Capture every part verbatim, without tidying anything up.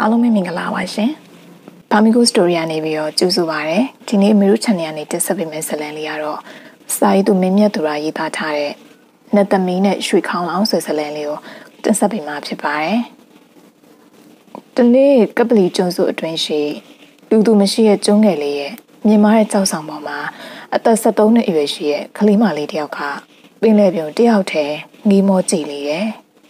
အားလုံးပဲမင်္ဂလာပါရှင်။ဘာမီကိုစတိုရီကနေပြီးတော့ကြိုဆိုပါရစေ။ဒီနေ့အမေတို့ channel ကနေတက်ဆက်ပေးမယ့်ဇာတ်လမ်းလေးကတော့စာရေးသူမင်းမြတ်သူရာရေးသားထားတဲ့နတ်သမီးနဲ့ရွှေခေါင်းလောင်းဆိုတဲ့ဇာတ်လမ်းလေးကိုတက်ဆက်ပေးမှာဖြစ်ပါတယ်။ဒီနေ့ကပလီကျွန်းစုအတွင်းရှိလူသူမရှိရဲ့ကျွန်းငယ်လေးရဲ့မြင်မာတဲ့ကြောက်ဆောင်ပေါ်မှာအသက်၁၃နှစ်အရွယ်ရှိရဲ့ကလေးမလေးတစ်ယောက်ကပင်လယ်ပြင်တယောက်တည်းငီးမောကြည့်လေရဲ့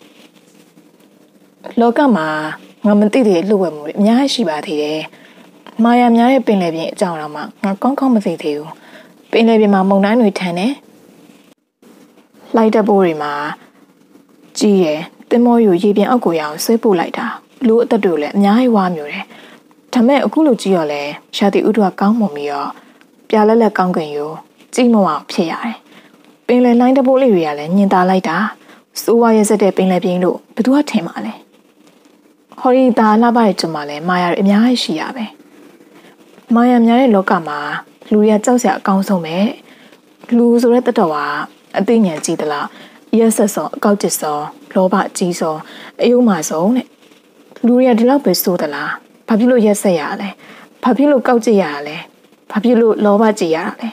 ။လောကမှာငါမသိတဲ့လှုပ်ဝဲမှုတွေအများကြီးရှိပါသေးတယ်။မာယာများတဲ့ပင်လယ်ပြင်အကြောင်းတော့မှငါကောင်းကောင်းမသိသေးဘူး။ပင်လယ်ပြင်မှာမုန်တိုင်းတွေထန်တယ်။လိုက်တဲ့ဘိုးတွေမှာကြီးရယ်တင်မောယူရေပြင်အောက်ကိုရအောင်ဆွဲပို့လိုက်တာလူအသက်တွေလည်းအများကြီးဝါမျိုးတယ်။ဒါမဲ့အခုလိုကြီးရောလဲရှာတိဥဒ္ဓကကောင်းမွန်ပြီးတော့ပြလက်လက်ကောင်းကင်ယူကြီးမဝအောင်ဖြစ်ရတယ်။ပင်လယ်လိုင်းတဲ့ဘိုးလေးတွေကလည်းညင်တာလိုက်တာစိုးဝါရဲစက်တဲ့ပင်လယ်ပြင်လို့ဘသူကထင်ပါလဲ။ဟော်ရီတာလှပတဲ့ကျွန်းမှာလည်းမာယာတွေအများကြီးရှိရပဲမာယာများတဲ့လောကမှာလူတွေကကြောက်စရာအကောင်းဆုံးပဲလူဆိုတဲ့တတော်ကအသိဉာဏ်ကြီးသလားရက်ဆက်စောအကောက်ကျစ်စောလောဘအကြီးစောအယုံမာဆုံးတဲ့လူတွေကဒီလောက်ပဲစိုးသလားဘာဖြစ်လို့ရက်ဆက်ရလဲဘာဖြစ်လို့ကောက်ကျစ်ရလဲဘာဖြစ်လို့လောဘကြီးရတာလဲ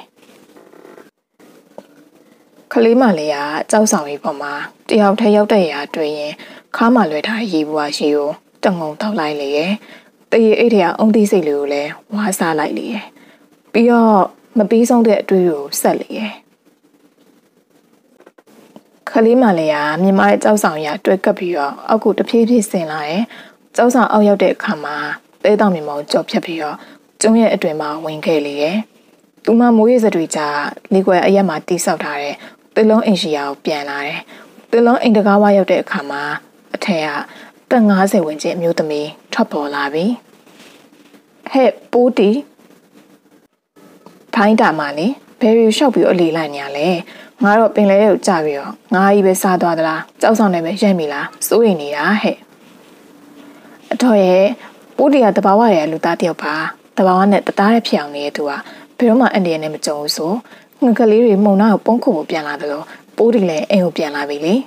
ကလေးမလေးကကြောက်ဆောင်ကြီးပေါ်မှာတယောက်တည်းရောက်တဲ့ရာတွေ့ရင်ခါမှလွယ်ထားရေဘူးဟာရှိကိုတငုံတောက်လိုက်လေရဲ့တရေအိတ်ထရအုံသီးစိတ်လေးကိုလည်းဝါးစားလိုက်လေရဲ့ပြီးတော့မပြီးဆုံးတဲ့အတွေ့ကိုဆက်လေရဲ့ခလေးမလေးကမြင်မရဲ့ကြောက်ဆောင်ရတွဲကပ်ပြီးတော့အောက်ကိုတဖြည်းဖြည်းဆင်းလာတယ်ကြောက်ဆောင်အောက်ရောက်တဲ့အခါမှာတဲတောင်မြင်မောင်ကြော်ဖြတ်ပြီးတော့ကျုံးရဲ့အတွင်မှာဝင်ခဲ့လေရဲ့သူမမိုးရစတွေကြလေးကွယ်အရက်မှာတိဆောက်ထားတဲ့တစ်လုံးအင်ရှီယာကိုပြန်လာတယ်တစ်လုံးအိမ်တကားဝါရောက်တဲ့အခါမှာအထက်ကတက်၅၀ဝန်းကျင်အမျိုးသမီးထွက်ပေါ်လာပြီဟဲ့ပိုးတီဖိုင်းတာမလေးဘယ်ရီရှောက်ပြီးအလီလိုက်နေရလဲငါတော့ပင်လဲကိုကြပြီးတော့ငါကြီးပဲစားသွားသလားကြောက်ဆောင်နေပဲရိုက်မိလားစိုးရိမ်နေတာဟဲ့အတော်ရဲ့ပိုးတီကတဘာဝရဲ့လူသားတယောက်ပါတဘာဝနဲ့တသားတဲ့ဖြစ်အောင်နေတဲ့သူကဘယ်တော့မှအန်ဒီရနဲ့မကြုံဘူးဆိုငှက်ကလေးတွေမှုန်နာကိုပုံခုကိုပြန်လာတယ်လို့ပိုးတီလည်းအိမ်ကိုပြန်လာပြီလေ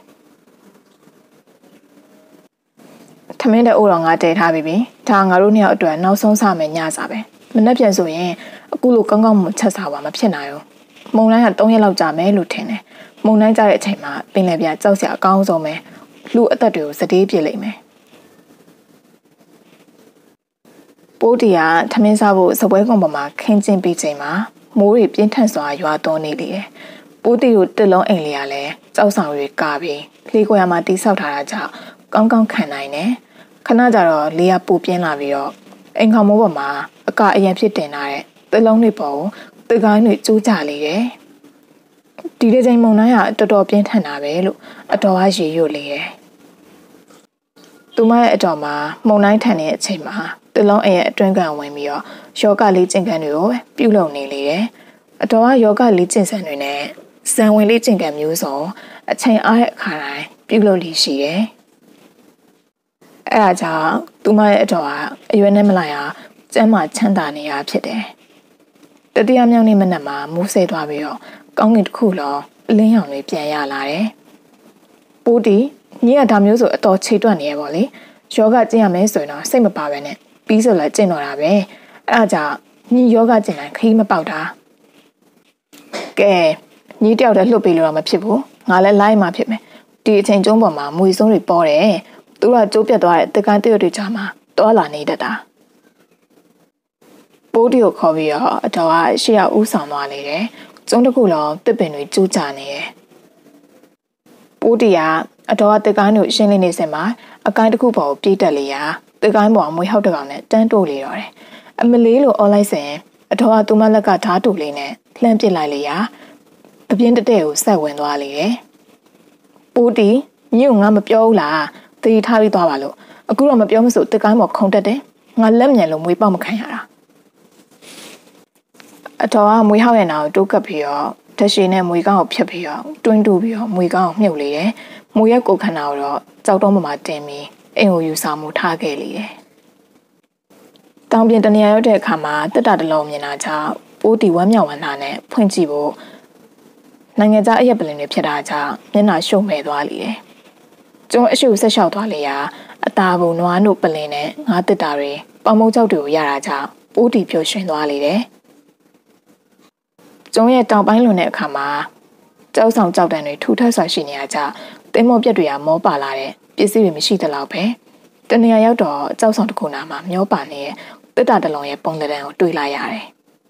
ထမင်းတဲ့အိုးတော်ငါတဲထားပြီပြီဒါငါတို့နှစ်ယောက်အတွက်နောက်ဆုံးစားမယ်ညစားပဲမနေ့ပြန်ဆိုရင်အခုလိုကောင်းကောင်းမချက်စားပါမဖြစ်နိုင်ဘူးမုံတိုင်းက၃ရက်လောက်ကြာမယ်လို့ထင်တယ်မုံတိုင်းကြာတဲ့အချိန်မှာပင်လယ်ပြကြောက်စရာအကောင်းဆုံးပဲလူအသက်တွေကိုစတေးပြစ်လိုက်မယ်ပိုးတီကထမင်းစားဖို့စပွဲကုံပေါ်မှာခင်းကျင်းပြီးချိန်မှာမိုးတွေပြင်းထန်စွာရွာသွန်းနေလေတယ်ပိုးတီကိုတစ်လုံးအိမ်လေးကလည်းကြောက်ဆောင်တွေကာပြီးလေကွယ်မှာတိဆောက်ထားတာကြောင့်ကောင်းကောင်းခံနိုင်တယ်ခဏကြတော့လေကပူပြင်းလာပြီးတော့အိမ်ခေါင်မိုးပေါ်မှာအကအရင်ဖြစ်တင်လာတဲ့တစ်လုံးတွေပေါ်တစ်ကိုင်းတွေကျိုးကြလေတယ်ဒီတစ်ချိန်မုံတိုင်းကတော်တော်ပြင်းထန်တာပဲလို့အတော်ကရေရွတ်လေတယ်သူမရဲ့အတော်မှာမုံတိုင်းထန်တဲ့အချိန်မှာတစ်လုံးအိမ်ရဲ့အတွင်းကန်ဝင်ပြီးတော့ယောဂလေးကျင့်ကန်တွေကိုပြုလုပ်နေလေတယ်အတော်ကယောဂလေးကျင့်စံတွေနဲ့ဇံဝင်လေးကျင့်ကန်မျိုးစုံအချိန်အားတဲ့အခါတိုင်းပြုလုပ်လို့ရှိတယ်အဲ့ဒါကြောင့်သူမရဲ့အတော်ကအရွယ်နဲ့မလိုက်အောင်ကျမ်းမာချမ်းသာနေရဖြစ်တယ်တတိယမြောက်နေ့မနက်မှာမူးဆဲသွားပြီးတော့ကောင်းကင်တစ်ခုလုံးလင်းရောင်တွေပြန်ရလာတယ်ပိုးတီညီကဒါမျိုးဆိုအတော်ချိတ်တွက်နေရပါလေယောဂကျင့်ရမယ်ဆိုရင်တော့စိတ်မပါပဲနဲ့ပြီးဆိုလည်းကျင့်တော့တာပဲအဲ့ဒါကြောင့်ညီယောဂကျင့်တိုင်းခရီးမပေါက်တာကဲညီတယောက်တည်းလှုပ်ပေးလို့တော့မဖြစ်ဘူးငါလည်းလိုက်မှဖြစ်မယ်ဒီအချိန်ကျုံးပေါ်မှာမွေဆုံးတွေပေါ်တယ်သူကကျိုးပြတ်သွားတဲ့တကန်တရွတ်တွေကြားမှာတွာလာနေတတ်တာပိုးတီကိုခေါ်ပြီးတော့အတော်ကရှေ့ကဥဆောင်သွားလေတယ်ကျုံးတစ်ခုလုံးတစ်ပင်တွေကျူးကျနေတယ်ပိုးတီကအတော်ကတကန်တို့ရှင်းလင်းနေစင်မှာအကိုင်းတစ်ခုပေါ်ကိုပြေးတက်လေရာတကန်ပေါ်မွေဟောက်တကောင်နဲ့တန်းတိုးလေတော့တယ်အမလေးလိုအော်လိုက်စင်အတော်ကသူမလက်ကဓာတ်တူလေးနဲ့လှမ်းပစ်လိုက်လေရာပပြင်းတက်တဲ့ကိုဆက်ဝင်သွားလေတယ်ပိုးတီညို့ငါမပြောဘူးလားတည်ထားပြီးသွားပါလို့အခုတော့မပြောမစို့တကိုင်းပေါ်ခုံတက်တယ်ငါလက်မြန်လို့မွေးပေါက်မခံရတာအတော်ကမွေးဟောက်ရနာကိုတိုးကပ်ပြီးတော့ဓာတ်ရှည်နဲ့မွေးကောင်းကိုဖြတ်ပြီးတော့တွင်းတူပြီးတော့မွေးကောင်းကိုမြုပ်လေတယ်မွေးရဲ့ကိုခန္ဓာကိုတော့ကြောက်တော့မှမှတင်ပြီးအိမ်ကိုယူဆောင်မှုထားခဲ့လေတယ်တောင်ပြင်တနေရာရောက်တဲ့အခါမှာတက်တာတလုံးမြင်လာကြပိုးတီဝမ်းမြောက်ဝမ်းသာနဲ့ဖွင့်ကြည့်ဖို့နိုင်ငံသားအရက်ပလင်တွေဖြစ်တာကြောင့်မျက်နှာရှုံမဲ့သွားလေတယ်ကျုံအရှိကိုဆက်လျှောက်သွားလေရာအတာဘုံနွားတို့ပလင်နဲ့ငါးတစ်တာတွေပေါင်မုံကြောက်တွေကိုရတာကြောင့်ပိုးတီပြိုရွှင်သွားလေတယ်ကျုံရဲ့တောင်ပိုင်းလွန်တဲ့အခါမှာကြောက်ဆောင်ကြောက်တန်တွေထူထပ်စွာရှိနေရကြတင်းမောပြက်တွေကမောပါလာတဲ့ပစ္စည်းတွေမရှိသလောက်ပဲတနေရာရောက်တော့ကြောက်ဆောင်တစ်ခုနာမှာမျောပါနေတဲ့တစ်တာတလုံးရဲ့ပုံသဏ္ဍာန်ကိုတွေ့လိုက်ရတယ်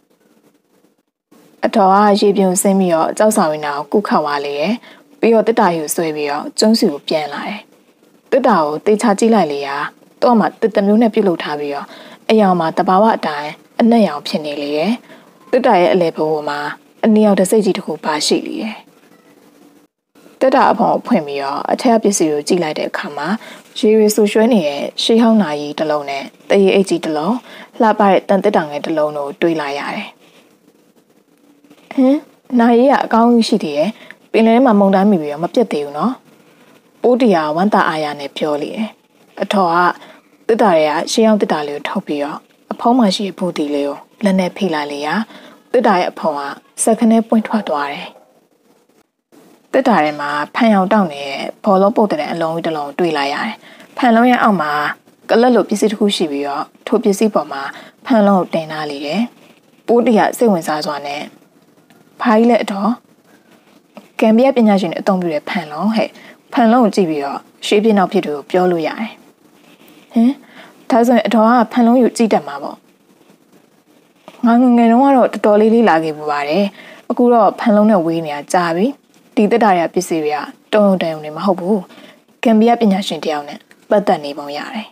အတော်ကရေပြုံဆင်းပြီးတော့ကြောက်ဆောင်ရင်းနာကိုကုခတ်သွားလေတယ်ပြီးတော့တစ်တာယူဆွဲပြီးတော့ကျုံးစီကိုပြန်လာတယ်တစ်တာကိုတေချာကြည့်လိုက်လေရာတော့မှတစ်တမျိုးနဲ့ပြုတ်လုထားပြီးတော့အယောင်မှာတဘာဝအတိုင်းအနက်ရောင်ဖြစ်နေလေတယ်တစ်တာရဲ့အလဲဘိုးမှာအနီရောက်တစ်စိတ်ကြီးတစ်ခုပါရှိလေတယ်တက်တာအဖော်ဖွင့်ပြီးတော့အထက်ပစ္စည်းကိုကြည့်လိုက်တဲ့အခါမှာရေရီဆူရွှဲနေတဲ့ရှေးဟောင်းနာရီတစ်လုံးနဲ့တရေအိတ်ကြီးတစ်လုံးလှပတဲ့တန်တက်တာငယ်တစ်လုံးတို့တွေ့လိုက်ရတယ်။ဟင်နာရီကအကောင်းကြီးရှိသေးရဲ့ပင်လယ်ထဲမှာမုန်တိုင်းမိပြီးတော့မပြတ်သေးဘူးနော်။ပိုးတီယာဝမ်းတာအာရနဲ့ပြောလေတယ်။အထော်ကတက်တာရဲ့ရှေးဟောင်းတက်တာလေးကိုထုတ်ပြီးတော့အဖုံးမှရှိဘူးတီလေးကိုလက်နဲ့ဖိလိုက်လေရာတက်တာရဲ့အဖုံးကစက်ခနဲ့ပွင့်ထွက်သွားတယ်။တက်တာထဲမှာဖန်ရောင်တောက်နေတဲ့ဘောလုံးပုတ်တဲ့အလုံးကြီးတစ်လုံးတွေ့လိုက်ရတယ်။ဖန်လုံးရဲ့အောက်မှာကလတ်လိုပစ္စည်းတစ်ခုရှိပြီးတော့ထိုပစ္စည်းပေါ်မှာဖန်လုံးကိုတင်ထားလေတယ်။ပိုးတရစိတ်ဝင်စားစွာနဲ့ဘာကြီးလဲအတော့ကံပြပညာရှင်တွေအသုံးပြုတဲ့ဖန်လုံးဟဲ့ဖန်လုံးကိုကြည့်ပြီးတော့ရှေးပြနောက်ဖြစ်တွေကိုပြောလို့ရတယ်။ဟင်ဒါဆိုရင်အတော်ကဖန်လုံးယူကြည့်တတ်မှာပေါ့။ငါငငယ်တုန်းကတော့တော်တော်လေးလေးလာခဲ့ပူပါတယ်။အခုတော့ဖန်လုံးနဲ့ဝေးနေတာကြာပြီ။ဒီတက်တာရပစ္စည်းတွေကတုံးတုံနေမဟုတ်ဘူးကမ်ဘီယာပညာရှင်တယောက်နဲ့ပတ်သက်နေပုံရတယ်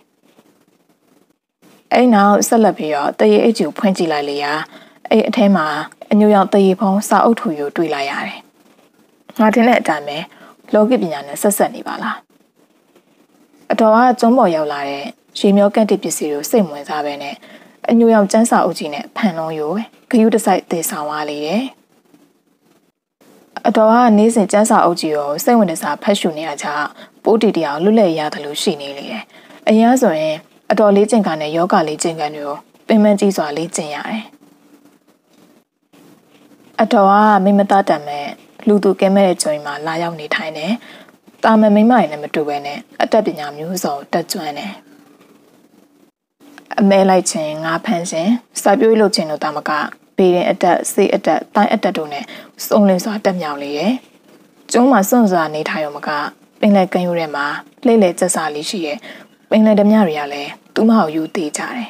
အဲ့နောက်ဆက်လက်ပြီးတော့တရေအိတ်ကြီးကိုဖွင့်ကြည့်လိုက်လေရာအဲ့အထဲမှာအညိုရောက်တရေဖုံးစာအုပ်ထူကိုတွေ့လိုက်ရတယ်ငါတင်တဲ့အတိုင်းပဲလောကပညာနဲ့ဆက်ဆက်နေပါလားအတော်ကကျွန်းပေါ်ရောက်လာတဲ့ရေမျောကန့်တိပစ္စည်းကိုစိတ်ဝင်စားပဲနဲ့အညိုရောက်ကျန်းစာအုပ်ကြီးနဲ့ဖန်လုံးရိုးဂယုတစိုက်သေဆောင်သွားလေတယ်အတော်ကနေစဉ်ကျန်းစာအုပ်ကြီးကိုစိတ်ဝင်စားဖတ်ရှုနေရကြပိုးတီတရားလွတ်လပ်ရတယ်လို့ရှိနေလေတယ်။အရင်ဆိုရင်အတော်လေးကျင့်ကံနဲ့ယောဂလေးကျင့်ကံတွေကိုပင်မကြီးစွာလေးကျင့်ရတယ်။အတော်ကမိမသားတံမဲ့လူသူကဲမဲ့တဲ့ကျွန်းမှာလာရောက်နေထိုင်တယ်။တာမန်မိမတွေနဲ့မတူဘဲနဲ့အတတ်ပညာမျိုးစုံတက်ကျွမ်းတယ်။အမဲလိုက်ခြင်းငါဖန်ခြင်းစာပြိုးလုပ်ခြင်းတို့တာမကဘေးရင်အတက်စေးအတက်တိုင်းအတက်တို့နဲ့စုံလင်စွာတက်မြောင်လေရဲ့ကျုံးမှာစွန့်စွာနေထိုင်ရုံမကပင်လယ်ကမ်းရိုးထဲမှာလှိမ့်လေကျက်စာလေးရှိရဲ့ပင်လယ်ဓမြတွေကလည်းသူ့မအောင်ယူသေးကြတယ်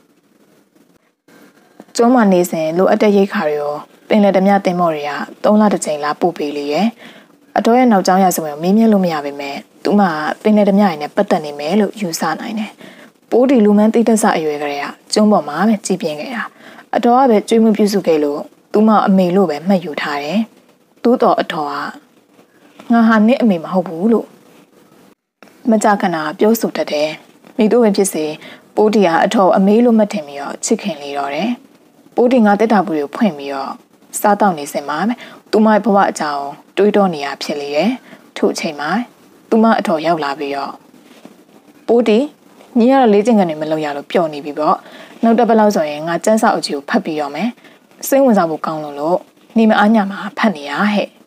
ကျုံးမှာနေစဉ်လိုအပ်တဲ့ရိတ်ခါတွေကိုပင်လယ်ဓမြတင်မော်တွေကသုံးလတစ်ချိန်လာပို့ပေးလေရဲ့အတော်ရဲ့နောက်ကျောင်းရစမယ်မေးမြန်းလို့မရပါပဲသူမပင်လယ်ဓမြတွေနဲ့ပတ်သက်နေမယ်လို့ယူဆနိုင်တယ်ပိုးဒီလူမန်းတိတက်ဆအရွယ်ကလေးကကျုံးပေါ်မှာပဲကြည်ပြင်းခဲ့တာအတော်ကပဲကျွေးမှုပြုစုခဲ့လို့သူမအမေလို့ပဲမှတ်ယူထားတယ်။သူ့တော်အတော်ကငါဟာနင့်အမေမဟုတ်ဘူးလို့မကြခဏပြောဆိုတတ်တယ်။မိတို့ဝင်ဖြစ်စေပိုးတီကအတော်အမေလို့မှတ်ထင်ပြီးတော့ချစ်ခင်လေတော့တယ်။ပိုးတီငါတက်တာဘူးကိုဖွင့်ပြီးတော့စားတောက်နေစင်မှာပဲသူမရဲ့ဘဝအကြောင်းတွေးတောနေရဖြစ်လေတယ်။ထို့အချိန်မှာသူမအတော်ရောက်လာပြီးတော့ပိုးတီညီရတော့လေးကျင်ကနေမလုပ်ရလို့ပျော်နေပြီပေါ့နောက်တစ်ပတ်လောက်ဆိုရင်ငါကျန်းစာအုပ်ကြီးကိုဖတ်ပြီးရောမယ်စိတ်ဝင်စားဖို့ကောင်းလို့လို့နေမအားညမှာဖတ်နေရဟဲ့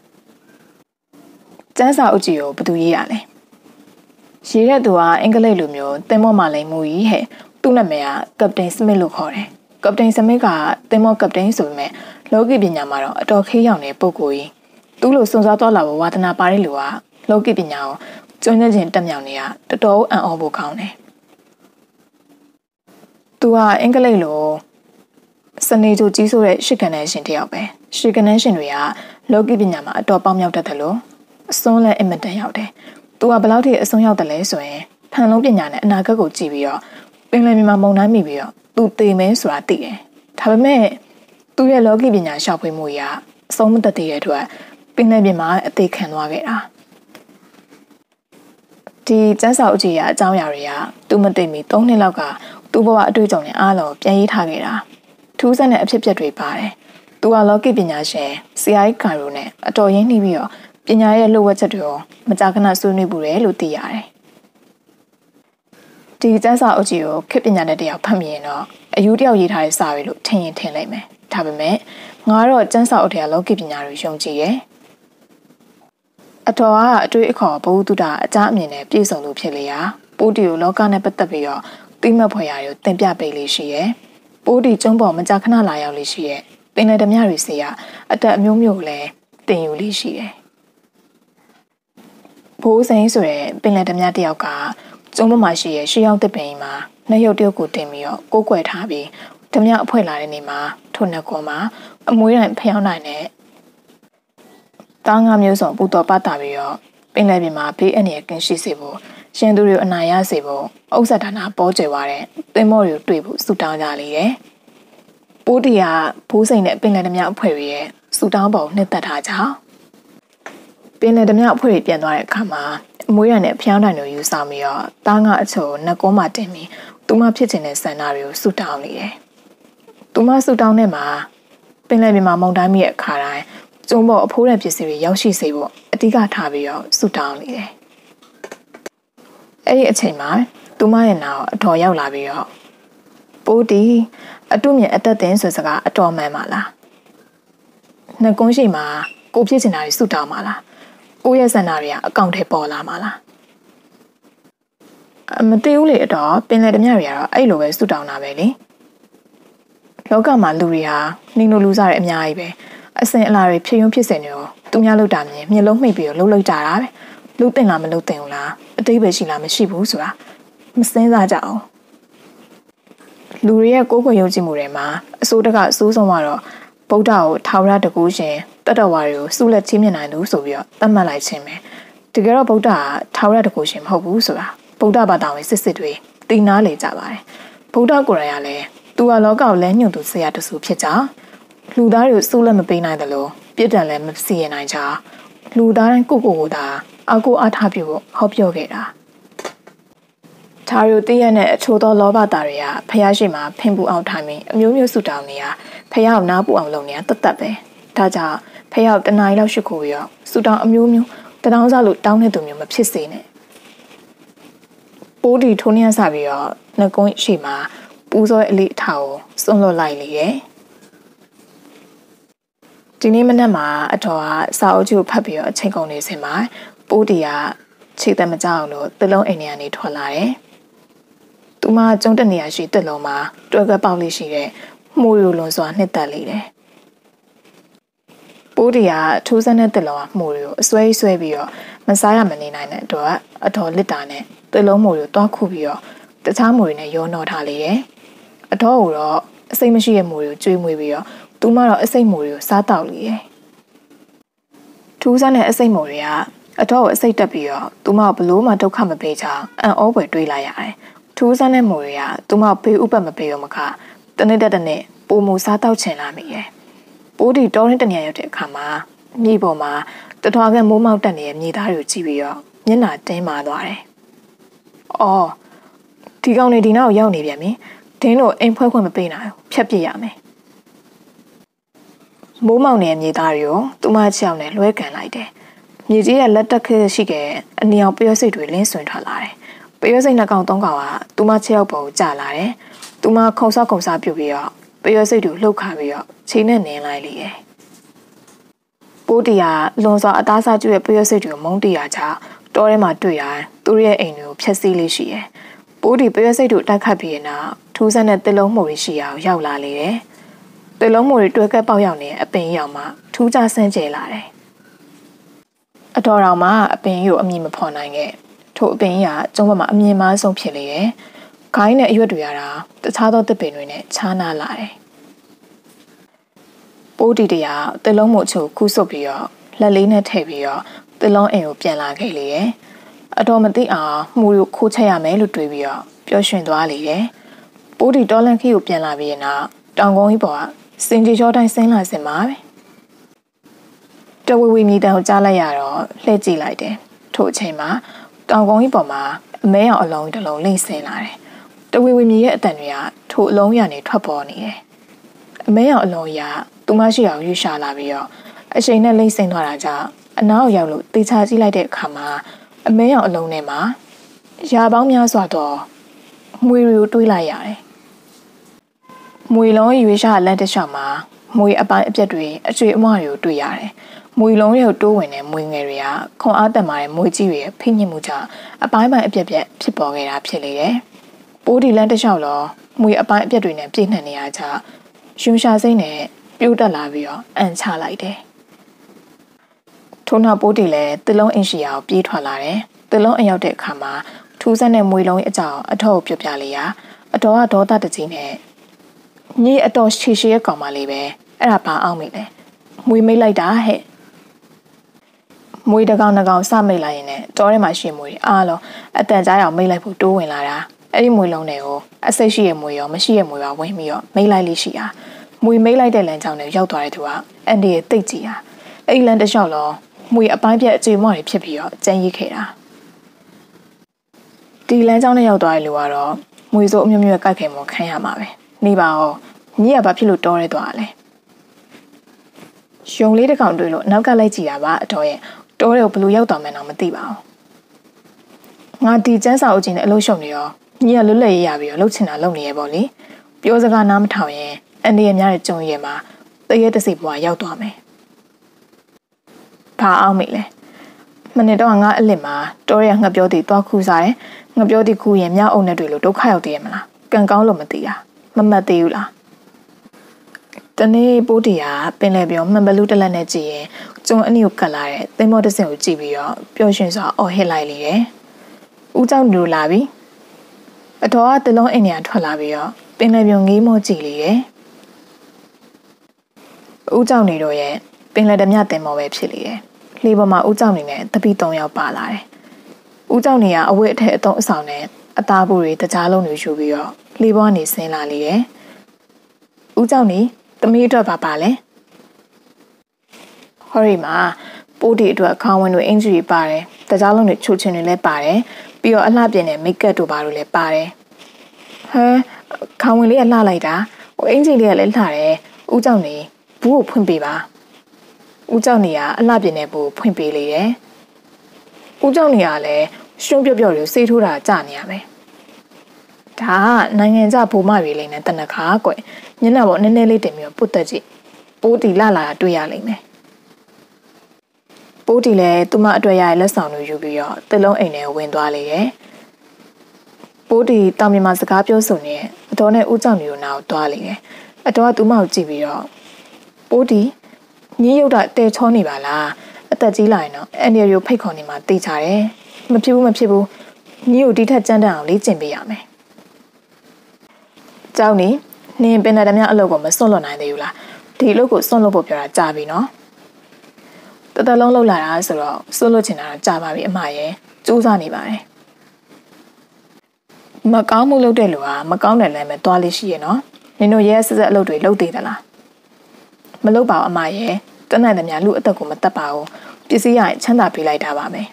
ကျန်းစာအုပ်ကြီးကိုဘယ်သူရေးရလဲရေးတဲ့သူကအင်္ဂလိပ်လိုမျိုးသင်္ဘောမှလည်းမူကြီးဟဲ့သူ့နာမည်ကကပတိန်စမစ်လို့ခေါ်တယ်ကပတိန်စမစ်ကသင်္ဘောကပတိန်ဆိုပေမဲ့လောကီပညာမှာတော့အတော်ခေးရောက်တဲ့ပုဂ္ဂိုလ်ကြီးသူ့လိုစွန့်စားသွားလာဖို့ဝါသနာပါတဲ့လူကလောကီပညာကိုကျွမ်းကျင်ခြင်းတက်မြောင်နေတာတော်တော်အံ့ဩဖို့ကောင်းတယ်သူကအင်္ဂလိပ်လိုစနေကြိုကြီးဆိုတဲ့ရှစ်ကနေရှင်တယောက်ပဲရှစ်ကနေရှင်တွေကလောကီပညာမှာအတော်ပေါင်းမြောက်တတ်တယ်လို့အစွန်းလဲအင်မတန်ရောက်တယ်သူကဘယ်လောက်ထိအစွန်းရောက်တယ်လဲဆိုရင်ဖန်လုံးပညာနဲ့အနာဂတ်ကိုကြည့်ပြီးတော့ပင်လယ်မြေမှာမုန်တိုင်းမိပြီးတော့သူသေမဲဆိုတာသိတယ်ဒါပေမဲ့သူရဲ့လောကီပညာရှောက်ဖွေးမှုကြီးကအဆုံးမတတ်တဲ့အတွက်ပင်လယ်မြေမှာအသေးခံသွားခဲ့တာဒီကျန်းစာအုပ်ကြီးကအကြောင်းအရာတွေကသူမသိမီသုံးနှစ်လောက်ကသူ့ဘဝအတွေ့အကြုံနဲ့အားလုံးပြန်ရေးထားခဲ့တာထူးဆန်းတဲ့အဖြစ်အပျက်တွေပါတယ်သူကလောကီပညာရှင်စီအိုင်ကာရိုနဲ့အတော်ရင်းနှီးပြီးတော့ပညာရဲ့လှုပ်ဝက်ချက်တွေကိုမကြာခဏဆွေးနွေးပူတယ်လို့သိရတယ်ဒီကျန်းစာအုပ်ကြီးကိုခေတ်ပညာနဲ့တယောက်ဖတ်မြင်တော့အယူတယောက်ရေးထားတဲ့စာတွေလို့ထင်ရင်ထင်လိုက်မယ်ဒါပေမဲ့ငါတော့ကျန်းစာအုပ်တွေကလောကီပညာတွေယုံကြည်ရဲ့အတော်ကအတွေ့အခေါ်ဘဝတုဒ္ဒအကြအမြင်နဲ့ပြည့်စုံလို့ဖြစ်လေရာပိုးတီကိုလောကနဲ့ပတ်သက်ပြီးတော့တိမတ်ဖွယ်ရာကိုတင်ပြပေးလေးရှိရဲပိုးတီကျုံးပေါ်မကြာခဏလာရောက်လေးရှိရဲပင်လယ်ဓမြတွေစီကအတက်အမျိုးမျိုးလည်းတင်ယူလေးရှိတယ်ဘိုးစိန်ဆိုတဲ့ပင်လယ်ဓမြတယောက်ကကျုံးပေါ်မှာရှိရဲရှေးရောက်တစ်ပင်မှာနှရုပ်တယောက်ကိုတင်ပြီးတော့ကိုးကွယ်ထားပြီးဓမြအဖွဲလာတဲ့နေမှာထိုနှစ်ကောမှာအမွေးတိုင်းဖျောင်းနိုင်တဲ့တားငါမျိုးစုံပူတော်ပတ်တာပြီးတော့ပင်လယ်ပြင်မှာဘေးအန္တရာယ်ကင်းရှိစေဖို့ရန်သူတွေအနိုင်ရစေဖို့ဥစ္စာဒါနာပေါ်ကျသွားတဲ့သင်္ဘောတွေကိုတွေ့ဖို့စူတောင်းကြလေတယ်။ပိုးတီကဘိုးစိန်နဲ့ပင်လယ်ဓမြအဖွဲ့တွေရဲ့စူတောင်းပုံနှစ်သက်ထားကြ။ပင်လယ်ဓမြအဖွဲ့တွေပြန်သွားတဲ့အခါမှာအမွေးရနဲ့ဖျောင်းတိုင်တွေယူဆောင်ပြီးတော့တားငါအချို့နှကုံးမှာတင်ပြီးသူမဖြစ်ချင်တဲ့ဆန္ဒတွေကိုစူတောင်းနေတယ်။သူမစူတောင်းတဲ့မှာပင်လယ်ပြင်မှာမုန်တိုင်းမိတဲ့အခါတိုင်းကျုံပေါ်အဖိုးတဲ့ပစ္စည်းတွေရောက်ရှိစေဖို့အဓိကထားပြီးတော့စူတောင်းနေတယ်။အဲ့ဒီအချိန်မှာသူမရဲ့နာကိုအတော်ရောက်လာပြီးတော့ပိုးတီအတုမြင်အသက်တင်ဆိုစကားအတော်မှန်ပါလား။နှကုံးရှိမှာကိုဖြစ်ချင်တာတွေစူတောင်းပါလား။ကိုရဲ့ဆန္ဒတွေကအကောင့်ထဲပေါ်လာမှာလား။အမသိဘူးလေအတော်ပင်လယ်ဓမြတွေကတော့အဲ့လိုပဲစူတောင်းတာပဲလေ။လောကမှာလူတွေဟာနှင်းလိုလူစားတွေအများကြီးပဲအစင်အလာတွေဖြစ်ယွန်းဖြစ်စင်တွေရောသူများလောက်တာမြင်မျက်လုံးမှိတ်ပြီးတော့လှုပ်လိုက်ကြတာပဲလူတင်လားမလှုပ်တင်ဘူးလားအတိတ်ပဲရှိလားမရှိဘူးဆိုတာမစင်းစားကြအောင်လူတွေရဲ့ကိုယ်ကိုယ်ယုံကြည်မှုတွေမှာအစိုးတကအစိုးဆုံးကတော့ဗုဒ္ဓကိုထာဝရတကူရှင်တတ္တဝါတွေကိုစုလက်ချင်းမြင်နိုင်သူဆိုပြီးတော့သတ်မှတ်လိုက်ခြင်းပဲတကယ်တော့ဗုဒ္ဓကထာဝရတကူရှင်မဟုတ်ဘူးဆိုတာဗုဒ္ဓဘာသာဝင်စစ်စစ်တွေသိနာလေကြပါတယ်ဗုဒ္ဓကိုယ်တိုင်ကလည်းသူကလောကကိုလဲညွန့်သူဆရာတဆူဖြစ်ကြလူသားတွေကိုစိုးလက်မပေးနိုင်တယ်လို့ပြစ်ဒဏ်လည်းမစီရင်နိုင်ကြလူသားတိုင်းကိုကိုကိုသာအကိုအားထားပြုဖို့ဟောပြောခဲ့တာဒါရီတည့်ရတဲ့အချို့သောလောဘသားတွေကဖះရှိမှဖင်ပူအောင်ထိုင်ပြီးအမျိုးမျိုးဆူတောင်းနေရဖះကိုနားပူအောင်လုပ်နေရတတ်တတ်ပဲဒါကြောင့်ဖះကိုတနားရီလောက်ရှိခိုးပြီးတော့ဆူတောင်းအမျိုးမျိုးတတောင်းစားလို့တောင်းတဲ့သူမျိုးမဖြစ်စေနဲ့ပိုးတီထိုးနေရစပြီးတော့နှကုံးရှိမှပူဇော်အလေးအထားကိုစွန့်လွတ်လိုက်လေရဲ့ဒီနေ့မနက်မှာအတော်ကစာအုပ်ကြီးကိုဖတ်ပြီးတော့အချိန်ကုန်နေစင်မှာပိုးတီကခြေသက်မကြောက်လို့တလုံးအိမ်ထဲကနေထွက်လာတယ်။သူမကျုံတက်နေရရှိတက်လုံးမှာတွဲကပေါက်လေးရှိတဲ့မှုရိုလွန်စွာနှစ်သက်လေတယ်။ပိုးတီကထိုးစမ်းတဲ့တက်လုံးကမှုရိုအစွဲဆွဲပြီးတော့မစားရမနေနိုင်တဲ့အတွက်အတော်လစ်တာနဲ့တက်လုံးမှုရိုတွားခုပြီးတော့တခြားမှုတွေနဲ့ရောနှောထားလေတယ်။အတော်ကတော့အစိမ့်မရှိတဲ့မှုရိုကျွေးမွေးပြီးတော့သူမတော့အစိတ်မိုးတွေကိုစားတောက်လေတယ်။ထူးဆန်းတဲ့အစိတ်မိုးတွေကအတော့အစိတ်တက်ပြီးတော့သူမဘလို့မှဒုက္ခမပေးချအောင်အံ့ဩဖွယ်တွေးလိုက်ရတယ်။ထူးဆန်းတဲ့မိုးတွေကသူမဘေးဥပတ်မပေးရောမခတနေ့တက်တဲ့နေ့ပိုမိုစားတောက်ချင်လာမိရဲ့။ပိုးတီတောင်းတဲ့တနေရာရောက်တဲ့အခါမှာမြေပေါ်မှာတထွားကမိုးမောက်တက်နေတဲ့မြေသားတွေကိုကြည့်ပြီးတော့မျက်နှာတင်းမာသွားတယ်။အော်ဒီကောင်နေဒီနောက်ရောက်နေပြန်ပြီ။ဒင်းတို့အိမ်ဖွဲခွင့်မပေးနိုင်ဘူး။ဖြတ်ပြစ်ရမယ်။မိုးမောင်နေတဲ့မြေသားတွေကိုသူမချောင်းနဲ့လွှဲကန်လိုက်တယ်။မြေကြီးရဲ့လက်တက်ခဲရှိတဲ့အနီအောင်ပျောစိတ်တွေလင်းဆွင်ထွက်လာတယ်။ပျောစိတ်နှစ်ကောင်သုံးကောင်ကသူမချောက်ပေါ်ကိုကျလာတယ်။သူမခုံဆောက်ခုံစားပြုတ်ပြီးတော့ပျောစိတ်တွေလှုပ်ခါပြီးတော့ခြေနဲ့နင်းလိုက်လေတယ်။ပိုးတီကလွန်စွာအသားစားကျွရဲ့ပျောစိတ်တွေကိုမုန်းတီရချတောထဲမှာတွေ့ရတယ်။သူရဲ့အိမ်တွေကိုဖျက်ဆီးလေးရှိတယ်။ပိုးတီပျောစိတ်တို့တိုက်ခတ်ပြီးနောက်ထူးဆန်းတဲ့တစ်လုံးမှုတွေရှိအောင်ရောက်လာလေတယ်။တလုံးမိုးတွေတွဲကပ်ပေါက်ရောက်နေတဲ့အပင်ရောက်မှထူးခြားဆန်းကျဲလာတယ်။အတော်တော်မှအပင်ကြီးကိုအမြင်မဖော်နိုင်ခဲ့။ထို့အပင်ကြီးကကျုံးဘက်မှာအမြင်မားဆုံးဖြစ်လေတယ်။ခိုင်းနဲ့အရွက်တွေရတာတခြားသောတစ်ပင်တွေနဲ့ခြားနာလာတယ်။ပိုးတီတရာတလုံးမိုးချိုခုဆုပ်ပြီးတော့လက်လေးနဲ့ထည့်ပြီးတော့တလုံးအိမ်ကိုပြန်လာခဲ့လေတယ်။အတော်မသိအောင်မှုကိုခိုးချက်ရမယ်လို့တွေးပြီးတော့ပျော်ရွှင်သွားလေတယ်။ပိုးတီတော်လန်ခီကိုပြန်လာပြီးနောက်တောင်ကုန်းကြီးပေါ်ကစင်ကြီးချောတိုင်းဆင်းလာစင်ပါပဲတဝဝီမြည်တန်ကိုကြားလိုက်ရတော့လှည့်ကြည့်လိုက်တယ်ထို့အချိန်မှာတောင်ကုန်းကြီးပေါ်မှာအမဲအောင်အလုံးတစ်လုံးလိမ့်ဆင်းလာတယ်တဝဝီမြည်ရဲ့အတန်တွေကထို့အလုံးရနေထွက်ပေါ်နေတယ်အမဲအောင်အလုံးရသူမရှိအောင်ရွှေ့ရှာလာပြီးတော့အချိန်နဲ့လိမ့်ဆင်းသွားတာကြောင့်အနောက်ရောက်လို့တေချာကြည့်လိုက်တဲ့အခါမှာအမဲအောင်အလုံးထဲမှာရာပေါင်းများစွာတော့မွေတွေကိုတွေးလိုက်ရတယ်မွေလုံးရွေးရှာလက်တလျှောက်မှာမွေအပိုင်းအပြက်တွေအကျွေးအမွှားတွေကိုတွေ့ရတယ်မွေလုံးရုပ်တိုးဝင်တဲ့မွေငယ်တွေကခွန်အားတက်မာတဲ့မွေကြီးတွေဖိညစ်မှုကြောင့်အပိုင်းပိုင်းအပြက်ပြက်ဖြစ်ပေါ်ခဲ့တာဖြစ်လေတယ်။ပိုးဒီလန်းတစ်လျှောက်လောမွေအပိုင်းအပြက်တွေနဲ့ပြည့်နှက်နေရကြရွှင်ရှာစိမ့်နဲ့ပြိုးတက်လာပြီးတော့အန်ချလိုက်တယ်။ထို့နောက်ပိုးဒီလည်းတလုံးအင်ရှိယာကိုပြေးထွက်လာတယ်။တလုံးအရောက်တဲ့အခါမှာထူးဆန်းတဲ့မွေလုံးရဲ့အကြောင်းအထောက်ပြပြလေးရအတော်ကဒေါသတကြီးနဲ့ညီအတော်ရှည်ရှည်ရဲ့ကောင်မလေးပဲအဲ့ဒါဘာအောင်မိလဲမွေမိတ်လိုက်တာဟဲ့မွေတကောင်တကောင်စမိတ်လိုက်ရင်လည်းတောထဲမှာရှင်မွေအားလုံးအတန်ကြားအောင်မိတ်လိုက်ဖို့တိုးဝင်လာတာအဲ့ဒီမွေလုံးတွေကိုအစိတ်ရှိရဲ့မွေရောမရှိရဲ့မွေရောဝင်ပြီးတော့မိတ်လိုက်လေးရှိတာမွေမိတ်လိုက်တဲ့လမ်းကြောင်းနဲ့ရောက်သွားတဲ့သူကအန်ဒီရဲ့တိတ်ကြီးဟာအဲ့ဒီလမ်းတစ်လျှောက်လုံးမွေအပိုင်းပြက်အခြေမော့တွေဖြစ်ပြီးတော့ကြမ်းရိခဲ့တာဒီလမ်းကြောင်းနဲ့ရောက်သွားတဲ့လူကတော့မွေစိုးအမျိုးမျိုးကိုက်ခဲမှုခံရမှာပဲနေပါဦးညီကဘာဖြစ်လို့တောရဲသွားလဲရှုံလေးတစ်ကောင်တွေ့လို့နောက်ကလိုက်ကြည့်တာပါအတော်ရဲ့တောရဲကိုဘယ်လိုရောက်သွားမှန်းတော့မသိပါဘူးငါဒီကျန်းစာအုပ်ကြီးနဲ့အလုပ်ရှုံနေရောညီကလွတ်လပ်ရရပြီးတော့လှုပ်ချင်တာလုပ်နေရပေါ့လေပြောစကားနားမထောင်ရင်အန်ဒီရများတဲ့ကြုံရဲမှာတရေတစိဘွားရောက်သွားမယ်ဘာအောင်မိလဲမနေ့တော့ငါအလစ်မှာတောရဲငှက်ပြောတီသွားခူးစားတယ်ငှက်ပြောတီခူးရင်မြောက်အုံနဲ့တွေ့လို့ဒုက္ခရောက်သေးရမလားကံကောင်းလို့မသိတာမမတ်သေးဘူးလားတနေ့ပိုးတီကပင်လယ်ပြောမှန်ဘလူးတလက်နဲ့ကြည့်ရင်ကျုံအနီကိုကတ်လာတဲ့သင်္ဘောတစ်စင်းကိုကြည့်ပြီးတော့ပျော်ရွှင်စွာအော်ဟစ်လိုက်လေတယ်။ဦးเจ้าလူလာပြီ။အတော်ကတလုံးအိမ်နေရထွက်လာပြီးတော့ပင်လယ်ပြောငေးမောကြည့်လေတယ်။ဦးเจ้าနေတော့ရဲ့ပင်လယ်ဓမြသင်္ဘောပဲဖြစ်လေတယ်။လေပေါ်မှာဦးเจ้าနေနဲ့တပီသုံးယောက်ပါလာတယ်။ဦးเจ้าနေကအဝတ်အထည်အတုံးအဆောင်နဲ့အသားဘူးတွေတကြားလုံးတွေယူပြီးတော့လေပေါ်ကနေဆင်းလာလေတယ်။ဦးเจ้าနေသမီးအတွက်ပါပါလဲဟော်ရီမှာပိုးဒီအတွက်ခေါင်းဝင်တွေအင်ဂျီတွေပါတယ်တကြားလုံးတွေချိုချင်တွေလည်းပါတယ်ပြီးတော့အလှပြင်တဲ့မိတ်ကပ်တို့ပါတို့လည်းပါတယ်ဟဲခေါင်းဝင်လေးအလှလိုက်တာဟိုအင်ဂျီလေးကလည်းလှတယ်ဦးကြောင့်နေဘူးကိုဖွင့်ပေးပါဦးကြောင့်နေကအလှပြင်တဲ့ဘူးဖွင့်ပေးလေတယ်ဦးကြောင့်နေကလည်းရှုံးပြော့ပြော့တွေစေးထိုးတာကြာနေရမယ်ဒါကနိုင်ငံခြားဘိုးမတွေလေးနဲ့တနခါကွယ်ညနေပေါ်နည်းနည်းလေးတင်ပြီးတော့ပုတ်တက်ကြည့်ပိုးတီလာလာတွေ့ရလိမ့်မယ်ပိုးတီလည်းသူမအတွက်ရရဲ့လက်ဆောင်တွေယူပြီးတော့တလုံးအိမ်ထဲဝင်သွားလေတယ်ပိုးတီတောင်မြန်မာစကားပြောဆိုနေအတော်နဲ့ဦးကြောင့်မျိုးနာကိုသွားလေတယ်အတော်ကသူမကိုကြည့်ပြီးတော့ပိုးတီညင်းရုပ်တာတဲချောနေပါလားအသက်ကြီးလာရင်တော့အန်ဒီရိုဖိတ်ခေါ်နေမှာတေးချတယ်မဖြစ်ဘူးမဖြစ်ဘူးညင်းကိုဒီထက်ကြမ်းတမ်းအောင်လေ့ကျင့်ပေးရမယ်ကြောက်နေနင်ပင်တဲ့ဓမြအလုပ်ကိုမစွန့်လွတ်နိုင်သေးဘူးလားဒီအလုပ်ကိုစွန့်လွတ်ဖို့ပြောတာကြာပြီနော်တတလုံးလှုပ်လာတာဆိုတော့စွန့်လွတ်ချင်တာတော့ကြာပါပြီအမရဲ့စူးစမ်းနေပါတယ်မကောင်းမှုလုပ်တဲ့လူကမကောင်းတဲ့လမ်းပဲသွားလိရှိရဲ့နော်နင်တို့ရဲဆက်ဆက်အလုပ်တွေလုပ်သေးသလားမလုပ်ပါဘူးအမရဲ့တနတ်ဓမြလူအသက်ကိုမတတ်ပါဘူးပစ္စည်းရရင်ချမ်းသာပေးလိုက်တာပါမယ်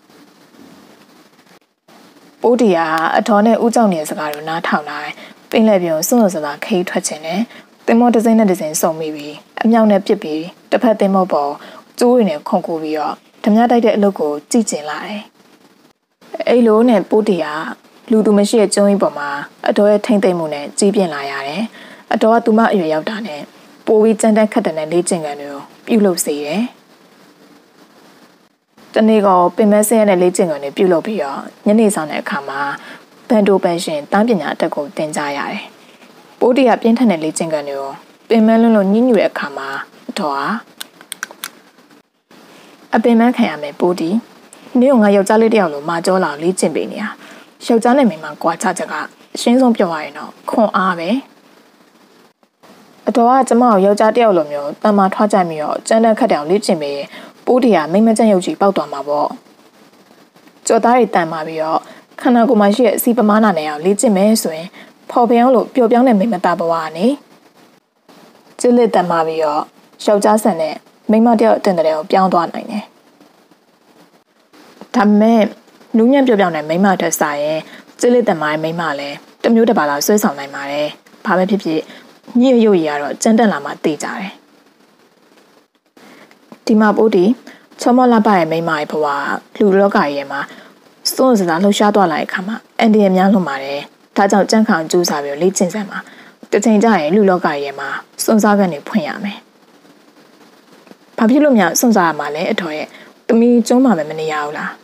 ပိုးတီကအထော်နဲ့ဦးကြောင့်နေတဲ့စကားကိုနားထောင်လာတယ်ပင်လယ်ပြုံစွန့်စွန့်စားခိတ်ထွက်ခြင်းနဲ့တင်မောတစ်စိမ့်နဲ့တစ်စိမ့်စုံမိပြီးအမြောက်နဲ့ပစ်ပြီးတစ်ဖက်တင်မောပေါ်ကျိုးရည်နဲ့ခုန်ကူပြီးတော့ဓမြတိုက်တဲ့အလုပ်ကိုကြည့်ကျင်လာတယ်။အဲ့လိုနဲ့ပိုးတီကလူသူမရှိတဲ့ကျုံးကြီးပေါ်မှာအတော်ရဲ့ထိမ့်သိမ့်မှုနဲ့ကြီးပြင်းလာရတယ်။အတော်ကသူမအရွယ်ရောက်တာနဲ့ပိုးပြီးကြမ်းတမ်းခတ်တဲ့လေ့ကျင့်ခန်းတွေကိုပြုလုပ်စေတယ်။တနေ့ကပင်မဆင်းရတဲ့လေ့ကျင့်ခန်းတွေပြုလုပ်ပြီးတော့ညနေဆောင်တဲ့အခါမှာဘန်ဒိုပန်ရှင်တန်းပညာအတက်ကိုသင်ကြားရတယ်။ပိုးတီကပြင်းထန်တဲ့လေ့ကျင့်ခန်းတွေကိုပင်မလွန်းလို့ညှဉ်းညူတဲ့အခါမှာတော့အပင်မခံရမယ်ပိုးတီနေ့ကငါယောက်ျားလေးတယောက်လိုမာကြောလာလေ့ကျင့်ပေးနေတာယောက်ျားနဲ့မိန်းမကွာခြားချက်ကအရှင်းဆုံးပြောရရင်တော့ခွန်အားပဲအတော်ကကျမကိုယောက်ျားတယောက်လိုမျိုးတန်မာထွားကြိုက်ပြီးတော့ကျန်းတဲ့ခက်တောင်လေ့ကျင့်ပေးပိုးတီကမိန်းမကျန်းရုပ်ကြီးပေါက်သွားမှာပေါ့ကြော်သားတွေတန်မာပြီးတော့ခန္ဓာကိုယ်မှာရှိတဲ့အစီပမာဏနဲ့အောင်လေ့ကျင့်မယ်ဆိုရင်ဖော်ပြောင်းလို့ပျော်ပြောင်းတဲ့မိမသားဘဝကနေကျစ်လက်တန်မာပြီးတော့ယောက်ျားဆန်တဲ့မိမတယောက်အတင်တဲ့ကိုပြောင်းသွားနိုင်တယ်ဒါပေမဲ့နူးညံ့ပျော်ပြောင်းတဲ့မိမအတွက်စာရင်ကျစ်လက်တန်မာတဲ့မိမလည်းတမျိုးတစ်ပါးလောက်ဆွဲဆောင်နိုင်ပါတယ်ဘာပဲဖြစ်ဖြစ်ညစ်ရုပ်ရည်ကတော့ကြမ်းတက်လာမှသိကြတယ်ဒီမှာပို့ဒီချောမောလာပါရဲ့မိမရဲ့ဘဝလူလောကရဲ့မှာစွန့်စကားလှူရှားသွားလိုက်အခါမှာအန်ဒီရများလွန်ပါတယ်ဒါကြောင့်ကြန့်ခံကျူးစာပြီးလေ့ကျင့်စမ်းမှာတစ်ချိန်ကျရင်လူလောကရဲ့မှာစွန့်စားကနေဖွင့်ရမယ်ဘာဘာဖြစ်လို့များစွန့်စားရမှာလဲအတော်ရဲ့သမီးကျုံးမှာပဲမနေရဘူးလား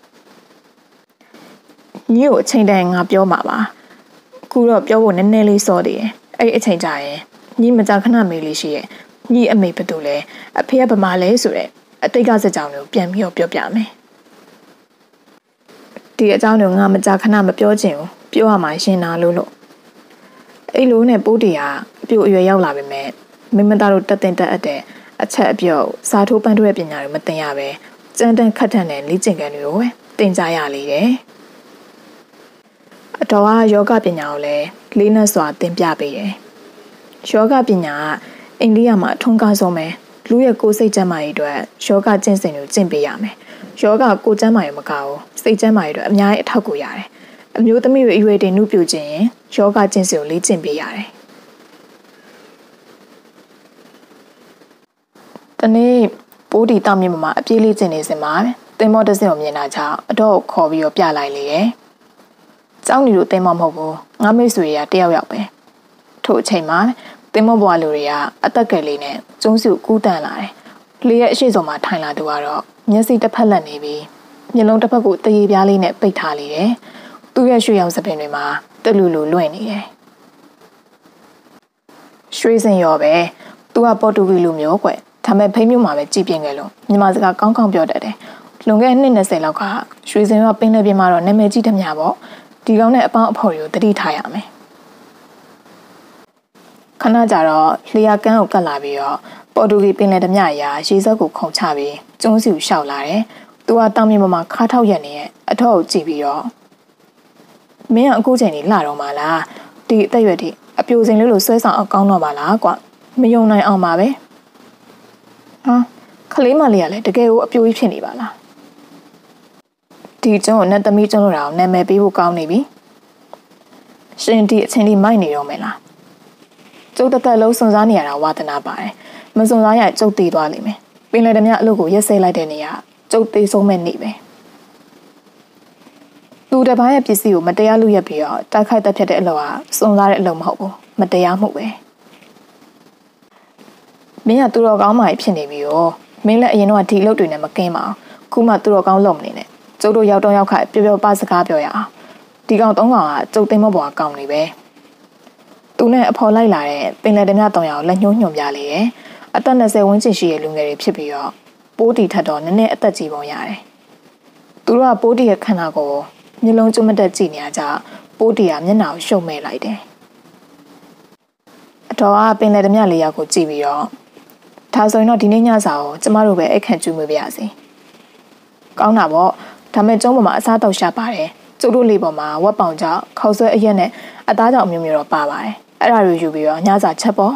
ညီကိုအချိန်တန်ငါပြောမှာပါခုတော့ပြောဖို့နည်းနည်းလေးစောသေးတယ်အဲ့အချိန်ကြာရင်ညီမကြခဏမေးလေးရှိရဲ့ညီအမေဘသူလဲအဖေကဗမာလဲဆိုတဲ့အတိတ်ကစကြောင်ကိုပြန်ပြီးတော့ပြောပြမယ်ဒီအကြောင်းကိုငါမကြခဏမပြောချင်ဘူးပြောရမှာရှင်းတာလို့လို့အဲ့လိုနဲ့ပိုးတီကအပြိုအရွယ်ရောက်လာပြီမဲ့မိမသားတို့တက်တင်တက်အပ်တဲ့အချက်အပြော့စာထိုးပန်းထိုးရဲ့ပညာတွေမတင်ရပဲကြမ်းတမ်းခက်ထန်တဲ့လေ့ကျင့်ခန်းတွေကိုပဲတင်ကြရလေတယ်အတော်ကယောဂပညာကိုလည်းလေးနက်စွာသင်ပြပေးတယ်ယောဂပညာကအိန္ဒိယမှာထွန်းကားဆုံးပဲလူရဲ့ကိုယ်စိတ်ကျန်းမာရေးအတွက်ယောဂကျင့်စဉ်ကိုကျင့်ပေးရမယ်ယောဂကိုယ်ကျန်းမာရေးမကဘူးစိတ်ကျန်းမာရေးအတွက်အများကြီးအထောက်အကူရတယ်အမျိုးသမီးတွေအရွယ်တင်နှုတ်ပြခြင်းရင်ယောဂကျင့်စဉ်ကိုလေ့ကျင့်ပေးရတယ်တနေ့ပိုးတီတောင်မြင့်မှာအပြေးလေးကျင့်နေစင်မှာတင်မော့တစ်စင်ကိုမြင်တာကြောင့်အတော့ကိုခေါ်ပြီးတော့ပြလိုက်လေတယ်ကျောင်းနေလို့တင်မော့မဟုတ်ဘူးငါမိတ်ဆွေတွေကတယောက်ယောက်ပဲထို့အချိန်မှာတင်မော့ဘွားလူတွေကအသက်ကလေးနဲ့ကျုံးစုကူးတန်းလာတယ်လေရဲ့အရှိဆုံးမှာထိုင်လာသူကတော့မျက်စိတစ်ဖက်လက်နေပြီးမျက်လုံးတစ်ဖက်ကိုတရေပြားလေးနဲ့ပိတ်ထားလေတယ်သူ့ရဲ့ရွှေရောင်စပင်တွေမှာတက်လူလူလွင့်နေတယ်ရွှေစင်ရောပဲသူကပေါ်တူဂီလူမျိုးကွဒါမဲ့ဖိမျိုးမှာပဲကြည်ပြင်းခဲ့လို့မြန်မာစကားကောင်းကောင်းပြောတတ်တယ်လွန်ခဲ့တဲ့နှစ်၂၀လောက်ကရွှေစင်ရောပင်းလက်ပြင်းမှာတော့နာမည်ကြီးသမျှပေါ့ဒီကောင်နဲ့အပေါင်းအဖော်တွေကိုတတိထားရမယ်ခဏကြာတော့လျှာကန်းကိုကတ်လာပြီးတော့ပေါ်တူဂီပင်လယ်သမျှအရာရေစက်ကိုခုန်ချပြီးကျုံးစီကိုရှောက်လာတယ်သူကတောင်မြေပေါ်မှာခါထောက်ရက်နေရဲ့အထောက်ကိုကြည့်ပြီးတော့မင်းကအခုချိန်ကြီးလှတော့မှလားဒီအသက်ရွယ်ဒီအပြိုစင်လေးလိုဆွဲဆောင်အောင်ကောင်းတော့ပါလားကွမယုံနိုင်အောင်ပါပဲဟာခလေးမလေးကလည်းတကယ်ကိုအပြိုကြီးဖြစ်နေပါလားဒီကျုံကိုနဲ့သမီးကျုံလို့တာကိုနာမည်ပေးဖို့ကောင်းနေပြီရှင်ဒီအချိန်ဒီမိုက်နေရောမယ်လားကျုပ်တသက်လုံးစွန်စားနေရတာဝါသနာပါတယ်မစွန်စားရကျုပ်တည်သွားလိမ့်မယ်ပင်လယ်ဓမြအလုပ်ကိုရက်စဲလိုက်တဲ့နေရာကျုပ်သေးဆုံးမဲ့နေပဲသူတစ်ပိုင်းရဲ့ပစ္စည်းကိုမတရားလူရက်ပြီးတော့တိုက်ခိုက်တက်ဖြတ်တဲ့အလုပ်ဟာစွန်စားတဲ့အလုပ်မဟုတ်ဘူးမတရားမှုပဲမင်းကသူတော်ကောင်းမှဖြစ်နေပြီရောမင်းလည်းအရင်တော့ဒီအလုပ်တွေနဲ့မကင်းပါဘူးခုမှသူတော်ကောင်းလုပ်မနေနဲ့ကျုပ်တို့ရောက်တော့ရောက်ခါပျော်ပျော်ပါစကားပြောရအောင်ဒီကောင်သုံးကောင်ကကျုပ်သိမ်းမပေါ်ကောင်းနေပဲသူနဲ့အဖော်လိုက်လာတဲ့ပင်လယ်ဓမြတောင်ရကိုလက်ညှိုးညွှန်ပြလေတယ်အသက်၂၀ဝန်းကျင်ရှိတဲ့လူငယ်တွေဖြစ်ပြီးတော့ပိုးတီထက်တော့နည်းနည်းအသက်ကြီးပုံရတယ်သူတို့ကပိုးတီရဲ့ခန္ဓာကိုယ်မျက်လုံးကျွတ်မတက်ကြည့်နေကြပိုးတီကမျက်နှာကိုရှုပ်မဲ့လိုက်တယ်အတော်ကပင်လယ်ဓမြလေးယောက်ကိုကြည့်ပြီးတော့ဒါဆိုရင်တော့ဒီနေ့ညစာကိုကျမတို့ပဲအခန့်ကျွေးမပေးရစီကောင်းတာပေါ့ဒါမဲ့ကျုံးပေါ်မှာအစားတောက်ရှာပါတယ်ကျုပ်တို့လေးပေါ်မှာဝက်ပောင်ကြောင့်ခေါက်ဆွဲအရက်နဲ့အသားကြောင့်မျိုးမျိုးတော့ပါပါတယ်အဲ့ဒါတွေယူပြီးတော့ညစာချက်ပေါ့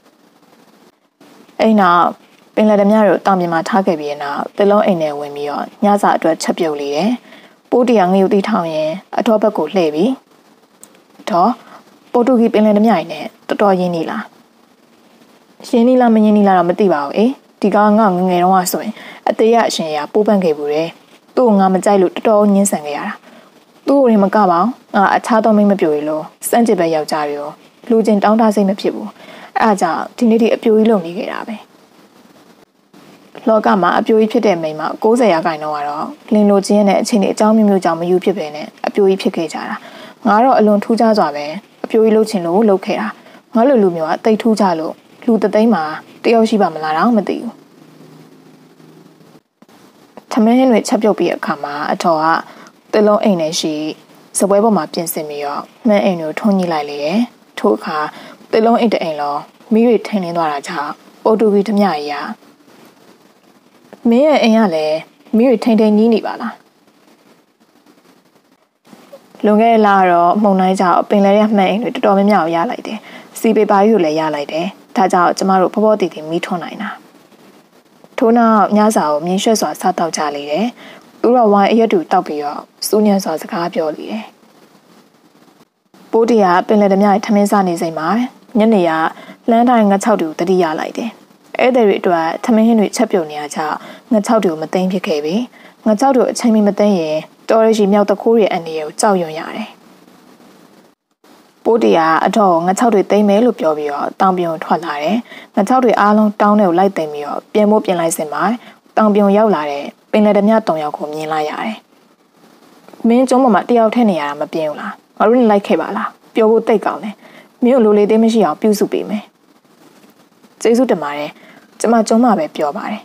အိမ်နောက်ပင်လယ်ဓမြတို့တောင်ပြင်မှာထားခဲ့ပြီးနောက်တလုံးအိမ်ထဲဝင်ပြီးတော့ညစာအတွက်ချက်ပြုတ်လေတယ်ပိုးတီကငရုတ်တီထောင်ရင်အထောဘက်ကိုလှည့်ပြီးတော့ပိုတူဂီပင်လယ်ဓမြရည်နဲ့တော်တော်ရင်းနေလားရင်းနေလားမရင်းနေလားတော့မသိပါဘူးအေးဒီကောင်ငါငငယ်တုန်းကဆိုရင်အသေးရအရှင်ရပိုးပန့်ခဲ့ဘူးတယ်သူ့ကိုငါမကြိုက်လို့တော်တော်ညှင်းဆန်ခဲ့ရတာသူ့ကိုရင်မကပါအောင်ငါအခြားသောမိမပြိုရီလို့စန့်ကျစ်ပဲယောက်ျားတွေရောလူချင်းတောင်းတစိတ်မဖြစ်ဘူးအဲ့ဒါကြောင့်ဒီနေ့ဒီအပြိုကြီးလုံနေခဲ့တာပဲလောကမှာအပြိုကြီးဖြစ်တဲ့မိန်းမ၉၀ရာခိုင်နှုန်းကတော့လင်လိုချင်းရဲ့အချိန်တွေအကြောင်းမျိုးမျိုးကြောင့်မယူဖြစ်ပဲနဲ့အပြိုကြီးဖြစ်ခဲ့ကြတာငါတော့အလွန်ထူးခြားစွာပဲအပြိုကြီးလှုပ်ချင်လို့လှုပ်ခဲ့တာငါလိုလူမျိုးကတိတ်ထူးခြားလို့လူတသိန်းမှာတယောက်ရှိပါမလားတော့မသိဘူးသမင်းတွေချက်ပြုတ်ပြီးအခါမှာအထော်ကတလုံးအိမ်နဲ့ရှိစပွဲပေါ်မှာပြင်ဆင်ပြီးတော့မှန်းအိမ်ကိုထုံးညှိလိုက်လေတယ်ထို့အခါတလုံးအိမ်တအိမ်လုံးမိတွေထင်းလင်းသွားတာကြောင့်ပိုတူဂီဓမြကြီးကမင်းရဲ့အိမ်ကလည်းမိတွေထိန်ထိန်ကြီးနေပါလားလွန်ခဲ့တဲ့လကတော့မှုန်တိုင်းကြောင့်ပင်လယ်ရဲ့မှန်အိမ်တွေတော်တော်များများကိုရလိုက်တယ်စီပေပါကြီးကိုလည်းရလိုက်တယ်ဒါကြောင့်ကျမတို့ဖောဖောတီတီမီးထွန်းနိုင်တာထို့နောက်ညစာကိုမြင်းရွှဲစွာစားတောက်ကြလေတယ်သူတို့ဝိုင်းအရက်တူတောက်ပြီးတော့စူးညံစွာစကားပြောလေတယ်ပိုးတီကပင်လယ်ဓမြရဲ့ထမင်းစားနေစိမ့်မှာညနေကလမ်းတိုင်းငါးချောက်တူတတိရလိုက်တယ်အဲ့ဒီတွေအတွက်ထမင်းဟင်းတွေချက်ပြုတ်နေရကြငါးချောက်တူမသိမ်းဖြစ်ခဲ့ပြီငါးချောက်တူအချိန်မီမသိမ်းရင်တော်ရရှိမြောက်တခိုးရဲ့အန်ဒီကိုကြောက်ရွံ့ရတယ်ပိုးတီကအတော့ငါချောက်တွေတိမ့်မယ်လို့ပြောပြီးတော့တောင်ပြုံထွက်လာတယ်ငါချောက်တွေအားလုံးတောင်းထဲကိုလိုက်သိမ့်ပြီးတော့ပြင်ဖို့ပြင်လိုက်စင်မှာတောင်ပြုံရောက်လာတဲ့ပင်လယ်ဓမြတုံရောက်ကိုမြင်လိုက်ရတယ်မင်းကျုံးပေါ်မှာတယောက်ထဲနေရတာမပြင်းဘူးလားငါတို့လည်းလိုက်ခဲ့ပါလားပြောဖို့တိတ်ကောင်းတယ်မင်းတို့လိုလေသေးမရှိအောင်ပြုစုပေးမယ်ကျေးဇူးတင်ပါတယ်ကျမကျုံးမှာပဲပြောပါတယ်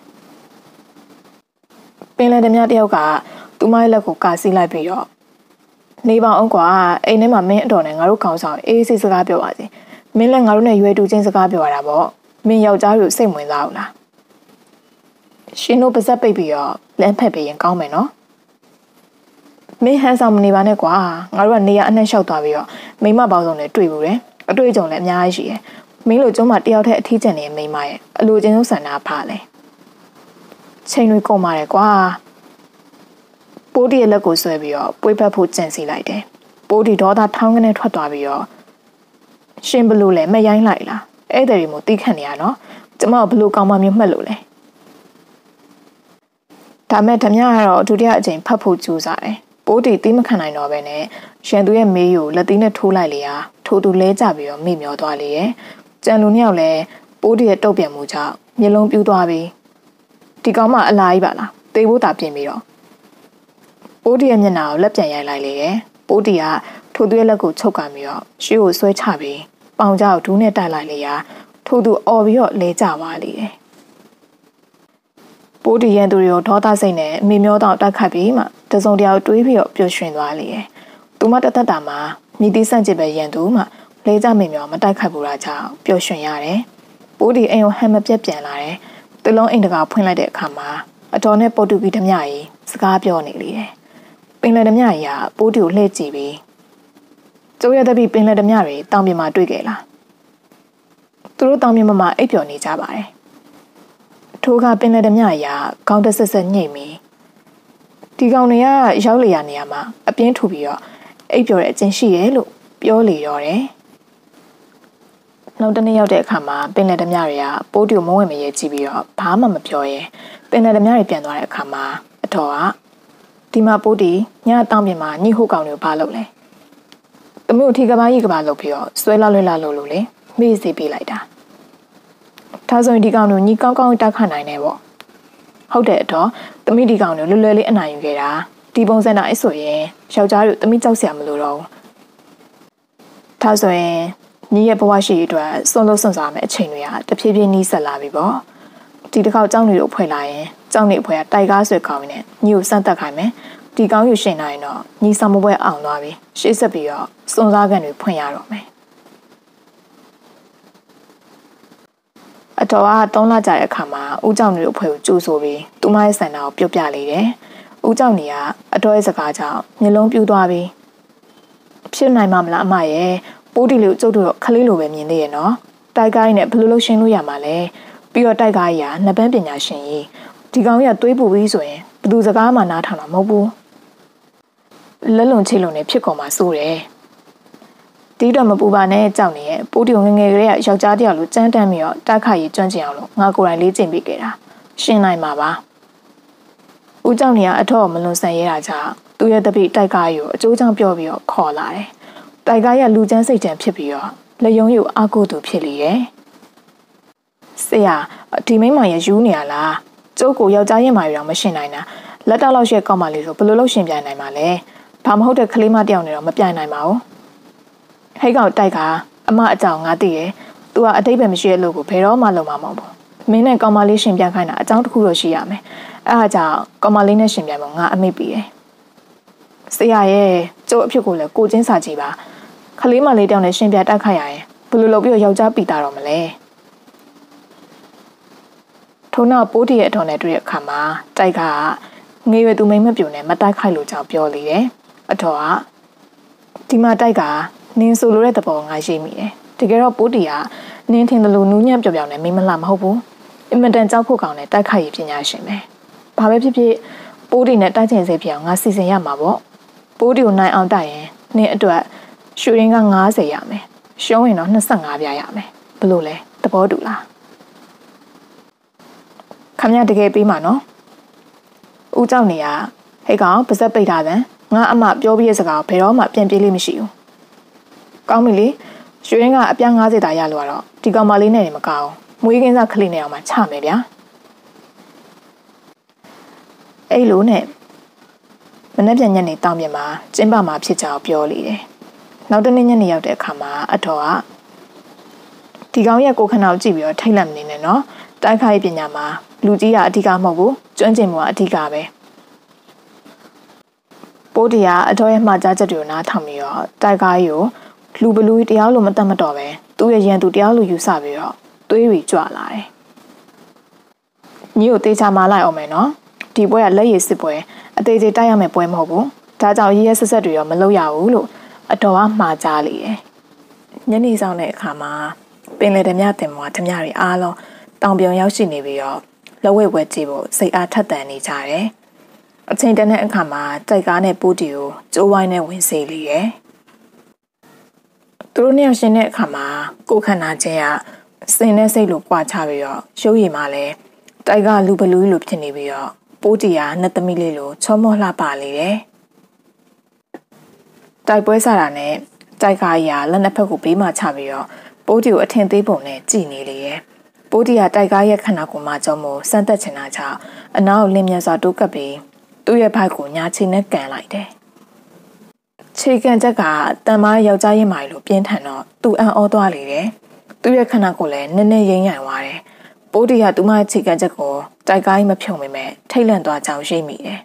ပင်လယ်ဓမြတယောက်ကသူမရဲ့လက်ကိုကာစီးလိုက်ပြီးတော့နေပါအောင်ကွာအိမ်ထဲမှာမင်းအတော်နဲ့ငါတို့ခေါင်းဆောင်အေးဆေးစကားပြောပါစေမင်းလည်းငါတို့နဲ့ရွယ်တူချင်းစကားပြောရတာပေါ့မင်းယောက်ျားတို့စိတ်ဝင်စားဘူးလားရှင်တို့ပါဇက်ပိတ်ပြီးတော့လမ်းဖက်ပေးရင်ကောင်းမယ်နော်မင်းဟန်ဆောင်မနေပါနဲ့ကွာငါတို့ကနေရအနှက်လျှောက်သွားပြီးတော့မိမပေါင်းစုံနဲ့တွေ့ဘူးတယ်အတွေ့အကြုံလည်းအများကြီးရှိတယ်မင်းတို့ကျုံးမှာတယောက်တည်းအထီးကျန်နေတဲ့မိမရဲ့အလိုချင်ဆုံးဆန္ဒဖားလဲချိန်တွေကုန်ပါတယ်ကွာပိုးတီရဲ့လက်ကိုဆွဲပြီးတော့ပွေးဖက်ဖို့ကြံစီလိုက်တယ်ပိုးတီဒေါသထောင်းကနေထွက်သွားပြီးတော့ရှင်ဘလို့လဲမရိုင်းလိုက်လားအဲ့တဲ့ရီမိုတီးခတ်နေရနော်ကျမကဘလို့ကောင်းမှမျိုးမှတ်လို့လဲဒါမဲ့ဓမြကတော့ဒုတိယအကြိမ်ဖတ်ဖို့ကြိုးစားတယ်ပိုးတီတီးမခံနိုင်တော့ပဲနဲ့ရန်သူရဲ့မေးကိုလက်သီးနဲ့ထိုးလိုက်လေရာထိုးသူလဲကြပြီးတော့မိမျောသွားလေရဲ့ကြံလူနှစ်ယောက်လည်းပိုးတီရဲ့တုတ်ပြန်မှုကြောင့်မျက်လုံးပြူးသွားပြီးဒီကောင်မအလားကြီးပါလားတေးဖို့တာပြင်ပြီးတော့ပိုးတီရဲ့မျက်နှာကိုလက်ပြန်ရိုက်လိုက်လေရဲ့ပိုးတီကထိုးသူရဲ့လက်ကိုချုပ်ကန်ပြီးတော့ရှေ့ကိုဆွဲချပြီးပေါင်ကြောက်ဒူးနဲ့တိုက်လိုက်လေရာထိုးသူအော်ပြီးတော့လဲကျသွားလေရဲ့ပိုးတီရန်သူတွေကိုဒေါသစိတ်နဲ့မိမျောတော့တိုက်ခတ်ပြီးမှတစုံတရာတွေးပြီးတော့ပျော်ရွှင်သွားလေရဲ့သူမတသက်တာမှာမြည်သည့်ဆန့်ကျင်ပဲရန်သူမှလဲကျမိမျောမတိုက်ခတ်ဘူးလားကြောင့်ပျော်ရွှင်ရတယ်ပိုးတီအိမ်ကိုဟန်မပြတ်ပြန်လာတယ်တလုံးအိမ်တကာဖွင့်လိုက်တဲ့အခါမှာအတော်နဲ့ပေါ်တူဂီဓမြကြီးစကားပြောနေလေတယ်ပင်လယ်ဓမြကြီးကပိုးတီကိုလှည့်ကြည့်ပြီးကျိုးရတဲ့ပြီးပင်လယ်ဓမြတွေတောင်ပြင်မှာတွေ့ခဲ့လားသူတို့တောင်ပြင်မှာအိပ်ပျော်နေကြပါတယ်ထိုးကပင်လယ်ဓမြကြီးကခေါင်းတက်ဆက်ဆက်ညှိပြီးဒီကောင်တွေကရောက်လေရနေရမှာအပြင်းထူပြီးတော့အိပ်ပျော်တဲ့အကျင့်ရှိတယ်လို့ပြောလေရောတယ်နောက်တနေ့ရောက်တဲ့အခါမှာပင်လယ်ဓမြတွေကပိုးတီကိုမဝင်မရဲကြည့်ပြီးတော့ဘာမှမပြောရဲပင်လယ်ဓမြတွေပြန်သွားတဲ့အခါမှာအတော်ကဒီမှာပိုးတီညတောင်ပြင်မှာညှိဟုတ်ကောင်တွေကိုဘာလုပ်လဲသမီးကိုထီကဘာကြီးကဘာလုပ်ပြီးတော့ဆွဲလာလွဲလာလို့လို့လေမေ့စီပေးလိုက်တာဒါဆိုရင်ဒီကောင်တို့ညီကောင်းကောင်းတိုက်ခတ်နိုင်တယ်ပေါ့ဟုတ်တယ်တော့သမီးဒီကောင်တို့လွယ်လွယ်လေးအနိုင်ယူခဲ့တာဒီပုံစံတိုင်းဆိုရင်ယောက်ျားတို့သမီးကြောက်စရာမလိုတော့ဘူးဒါဆိုရင်ညီရဲ့ဘဝရှိရေးအတွက်စွန့်လို့စွန့်စားမယ်အချိန်တွေကတဖြည်းဖြည်းနီးစပ်လာပြီပေါ့ဒီတစ်ခေါက်ကြောင်းတွေကိုဖွဲ့လာရင်ကြောင်းတွေဖွဲ့ကတိုက်ကားဆွဲကောင်းနေညီကိုစမ်းတက်ခိုင်းမယ်ဒီကောင်းယူရှင်နိုင်တော့ညီဆောင်မပွဲအောင်သွားပြီရှေ့ဆက်ပြီးတော့စွန့်စားကန်တွေဖွင့်ရတော့မယ်အတော်ကတုံးလာကြတဲ့အခါမှာဦးကြောင့်တွေကိုဖွဲ့ကိုကြိုးဆိုပြီးသူမရဲ့ဆန္ဒကိုပြုတ်ပြလေတယ်ဦးကြောင့်နေကအတော်ရဲ့စကားကြောင့်မျက်လုံးပြူးသွားပြီးဖြစ်နိုင်မှာမလားအမရဲ့ပိုးတီလေးကိုကျုပ်တို့ခလေးလိုပဲမြင်နေရနော်တိုက်ကားကြီးနဲ့ဘယ်လိုလုပ်ရှင်းလို့ရမှာလဲပြီးတော့တိုက်ကားကြီးကနှစ်ပန်းပညာရှင်ကြီးဒီကောင်ကြီးကသွေးပူပြီးဆိုရင်ဘယ်သူစကားမှနားထောင်တာမဟုတ်ဘူးလက်လုံချိလုံနဲ့ဖြစ်ကုန်မှာစိုးတယ်ဒီတော့မပူပါနဲ့ကြောက်နေရဲ့ပိုးတီကိုငငယ်ကလေးကယောက်ျားတယောက်လိုကြမ်းတမ်းပြီးတော့တိုက်ခါရီကျွမ်းကျင်အောင်လို့ငါကိုယ်တိုင်လေးကျင့်ပေးခဲ့တာရှင်းနိုင်မှာပါဦးကြောင့်နေကအထောက်မလွန်ဆန်ရဲတာကြောင့်သူ့ရဲ့တပိတိုက်ကားကြီးကိုအကျိုးကြောင့်ပြောပြီးတော့ခေါ်လာတယ်တိုက်ကားရလူချမ်းစိတ်ချမ်းဖြစ်ပြီးတော့လက်ယုံယူအာကိုသူဖြစ်လေတယ်ဆရာဒီမိမရယူနေရလားကျုပ်ကိုယောက်ျားရင်မာပြီးတော့မရှင်းနိုင်တာလက်တောက်လောက်ရှက်ကောက်မှလေးဆိုဘယ်လိုလုပ်ရှင်းပြနိုင်မှာလဲဘာမဟုတ်တဲ့ကလေးမတယောက်နေတော့မပြနိုင်ပါဘူးဟဲ့ကောင်တိုက်ကအမအကြောင်းငါသိတယ်။ तू ကအတိတ်ပဲမရှိတဲ့လို့ကိုဘယ်တော့မှလုံမှာမဟုတ်ဘူး။မင်းနဲ့ကောင်မလေးရှင်ပြခိုင်းတာအကြောင်းတစ်ခုတော့ရှိရမယ်။အဲအားကြောင့်ကောင်မလေးနဲ့ရှင်ပြဖို့ငါအမိတ်ပြီးတယ်။ဆရာရဲ့ကျိုးအဖြစ်ကိုလည်းကိုချင်းစာကြည့်ပါ။ခလေးမလေးတောင်နဲ့ရှင်ပြတိုက်ခိုက်ရရင်ဘယ်လိုလုပ်ပြီးတော့ယောက်ျားပီတာတော့မလဲ။ထို့နောက်ပိုးတီရဲ့အထော်နဲ့တွေ့တဲ့အခါမှာတိုက်ကငေရွယ်သူမိမပြုံနဲ့မတိုက်ခိုက်လို့ကြောင့်ပြောလေတယ်။အထော်ကဒီမှာတိုက်ကနင်းဆိုလိုတဲ့သဘောငါရှိမိတယ်တကယ်တော့ပိုးတီကနင်းထင်တယ်လို့နူးညံ့ပြောင်ပြောင်နဲ့မင်းမလှမဟုတ်ဘူးအင်မတန်ကြောက်ဖို့ကောင်းတဲ့တိုက်ခိုက်ရေးပညာရှင်ပဲဘာပဲဖြစ်ဖြစ်ပိုးတီနဲ့တိုက်ချင်စေဖြစ်အောင်ငါစီစဉ်ရမှာပေါ့ပိုးတီကိုနိုင်အောင်တိုက်ရင်နင်းအတွက်ရှူရင်းကငါးဆယ်ရမယ်ရှုံးရင်တော့နှစ်ဆယ့်ငါးပြရမယ်ဘလို့လဲသဘောတူလားခမရတကယ်ပြီးမှာနော်ဦးเจ้าနေရဟဲ့ကောင်ပါဇက်ပိတ်ထားတယ်ငါအမပြောပြရဲ့စကားဘယ်တော့မှပြန်ပြေးလိမ့်မရှိဘူးကောင်းပြီလေရွှေရင်းကအပြား၅၀တာရလို့တော့ဒီကောင်မလေးနဲ့နေမကောင်းမွေးကင်းစားခလေးနဲ့အောင်မှချမယ်ဗျာအဲ့လိုနဲ့မနေ့ပြန်ညနေတောင်းပြမှာကျင်းပမှာဖြစ်ကြအောင်ပြောလေတယ်နောက်တနေ့ညနေရောက်တဲ့အခါမှာအထော်ကဒီကောင်ရဲ့ကိုခဏကိုကြည့်ပြီးတော့ထိတ်လန့်မနေနဲ့နော်တိုက်ခိုက်ပညာမှာလူကြီးကအဓိကမဟုတ်ဘူးကျွမ်းကျင်မှုကအဓိကပဲပိုးတီကအထော်ရဲ့မှားကြားချက်တွေကိုနားထောင်ပြီးတော့တိုက်ခိုက်ကိုလူဘလူတရားလို့မတတ်မတော့ပဲသူ့ရဲ့ရန်သူတရားလို့ယူဆပြီးတော့သွေးတွေကြွလာတယ်ညီကိုတေချာမာလိုက်အောင်မယ်နော်ဒီပွဲကလက်ရည်စစ်ပွဲအသေးသေးတိုက်ရမယ်ပွဲမဟုတ်ဘူးဒါကြောင့်ရည်ရဆက်ဆက်တွေရောမလုပ်ရဘူးလို့အတော်ကမှားကြားလေတယ်ညနေဆောင်တဲ့အခါမှာပင်လယ်ဓမြတင်မောဓမြတွေအားလုံးတောင်ပြုံရောက်ရှိနေပြီးတော့လက်ဝဲပွဲကြည့်ဖို့စိတ်အားထက်သန်နေကြတယ်အချိန်တန်းတဲ့အခါမှာတိုက်ကားနဲ့ပိုးတီကိုကျိုးဝိုင်းနဲ့ဝင်စေလေတယ်သူတို့နှစ်ယောက်ရှင်တဲ့အခါမှာကိုခန္ဓာချင်းကစင်တဲ့စိတ်လိုကြွားချပြီးတော့ရုပ်ရည်မှလည်းတိုက်ကလူဘလူးလိုဖြစ်နေပြီးတော့ပိုးတီကနှစ်သမီးလေးလိုချောမောလှပလေတယ်တိုက်ပွဲစားတာနဲ့တိုက်ကားကြီးကလက်နှစ်ဖက်ကိုဘေးမှာချပြီးတော့ပိုးတီကိုအထင်သေးပုံနဲ့ကြည်နေလေရဲ့ပိုးတီကတိုက်ကားရဲ့ခန္ဓာကိုယ်မှာကြောင့်မို့စမ်းသက်ချင်တာကြောင့်အနောက်လင်းမြန်စွာတိုးကပ်ပြီးသူ့ရဲ့ဘိုက်ကိုညာချီနဲ့ကန်လိုက်တယ်ခြေကန်ချက်ကတန်မားယောက်ျားရင်မာလို့ပြင်းထန်တော့သူ့အံ့ဩသွားလေတယ်သူ့ရဲ့ခန္ဓာကိုယ်လည်းနည်းနည်းရိမ့်ရိုင်သွားတယ်ပိုးတီကသူ့မခြေကန်ချက်ကိုတိုက်ကားကြီးမဖြုံမိမဲ့ထိတ်လန့်သွားကြောင်ရိပ်မိတယ်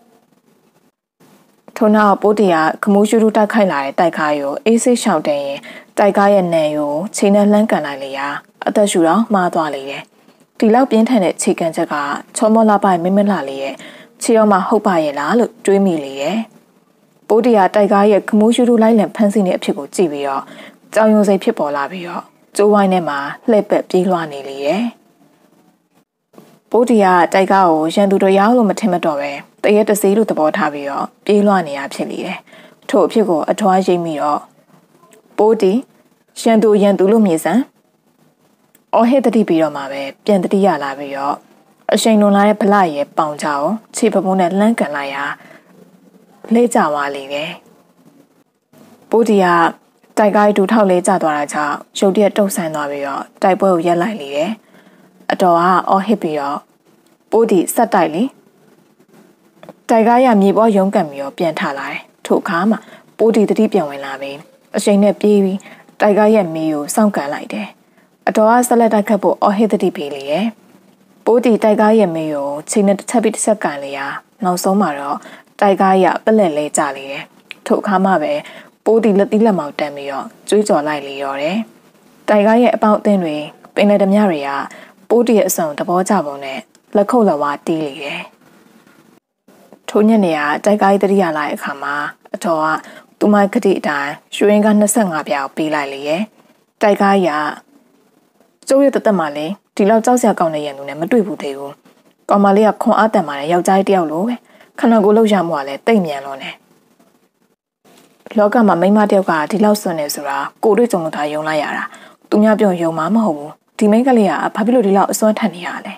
ထို့နောက်ပိုးတီကခမိုးရှူးထူးတိုက်ခိုက်လာတဲ့တိုက်ကားကိုအေးဆေးရှောင်တင်ရင်တိုက်ကားရဲ့နံကိုခြေနဲ့လှမ်းကန်လိုက်လေရာအသက်ရှူတော့မှားသွားလေတယ်ဒီလောက်ပြင်းထန်တဲ့ခြေကန်ချက်ကချောမောလာပိုင်မင်းမလှလေရဲ့ခြေရောမှဟုတ်ပါရဲ့လားလို့တွေးမိလေရဲ့ပိုးတီကတိုက်ကားရဲ့ခမိုးရှူးထူးလိုက်လံဖမ်းဆီးနေအဖြစ်ကိုကြည့်ပြီးတော့ကြောင်ရုံစိတ်ဖြစ်ပေါ်လာပြီးတော့ကျိုးဝိုင်းထဲမှာလှည့်ပက်ပြေးလွှားနေလေရဲ့ပိုးတီကတိုက်ကားကိုရန်သူတို့ရောက်လို့မထင်မတော့ပဲတရက်တစေးလို့သဘောထားပြီးတော့ပြေးလွှားနေရဖြစ်လေတယ်ထို့အဖြစ်ကိုအထွားရိပ်မိတော့ပိုးတီရန်သူရန်သူလို့မြင်စမ်းအော်ဟစ်တတိပြီးတော့မှပဲပြန်တတိရလာပြီးတော့အရှိန်လွန်လာတဲ့ဗလာရဲ့ပေါင်ချောင်းခြေပပုံးနဲ့လှမ်းကန်လိုက်ရာလဲကျသွားလေတယ်ပိုးတီကတိုက်ကားဒူထောက်လဲကျသွားတာကြောင့်ရုတ်တရက်တုတ်ဆန်းသွားပြီးတော့တိုက်ပွဲကိုရက်လိုက်လေတယ်အတော်ကအော်ဟစ်ပြီးတော့ပိုးတီဆက်တိုက်လေတိုက်ကားရမြေပေါ်ရုံးကန်ပြီးတော့ပြန်ထလာတယ်ထို့အခါမှာပိုးတီတတိပြန်ဝင်လာပြီးအရှိန်နဲ့ပြေးပြီးတိုက်ကားရဲ့မေးကိုစောင့်ကန်လိုက်တယ်အတော်ကဆက်လက်တိုက်ခတ်ဖို့အော်ဟစ်တတိပေးလေရဲ့ပိုးတီတိုက်ကားရဲ့မေးကိုချိန်နဲ့တစ်ချက်ပြီးတစ်ချက်ကန်လေရာနောက်ဆုံးမှာတော့တိုက်ကားရပလက်လဲကြလေတယ်ထို့အခါမှာပဲပိုးတီလက်သီးလက်မောက်တန်းပြီးတော့ကြွေးကြော်လိုက်လေရောတယ်တိုက်ကားရဲ့အပေါက်အသင်းတွေပင်လယ်ဓမြတွေကပိုးတီရဲ့အဆောင်သဘောကျပုံနဲ့လက်ခုပ်လက်ဝါးတီးလေတယ်ထိုညနေကတိုက်ကားတတိယလာတဲ့အခါမှာအတော်ကသူမကတိအတိုင်းရွှေရင်းကနှစ်ဆယ့်ငါးပြားကိုပေးလိုက်လေရဲ့တိုက်ကားရကျိုးရတဲ့တက်မှလည်းဒီလောက်ကြောက်စရာကောင်းတဲ့ရန်သူနဲ့မတွေ့ဘူးသေးဘူးကောင်မလေးကခွန်အားတန်ပါတယ်ယောက်ျားတယောက်လိုပဲခဏကိုလှုပ်ရမှုကလည်းတိတ်မြန်လွန်းတယ်လောကမှာမိန်းမတယောက်ကဒီလောက်စွန့်နေဆိုတာကိုတွေ့ကြုံလို့သာယုံလိုက်ရတာသူများပြောယုံမှာမဟုတ်ဘူးဒီမိန်းကလေးကဘာဖြစ်လို့ဒီလောက်အစွမ်းထက်နေရလဲ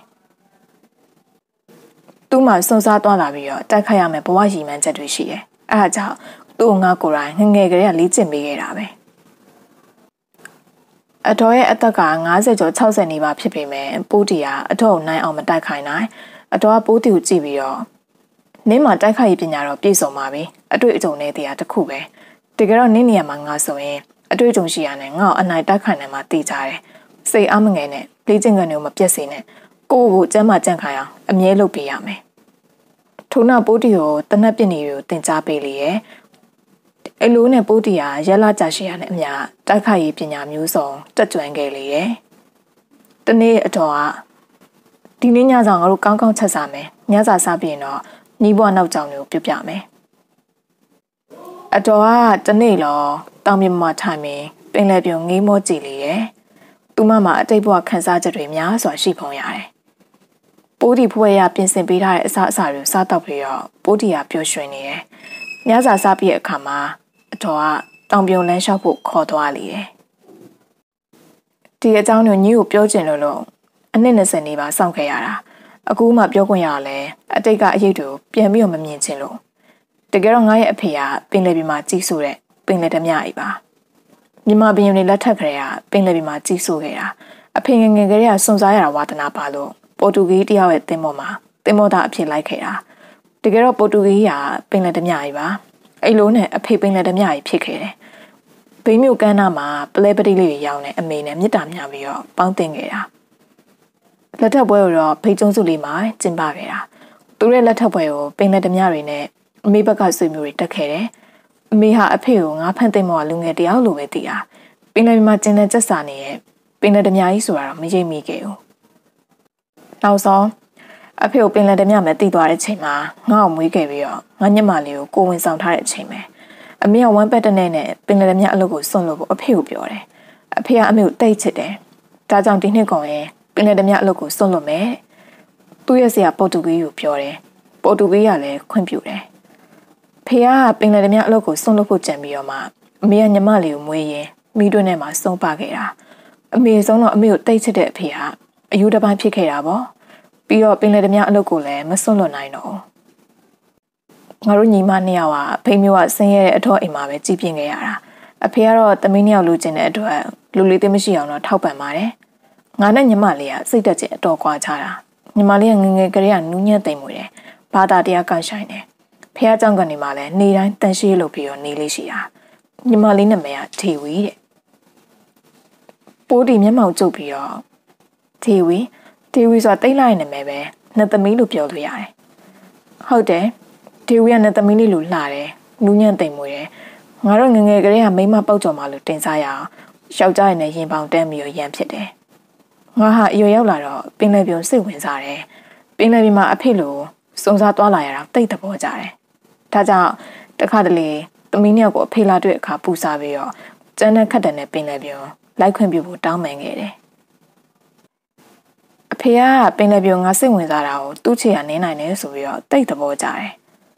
သူ့မှာစုံစားသွားလာပြီးတော့တိုက်ခိုက်ရမယ်ဘဝရည်မှန်းချက်တွေရှိတယ်အဲဒါကြောင့်သူ့ငါကိုယ်တိုင်ငငယ်ကလေးကလေ့ကျင့်ပေးခဲ့တာပဲအတော်ရဲ့အသက်ကငါးဆယ်ကျော်ခြောက်ဆယ်နေပါဖြစ်ပေမဲ့ပိုးတီကအတော်နိုင်အောင်မတိုက်ခိုက်နိုင်အတော်ကပိုးတီကိုကြည့်ပြီးတော့နင်းမှာတိုက်ခိုက်ရေးပညာတော့ပြည့်စုံပါပြီအတွေ့အကြုံနဲ့တရားတစ်ခုပဲတကယ်တော့နင်းနေရာမှာငါဆိုရင်အတွေ့အကြုံရှိရနဲ့ငါ့ကိုအနိုင်တိုက်ခိုက်နိုင်မှသိကြတယ်စိတ်အားမငယ်နဲ့လေ့ကျင့်ကန်တွေကိုမပြတ်စေနဲ့ကိုယ့်ကိုကျမ်းမာကြံ့ခိုင်အောင်အမြဲလုပ်ပေးရမယ်ထို့နောက်ပိုးတီကိုတနက်ပစ်နေကိုတင် जा ပေးလေရဲ့အလိုနဲ့ပိုးတီကရက်လာကြရှိရတဲ့အမြတိုက်ခိုက်ရေးပညာမျိုးစုံတက်ကြွခဲ့လေရဲ့တနေ့အတော်ကဒီနေ့ညဆောင်ငါတို့ကောင်းကောင်းချက်စားမယ်ညစာစားပြီးရင်တော့ညီးဘွားနောက်ကြောင်တွေကိုပြပြမယ်အတော်ကတနေ့လောတောင်မြမထိုင်မင်းပင်လယ်ပြုံငေးမောကြည်လေရဲ့သူမမှာအတိတ်ဘဝခန်းစားချက်တွေများစွာရှိပုံရတယ်ပိုးတီဖွယ်ရပြင်ဆင်ပေးထားတဲ့အစားအစာတွေစားတော့ပြီးတော့ပိုးတီကပျော်ရွှင်နေတယ်ညစာစားပြီးတဲ့အခါမှာအတော်ကတောင်ပြုံလမ်းလျှောက်ဖို့ခေါ်သွားလေတယ်ဒီအကြောင်းကိုညီကိုပြောချင်လို့လို့အနှစ်၂၀နေပါစောင့်ခဲ့ရတာအခုမှပြောခွင့်ရလဲအတိတ်ကအရေးတွေကိုပြန်ပြီးတော့မမြင်ချင်လို့တကယ်တော့ငါရဲ့အဖေကပင်လယ်ပြင်မှာကြီးဆိုတဲ့ပင်လယ်ဓမြအိပါမြန်မာပြည်နေလက်ထက်ခရေကပင်လယ်ပြင်မှာကြီးစိုးခဲ့တာအဖေငငယ်ကလေးကစွန့်စားရတာဝါသနာပါလို့ပေါ်တူဂီတယောက်ရဲ့တင်မောမှာတင်မောသားအဖြစ်လိုက်ခဲ့တာတကယ်တော့ပေါ်တူဂီကပင်လယ်ဓမြကြီးပါအဲ့လိုနဲ့အဖေပင်လယ်ဓမြကြီးဖြစ်ခဲ့တယ်ဘိန်းမြို့ကမ်းနားမှာပလဲပတိလေးတွေရောင်းနေအမေနဲ့မြစ်တာမြပြီးတော့ပေါင်းတင်ခဲ့တာလက်ထပ်ပွဲကိုတော့ဖိတ်ကျုံးစုလေးမှာကျင်းပခဲ့တာသူရဲ့လက်ထပ်ပွဲကိုပင်လယ်ဓမြတွေနဲ့အမေဘက်ကဆွေမျိုးတွေတက်ခဲ့တယ်အမေဟာအဖေကိုငါးဖန်သိမ်းမောကလူငယ်တယောက်လိုပဲသိတာပင်လယ်ပြင်မှာကျင်းတဲ့ကျက်စာနေရဲ့ပင်လယ်ဓမြကြီးဆိုတာတော့မရိပ်မိခဲ့ဘူးနောက်ဆုံးအဖေကိုပင်လယ်ဓမြမဲ့တည်သွားတဲ့ချိန်မှာငါ့ကိုမွေးခဲ့ပြီးတော့ငါညက်မလေးကိုကိုဝင်ဆောင်ထားတဲ့အချိန်ပဲအမေကဝမ်းပက်တဲ့နဲ့ပင်လယ်ဓမြအလုပ်ကိုစွန့်လို့အဖေကိုပြောတယ်အဖေကအမေကိုတိတ်ချစ်တယ်ဒါကြောင့်ဒီနှစ်ကောင်ရင်ပင်လယ်ဓမြအလုပ်ကိုစွန့်လို့မယ်သူ့ရဲ့ဆရာပေါ်တူဂီကိုပြောတယ်ပေါ်တူဂီကလည်းခွင့်ပြုတယ်ဖေကပင်လယ်ဓမြအလုပ်ကိုစွန့်လို့ဖို့ကြံပြီးတော့မှအမေကညမလေးကိုမွေးရင်မိတွင်းထဲမှာဆုံးပါခဲ့တာအမေဆုံးတော့အမေကိုတိတ်ချစ်တဲ့အဖေကအယူတစ်ပိုင်းဖြစ်ခဲ့တာပေါ့ပြီးတော့ပင်လယ်ဓမြအလုပ်ကိုလည်းမစွန့်လွတ်နိုင်တော့ငါတို့ညီမနှစ်ယောက်ကဖိမျိုးကဆင်းရဲတဲ့အထောအိမ်မှာပဲကြည်ပြင်းခဲ့ရတာအဖေကတော့တမီးနှစ်ယောက်လူချင်းတဲ့အတွက်လူလေးသိမရှိအောင်တော့ထောက်ပံ့ပါတယ်ငါနဲ့ညီမလေးကစိတ်တက်ချင်းအတော်ကွာခြားတာညီမလေးကငငယ်ကလေးကနူးညံ့သိမ်မွေတယ်ဘာသာတရားကဆိုင်တယ်ဖေအကြောင့်ကနေမှလည်းနေတိုင်းတန်ရှင်းလို့ပြီးတော့နေလေးရှိတာညီမလေးနာမည်ကထေဝီတဲ့ပိုးဒီမျက်မှောက်ကျုပ်ပြီးတော့ထေဝီထေဝီဆိုတာတိတ်လိုက်နေမယ်ပဲနှစ်သမီးလို့ပြောလို့ရတယ်ဟုတ်တယ်ထေဝီကနှစ်သမီးလေးလို့လှတယ်နူးညံ့သိမ်မွေတယ်ငါတို့ငငယ်ကလေးကမိမပေါက်ကြော်မှလို့တင်စားရအောင်ယောက်ျားရည်နဲ့ရင်ပေါင်တန်းပြီးတော့ရန်ဖြစ်တယ်ငါဟာအရွယ်ရောက်လာတော့ပင်လယ်ပြုံစိတ်ဝင်စားတယ်ပင်လယ်ပြင်မှာအဖေလိုစုံစားသွားလာရတာတိတ်သဘောကျတယ်ဒါကြောင့်တခါတလေသမီးနှစ်ယောက်ကိုအဖေလာတွေ့အခါပူစားပြီးတော့ကျန်းတဲ့ခတ်တန်တဲ့ပင်လယ်ပြုံလိုက်ခွင့်ပြုဖို့တောင်းပန်ခဲ့တယ်အဖေကပင်လယ်ပြုံငါစိတ်ဝင်စားတာကိုသူ့ချေရနင်းနိုင်တယ်ဆိုပြီးတော့တိတ်သဘောကျတယ်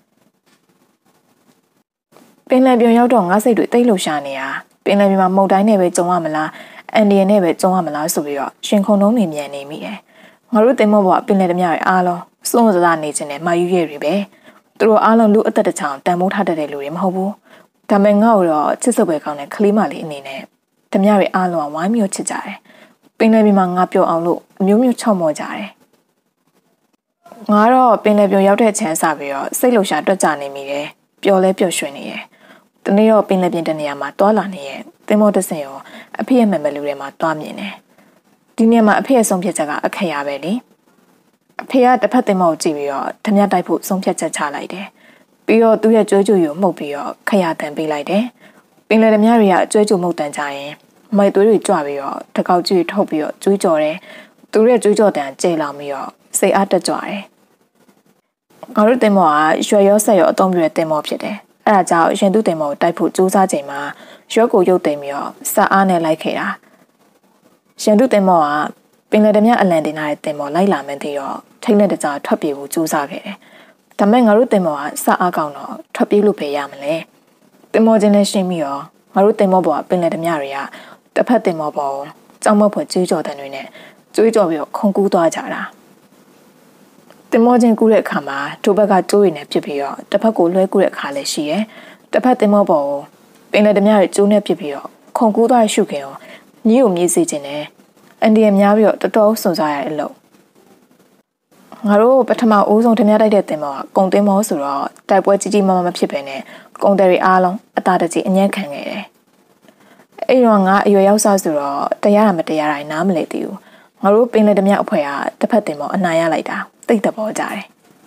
ပင်လယ်ပြုံရောက်တော့ငါစိတ်တွေတိတ်လှရှာနေတာပင်လယ်ပြင်မှာမုတ်တိုင်းနဲ့ပဲကြုံရမလားအန်ဒီယန်နဲ့ပဲကြုံရမလားဆိုပြီးတော့ရှင်ခုံလုံးနေမြန်နေမိတယ်ငါတို့တင်မောဘွားပင်လယ်ဓမြတွေအားလုံးစွန့်စားနေခြင်းနဲ့မာယူရဲတွေပဲသူတို့အားလုံးလူအသက်တချောင်တန်မိုးထားတတ်တဲ့လူတွေမဟုတ်ဘူးဒါပေမဲ့ငါ့ကိုတော့ချစ်စပွဲကောင်းတဲ့ကလေးမလေးအနေနဲ့ဓမြတွေအားလုံးဝိုင်းမျိုးချစ်ကြတယ်ပင်လယ်ပြင်မှာငါပြောအောင်လို့အမျိုးမျိုးချော့မော်ကြတယ်ငါတော့ပင်လယ်ပြင်ရောက်တဲ့ချမ်းစပြီးတော့စိတ်လှရှာတွက်ကြနေမိတယ်ပျော်လဲပျော်ရွှင်နေတယ်တနေ့တော့ပင်လယ်ပြင်တနေရာမှာတွာလာနေရဲ့တင်မောတဆင်ရောအဖေရဲ့မမလူထဲမှာတွားမြင်တယ်ဒီနေ့မှာအဖေရဲ့ဆုံးဖြတ်ချက်ကအခက်ရပဲလေအဖေကတစ်ဖက်တင်မောကိုကြည့်ပြီးတော့ဓမြတိုက်ဖို့ဆုံးဖြတ်ချက်ချလိုက်တယ်ပြီးတော့သူ့ရဲ့ကြွေးကြွကိုမှုတ်ပြီးတော့ခရတန်ပေးလိုက်တယ်ပင်လယ်ဓမြတွေကအကြွေးကြွမှုတ်တန်ကြရင်မိုက်သွေးတွေကြွပြီးတော့တကောက်ကျွေးထုတ်ပြီးတော့ကျွေးကြော်တယ်သူရဲ့ကျွေးကြော်တန်ကျဲလောင်ပြီးတော့စိတ်အားတက်ကြွတယ်ငါတို့တင်မောကရွှေရောဆက်ရောအသုံးပြတဲ့တင်မောဖြစ်တယ်အဲ့ဒါကြောင့်ရင်သူတင်မောကိုတိုက်ဖို့ကြိုးစားချိန်မှာရွက်ကိုရုပ်သိမ်းပြီးတော့စအားနဲ့လိုက်ခဲ့တာရင်သူတင်မောကပင်လယ်ဓမြအလန်တင်ထားတဲ့တင်မောလိုက်လာမှန်းသိတော့ထိတ်လက်တကြားထွက်ပြေးဖို့ကြိုးစားခဲ့တယ်ဒါမဲ့ငါတို့တင်မောကစအားကောင်းတော့ထွက်ပြေးလို့ပဲရမလဲတင်မောချင်းနဲ့ရှင်းပြီးတော့ငါတို့တင်မောဘောကပင်လယ်ဓမြတွေကတစ်ဖက်တင်မောဘောကိုကြောင်မော့ဖွယ်ကျွေးကြော်တဲ့တွေနဲ့ကျွေးကြော်ပြီးတော့ခုန်ကူးသွားကြတာတင်မောချင်းကူးတဲ့အခါမှာဒိုဘက်ကကျိုးရည်နဲ့ပြစ်ပြီးတော့တစ်ဖက်ကိုလွှဲကူးတဲ့အခါလည်းရှိရဲတစ်ဖက်တင်မောဘောကိုပင်လယ်ဓမြတွေကျိုးနဲ့ပြစ်ပြီးတော့ခုန်ကူးသွားရှုခင်ရောညီကိုမြေးစေခြင်းနဲ့အန်ဒီယများပြီးတော့တော်တော်စွန့်စားရတဲ့အလုပ်ငါတို့ပထမအိုးဆုံးဓမြတိုက်တဲ့တင်မောကကုံတင်မောဆိုတော့တိုက်ပွဲကြီးကြီးမားမားမဖြစ်ပဲနဲ့ကုံတယ်တွေအားလုံးအသာတကြီးအညံ့ခံခဲ့တယ်အဲ့တော့ငါအရွယ်ရောက်စားဆိုတော့တရားရမတရားတိုင်းနားမလည်သေးဘူးငါတို့ပင်လယ်ဓမြအဖွဲ့ကတစ်ဖက်တင်မောအနိုင်ရလိုက်တာတိတ်တဘောကြတယ်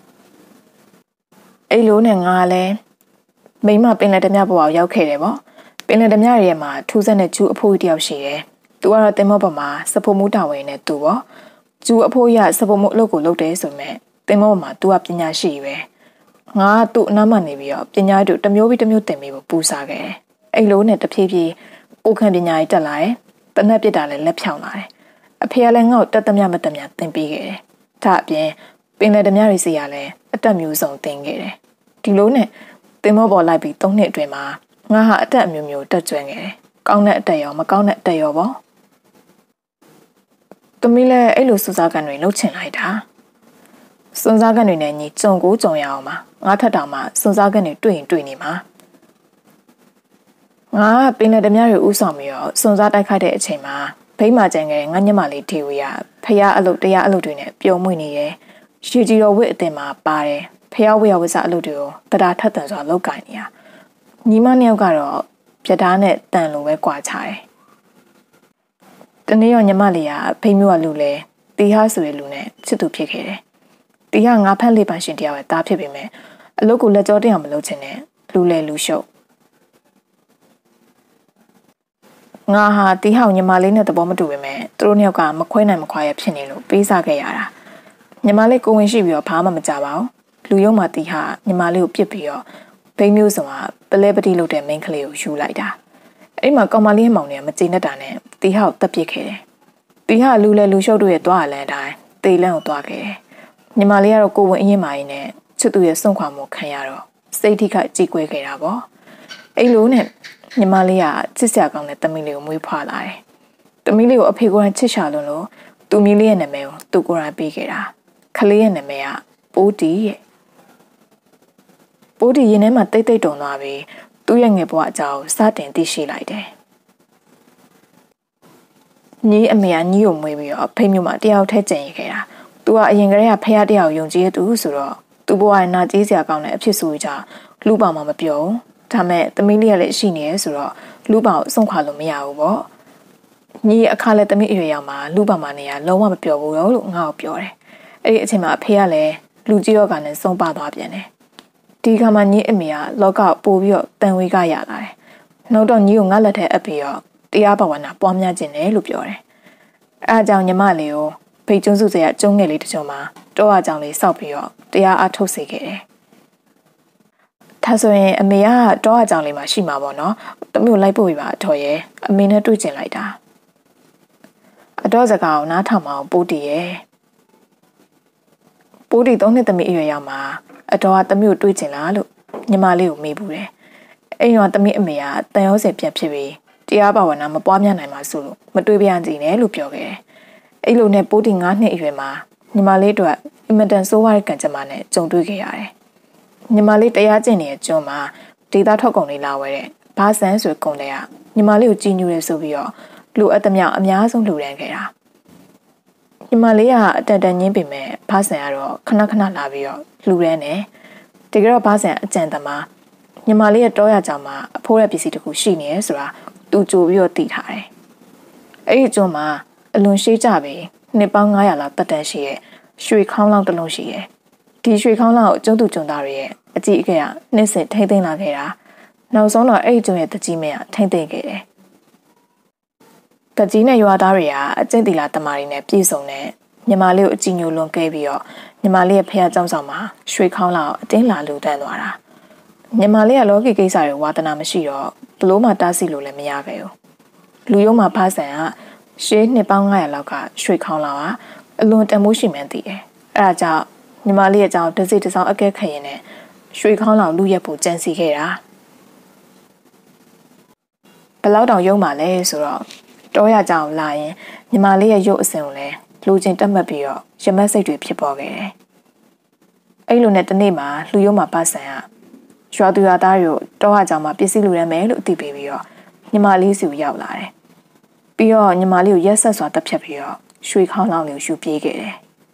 အဲ့လိုနဲ့ငါလည်းမိမပင်လယ်ဓမြဘဝရောက်ခဲ့တယ်ပေါ့ပင်လယ်ဓမြရဲ့မှာထူးဆန်းတဲ့ဂျူးအဖိုးတယောက်ရှိတယ်သူကတော့တင်မောပေါ်မှာစဖို့မှုတာဝန်နဲ့သူပေါ့ဂျူးအဖိုးရစဖို့မှုအလုပ်ကိုလုပ်တယ်ဆိုမဲ့တင်မောပေါ်မှာသူကပညာရှိပဲငါကသူ့အနားမှာနေပြီးတော့ပညာတို့တစ်မျိုးပြီးတစ်မျိုးတင်ပြီးပူစားခဲ့တယ်အဲ့လိုနဲ့တဖြည်းဖြည်းကိုခံပညာကြီးတက်လာတယ်တနက်ပြစ်တာလည်းလက်ဖြောင်းလာတယ်အဖေကလည်းငါ့ကိုတက်သမျှမတက်မျှသင်ပေးခဲ့တယ်ဒါအပြင်ပင်လယ်ဓမြတွေစီကလည်းအတက်မျိုးစုံသင်ခဲ့တယ်ဒီလိုနဲ့တင်မောပေါ်လိုက်ပြီးသုံးနှစ်အတွင်းမှာငါဟာအတက်အမျိုးမျိုးတက်ကြွခဲ့တယ်ကောင်းတဲ့အတက်ရောမကောင်းတဲ့အတက်ရောပေါ့သမီးလည်းအဲ့လိုစူးစားကန်တွေလှုပ်ချင်လိုက်တာစွန်စားကန်တွေနဲ့ညီကြုံကိုကြုံရအောင်ပါငါထက်တောင်မှစွန်စားကန်တွေတွေ့ရင်တွေ့နေမှာငါပင်လယ်ဓမြတွေဥဆောင်ပြီးတော့စွန်စားတိုက်ခိုက်တဲ့အချိန်မှာဖိမကြံခဲ့တဲ့ငါညမလေးထေဝီကဖះအလုပ်တရားအလုပ်တွေနဲ့ပျော်မွေ့နေတယ်ရှည်ကြီးတော်ဝစ်အတင်မှာပါတယ်ဖះဝေယဝဇအလုပ်တွေကိုတရားထက်သန်စွာလုပ်ကိုင်နေရညီမနှစ်ယောက်ကတော့ပြဓာနဲ့တန်လိုပဲကြွာချတယ်တနေ့ရောညီမလေးကဖိမျိုးကလူလဲတီဟာဆိုတဲ့လူနဲ့ချစ်သူဖြစ်ခဲ့တယ်တီဟာငါဖက်လေးပါရှင်တယောက်ရဲ့သားဖြစ်ပေမဲ့အလုပ်ကိုလက်ကြောတင်အောင်မလုပ်ချင်နဲ့လူလဲလူရှုပ်ငါဟာတီဟောင်ညီမလေးနဲ့သဘောမတူပေမဲ့သူတို့နှစ်ယောက်ကမခွဲနိုင်မခွာရဖြစ်နေလို့ပေးစားခဲ့ရတာညီမလေးကိုဝင်ရှိပြီးတော့ဘာမှမကြပါဘူးလူယုံမှာတီဟာညီမလေးကိုပြစ်ပြီးတော့ဘိန်းမျိုးစုံကပလဲပတိလုပ်တဲ့မိန်းကလေးကိုယူလိုက်တာအဲ့မှာကောင်မလေးရဲ့မောင်နဲ့မကျေနပ်တာနဲ့တီဟာကိုတပ်ပစ်ခဲ့တယ်တီဟာလူလဲလူရှုပ်တို့ရဲ့သွားအလန်းတိုင်းတေလန့်ကိုသွားခဲ့တယ်ညီမလေးကတော့ကိုဝင်အရင်မာရင်နဲ့ချစ်သူရဲ့စွန့်ခွာမှုခံရတော့စိတ်ထိခိုက်ကြေကွဲခဲ့တာပေါ့အဲ့လိုနဲ့ညီမလေးကချစ်စရာကောင်းတဲ့သမီးလေးကိုမွေးဖွားလာတယ်။သမီးလေးကိုအဖေကချစ်ရှာလို့လို့သူမီးလေးရဲ့နာမည်ကိုသူကိုယ်တိုင်ပေးခဲ့တာ။ခလေးရဲ့နာမည်ကပိုးတီရဲ့။ပိုးတီရင်ထဲမှာတိတ်တိတ်တုံသွားပြီးသူ့ရဲ့ငယ်ဘဝအကြောင်းစတင်သိရှိလိုက်တယ်။ညီအမေကညီကိုမွေးပြီးတော့ဖိမျိုးမှာတယောက်ထဲကျင်ရခဲ့တာ။ तू ကအရင်ကတည်းကဖះတယောက်ယုံကြည်ရသူဆိုတော့သူ့ဘဝရဲ့နာကြီးစရာကောင်းတဲ့အဖြစ်ဆိုကြလူပောင်မှမပြောဘူး။ဒါမဲ့သမီးလေးကလည်းရှိနေရဲဆိုတော့လူပောင်စွန့်ခွာလို့မရဘူးပေါ့ညီအခါလဲသမီးအရွယ်ရောက်မှာလူပောင်မနေရလုံးဝမပြောဘူးလို့ငါ့ကိုပြောတယ်အဲ့ဒီအချိန်မှာအဖေကလည်းလူကြီးရောကလည်းစုံပါသွားပြန်တယ်ဒီခါမှာညီအမေကလောကပို့ပြီးတော့တန်ဝေးကရလာတယ်နောက်တော့ညီကိုငါလက်ထဲအပ်ပြီးတော့တရားဘာဝနာပွားများခြင်းတယ်လို့ပြောတယ်အဲအကြောင်းညီမလေးကိုဖိတ်ကျွန်းစုစေကကျုံးငယ်လေးတစ်ချုံမှာတော့အကြောင်းလေးစောက်ပြီးတော့တရားအားထုတ်စေခဲ့တယ်ဒါဆိုရင်အမေကတော့အကြောင်းလေးမှာရှိမှာပေါ့နော်။တမျိုးလိုက်ပို့ပြပါအထော်ရဲ့အမေနဲ့တွေ့ကျင်လိုက်တာ။အတော့စကားကိုနားထောင်မအောင်ပိုးတီရဲ့။ပိုးတီသုံးနှစ်သမီးအရွယ်ရောက်မှာအတော့ကတမျိုးတွေ့ကျင်လားလို့ညီမလေးကိုမေးဘူးတယ်။အဲ့တော့သမီးအမေကတန်ရောစင်ပြန်ဖြစ်ပြီးတရားဘာဝနာမပွားများနိုင်ပါဆိုလို့မတွေ့ပြန်ကြည့်နဲ့လို့ပြောခဲ့တယ်။အဲ့လိုနဲ့ပိုးတီငါးနှစ်အရွယ်မှာညီမလေးတို့ကအင်မတန်ဆိုးဝါးတဲ့ကံကြမ္မာနဲ့ကြုံတွေ့ခဲ့ရတယ်။ညီမလေးတရားကျင့်နေတဲ့ကျွန်းမှာဒေတာထွက်ကုန်လေးလာဝဲတဲ့ဘာဆန်းဆိုကုန်တဲ့ကညီမလေးကိုကြီးညူရဲဆိုပြီးတော့လူအပ်သမျှအများဆုံးလူရန်ခဲ့တာညီမလေးကအတန်တန်ညင်းပေမဲ့ဘာဆန်ကတော့ခဏခဏလာပြီးတော့လူရန်တယ်တကယ်တော့ဘာဆန်အကြံသမားညီမလေးရဲ့တောရကြောင်မှာအဖိုးရဲ့ပစ္စည်းတစ်ခုရှိနေရဲဆိုတာသူကြိုပြီးတော့သိထားတယ်အဲ့ဒီကျွန်းမှာအလွန်ရှိကြပြီနှစ်ပေါင်းငါးရာလောက်တက်တန်းရှိရဲ့ရွှေခေါင်းလောင်းတစ်လုံးရှိရဲ့ဒီရွှေခေါင်းလောင်းကိုကျုံသူကျုံသားတွေရဲ့အကြီးအကဲကနှိမ့်စင်ထိမ့်သိမ်းလာခဲ့တာနောက်ဆုံးတော့အဲ့ဒီကျုံရဲ့တကြီးမင်းကထိမ့်သိမ်းခဲ့တယ်တကြီးနဲ့ရွာသားတွေကအကျင့်တီလာတမားတွေနဲ့ပြည့်စုံတဲ့ညီမလေးကိုအကြည်ညိုလွန်ခဲ့ပြီးတော့ညီမလေးရဲ့ဖះเจ้าဆောင်မှာရွှေခေါင်းလောင်းအတင်းလာလူတန်းသွားတာညီမလေးကလောကီကိစ္စတွေဝါသနာမရှိတော့ဘလို့မှတားဆီးလို့လည်းမရခဲ့ဘူးလူယုံမှာဖားဆန်ကရှေးနှစ်ပေါင်းငါးရာလောက်ကရွှေခေါင်းလောင်းကအလွန်တန်မိုးရှိမှန်းသိတယ်အဲဒါကြောင့်ညီမလေးရဲ့အကြောင်းတစ်စိတစ်စောင်းအကဲခရင်နဲ့ရွှေခေါင်းလောင်လူရက်ဖို့ကြံစီခဲ့တာဘယ်လောက်တောင်ယုံပါလဲဆိုတော့တောရကြောင်လာရင်ညီမလေးရဲ့ရုပ်အစဉ်ကိုလည်းလူချင်းတက်မှတ်ပြီးတော့ရမက်စိတ်တွေဖြစ်ပေါ်ခဲ့တယ်အဲ့လိုနဲ့တနေ့မှာလူယုံမှာပါဆန်ကရွာသူရွာသားတို့တောရကြောင်မှာပစ္စည်းလူရမ်းမယ်လို့အသိပေးပြီးတော့ညီမလေးစီကိုရောက်လာတယ်ပြီးတော့ညီမလေးကိုရက်ဆက်စွာတက်ဖြတ်ပြီးတော့ရွှေခေါင်းလောင်လေးကိုယူပြေးခဲ့တယ်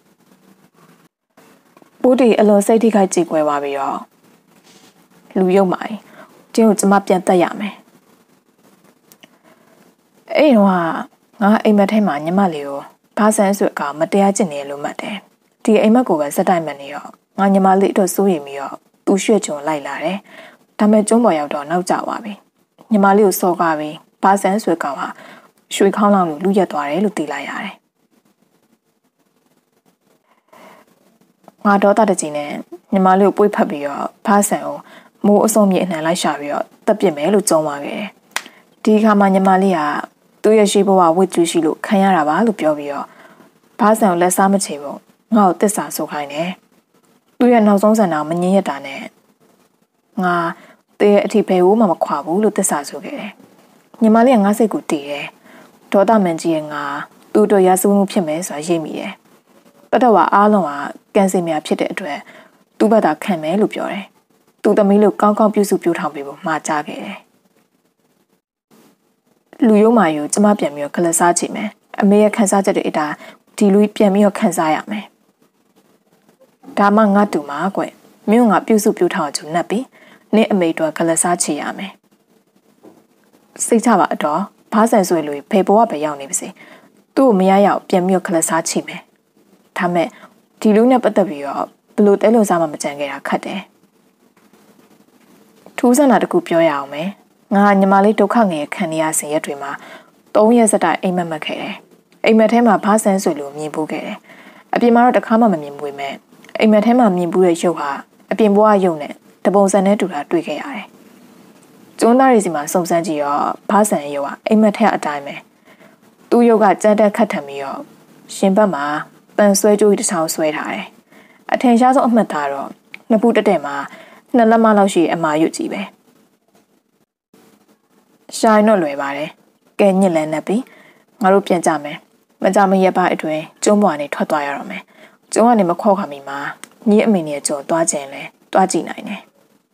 ပိုးတီအလွန်စိတ်ထိခိုက်ကြေကွဲသွားပြီးတော့လူယုံမာကျင်းကိုကျမပြန်တက်ရမယ်အဲ့တော့ငါအိမ်မက်ထဲမှာညီမလေးကိုဘာဆန်းဆိုအကောင်မတရားကျင့်နေလို့မှတ်တယ်ဒီအိမ်မက်ကိုပဲစက်တိုက်မှတ်နေတော့ငါညီမလေးအတွက်စိုးရိမ်ပြီးတော့သူ့ရွှေ့ချုံလိုက်လာတယ်ဒါမဲ့ကျုံးပေါ်ရောက်တော့နောက်ကျသွားပြီညီမလေးကိုစော်ကားပြီးဘာဆန်းဆိုအကောင်ကရွှေခေါင်းလောင်လို့လူရက်သွားတယ်လို့သိလိုက်ရတယ်ငါတော့တတကြီးနဲ့ညီမလေးကိုပွေးဖက်ပြီးတော့ဖားဆန်ကိုမိုးအစုံမြေအနှံလိုက်ရှာပြီးတော့တက်ပြစ်မယ်လို့ကြုံသွားခဲ့တယ်။ဒီခါမှာညီမလေးကသူ့ရဲ့ရှိဘဝဝစ်ကျူးရှိလို့ခံရတာပါလို့ပြောပြီးတော့ဖားဆန်ကိုလက်စားမချေဘူးငါ့ကိုတစ္ဆာဆိုခိုင်းတယ်။သူ့ရဲ့နောက်ဆုံးဆန္ဒမငြင်းရတာနဲ့ငါတည့်ရဲ့အထီဘယ်ဘူးမှမခွာဘူးလို့တစ္ဆာဆိုခဲ့တယ်။ညီမလေးကငါစိတ်ကိုတည်တယ်။ဒေါသမန်ကြီးရဲ့ငါသူ့တို့ရစမှုဖြစ်မယ်ဆိုတာရိပ်မိတယ်။တတော်ကအားလုံးကကန်စီများဖြစ်တဲ့အတွက်သူ့ဘက်သာခံမယ်လို့ပြောတယ်။သူ့သမီးလို့ကောင်းကောင်းပြုစုပြောထောင်ပေးဖို့မှာကြားခဲ့တယ်လူယုံမာယူကျမပြန်ပြီးတော့ခလက်စားချင်မယ်အမေရဲ့ခန်းစားချက်တွေအတာဒီလူပြန်ပြီးတော့ခန်းစားရမယ်ဒါမှငါတူမှာကွမင်းကငါပြုစုပြုထောင်ချူနှက်ပြီးနင့်အမေတို့ခလက်စားချရမယ်စိတ်ချပါအတော်ဘားဆန်ဆွေလူဖေဘဝပဲရောက်နေပါစေသူ့ကိုမရရအောင်ပြန်ပြီးတော့ခလက်စားချမယ်ဒါမဲ့ဒီလူနဲ့ပတ်သက်ပြီးတော့ဘလို့တဲလို့စားမှမကြံခဲ့တာခတ်တယ်ထူးဆန်းတာတကူပြောရအောင်မယ်ငါညီမလေးဒုက္ခငယ်ခံနေရစဉ်ရက်တွေမှာသုံးရက်စတိုင်အိမ်မက်မက်ခဲ့တယ်အိမ်မက်ထဲမှာဘားဆန်ဆွေလူမြင်ပူးခဲ့တယ်အပြင်မှာတော့တခါမှမမြင်ဘူးပဲအိမ်မက်ထဲမှာမြင်ပူးတဲ့ရုပ်ဟာအပြင်ဘဝရုပ်နဲ့တပုံစံနဲ့တူတာတွေ့ခဲ့ရတယ်ကျွန်းသားရီစီမှာစုံစမ်းကြည့်ရောဘားဆန်ရုပ်ဟာအိမ်မက်ထဲအတိုင်းပဲသူ့ရုပ်ကကြမ်းတက်ခတ်ထန်ပြီးတော့ရှင်ဘက်မှာပန်ဆွဲကြိုးတစ်ချောင်းဆွဲထားတယ်အထင်ရှားဆုံးအမှတ်သားတော့နှစ်ဖူးတက်တဲ့မှာနှစ်လက်မလောက်ရှိအမာရွတ်ကြီးပဲရှိုင်းတော့လွယ်ပါတယ်ကဲညစ်လန်းနေပြီငါတို့ပြန်ကြမယ်မကြမရက်ပါအတွင်းကျုံးပေါ်ကနေထွက်သွားရတော့မယ်ကျုံးကနေမခေါ်ခါမီမှာညီအမေနဲ့ကျုံသွားကျင်လဲသွားကြည့်နိုင်တယ်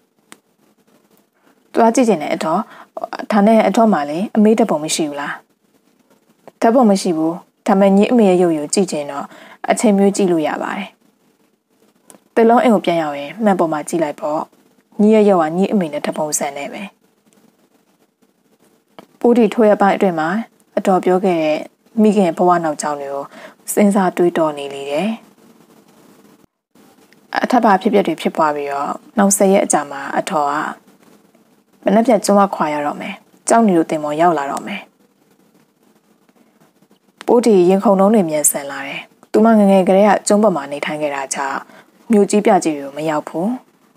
သွားကြည့်ကျင်တဲ့အတော့ဒါနဲ့အတော့မှလည်းအမေတပုံမရှိဘူးလားတပုံမရှိဘူးဒါမှညီအမေရဲ့ရုပ်ရုပ်ကြည့်ကျင်တော့အချိန်မျိုးကြည့်လို့ရပါတယ်တလုံးအိမ်ကိုပြန်ရောက်ရင်မှန်ပေါ်မှာကြည့်လိုက်ပေါ့ညီရဲ့ရုပ်ကညီအမေနဲ့တပုံစံနဲ့ပဲပိုးဒီထိုးရပိုင်းအတွင်းမှာအတော်ပြောခဲ့တဲ့မိခင်ဘဝနောက်ကြောင်းတွေကိုစဉ်းစားတွေးတောနေလေတယ်အထက်ပါဖြစ်ပျက်တွေဖြစ်ပွားပြီးတော့နောက်ဆက်ရဲ့အကြာမှာအထော်ကမနှက်ပြတ်ကျွမ်းခွာရတော့မယ်ကြောက်နေလို့တင်မော်ရောက်လာတော့မယ်ပိုးဒီရင်ခုန်လုံးတွေမြန်ဆန်လာတယ်သူမငငယ်ကလေးကကျွန်းပေါ်မှာနေထိုင်ခဲ့တာကြောင့်မြို့ကြီးပြကြီးတွေကိုမရောက်ဘူး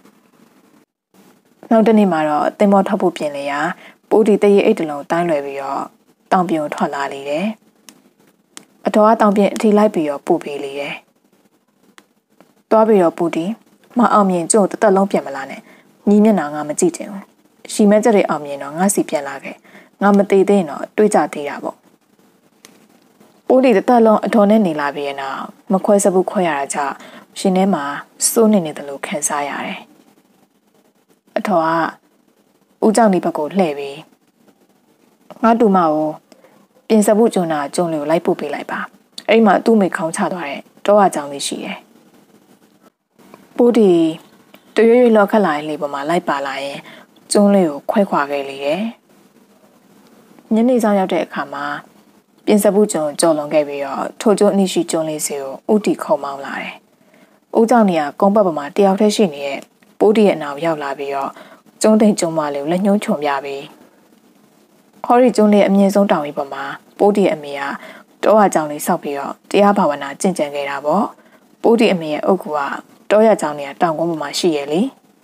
နောက်တနေ့မှာတော့တင်မော်ထောက်ဖို့ပြင်လေရာပိုးဒီတရေအိတ်တလုံးတိုင်းလွယ်ပြီးတော့တောင်ပြုံထွက်လာလေတယ်အတော်ကတောင်ပြင်အထီလိုက်ပြီးတော့ပို့ပေးလေတယ်တွားပြီးတော့ပိုးဒီမအောင်မြင်ကျို့တသက်လုံးပြန်မလာနဲ့ညီမျက်နှာငါမကြည့်ချင်ဘူးရှီမဲကြတဲ့အောင်မြင်တော့ငါစီပြန်လာခဲ့ငါမသေးသေးရင်တော့တွေးကြသေးတာပေါ့ပိုးဒီတသက်လုံးအတော်နဲ့နေလာပြီးရင်တော့မခွဲစဘူးခွဲရတာကြောင့်ရှင်ထဲမှာစိုးနေနေတယ်လို့ခံစားရတယ်အတော်ကဦးကြောင့်ဒီဘက်ကိုလှည့်ပြီးငါတူမကိုပြင်စဖို့ကျွန်းတာကျုံလေးကိုလိုက်ပို့ပေးလိုက်ပါအဲ့ဒီမှာသူ့မိခေါင်းချသွားတဲ့တောအကြောင်းလေးရှိတယ်ပိုးဒီတရွေ့ရွေ့လောက်ခက်လာတဲ့လေပေါ်မှာလိုက်ပါလာရင်ကျုံလေးကိုခွဲခွာခဲ့လေတယ်ညနေဆောင်ရောက်တဲ့အခါမှာပြင်စဖို့ကျွန်းကြော်လွန်ခဲ့ပြီးတော့ထိုကျုံအနည်းရှိကျုံလေးစီကိုဥတီခုံမောင်းလာတယ်ဦးကြောင့်နေကကုန်းဘက်ပေါ်မှာတယောက်တည်းရှိနေတဲ့ပိုးဒီရဲ့အနောက်ရောက်လာပြီးတော့ကျုံတိတ်ကျုံမလေးကိုလက်ညှိုးချုံပြပြီးခေါ်ရီကျုံလေးအမြင့်ဆုံးတောင်ကြီးပေါ်မှာပိုးဒီအမေကတောရကြောင်လေးဆောက်ပြီးတော့တရားဘာဝနာကျင့်ကြံခဲ့တာပေါ့ပိုးဒီအမေရဲ့အုတ်ကူကတောရကြောင်လေးကတောင်ကုန်းပေါ်မှာရှိရဲ့လေ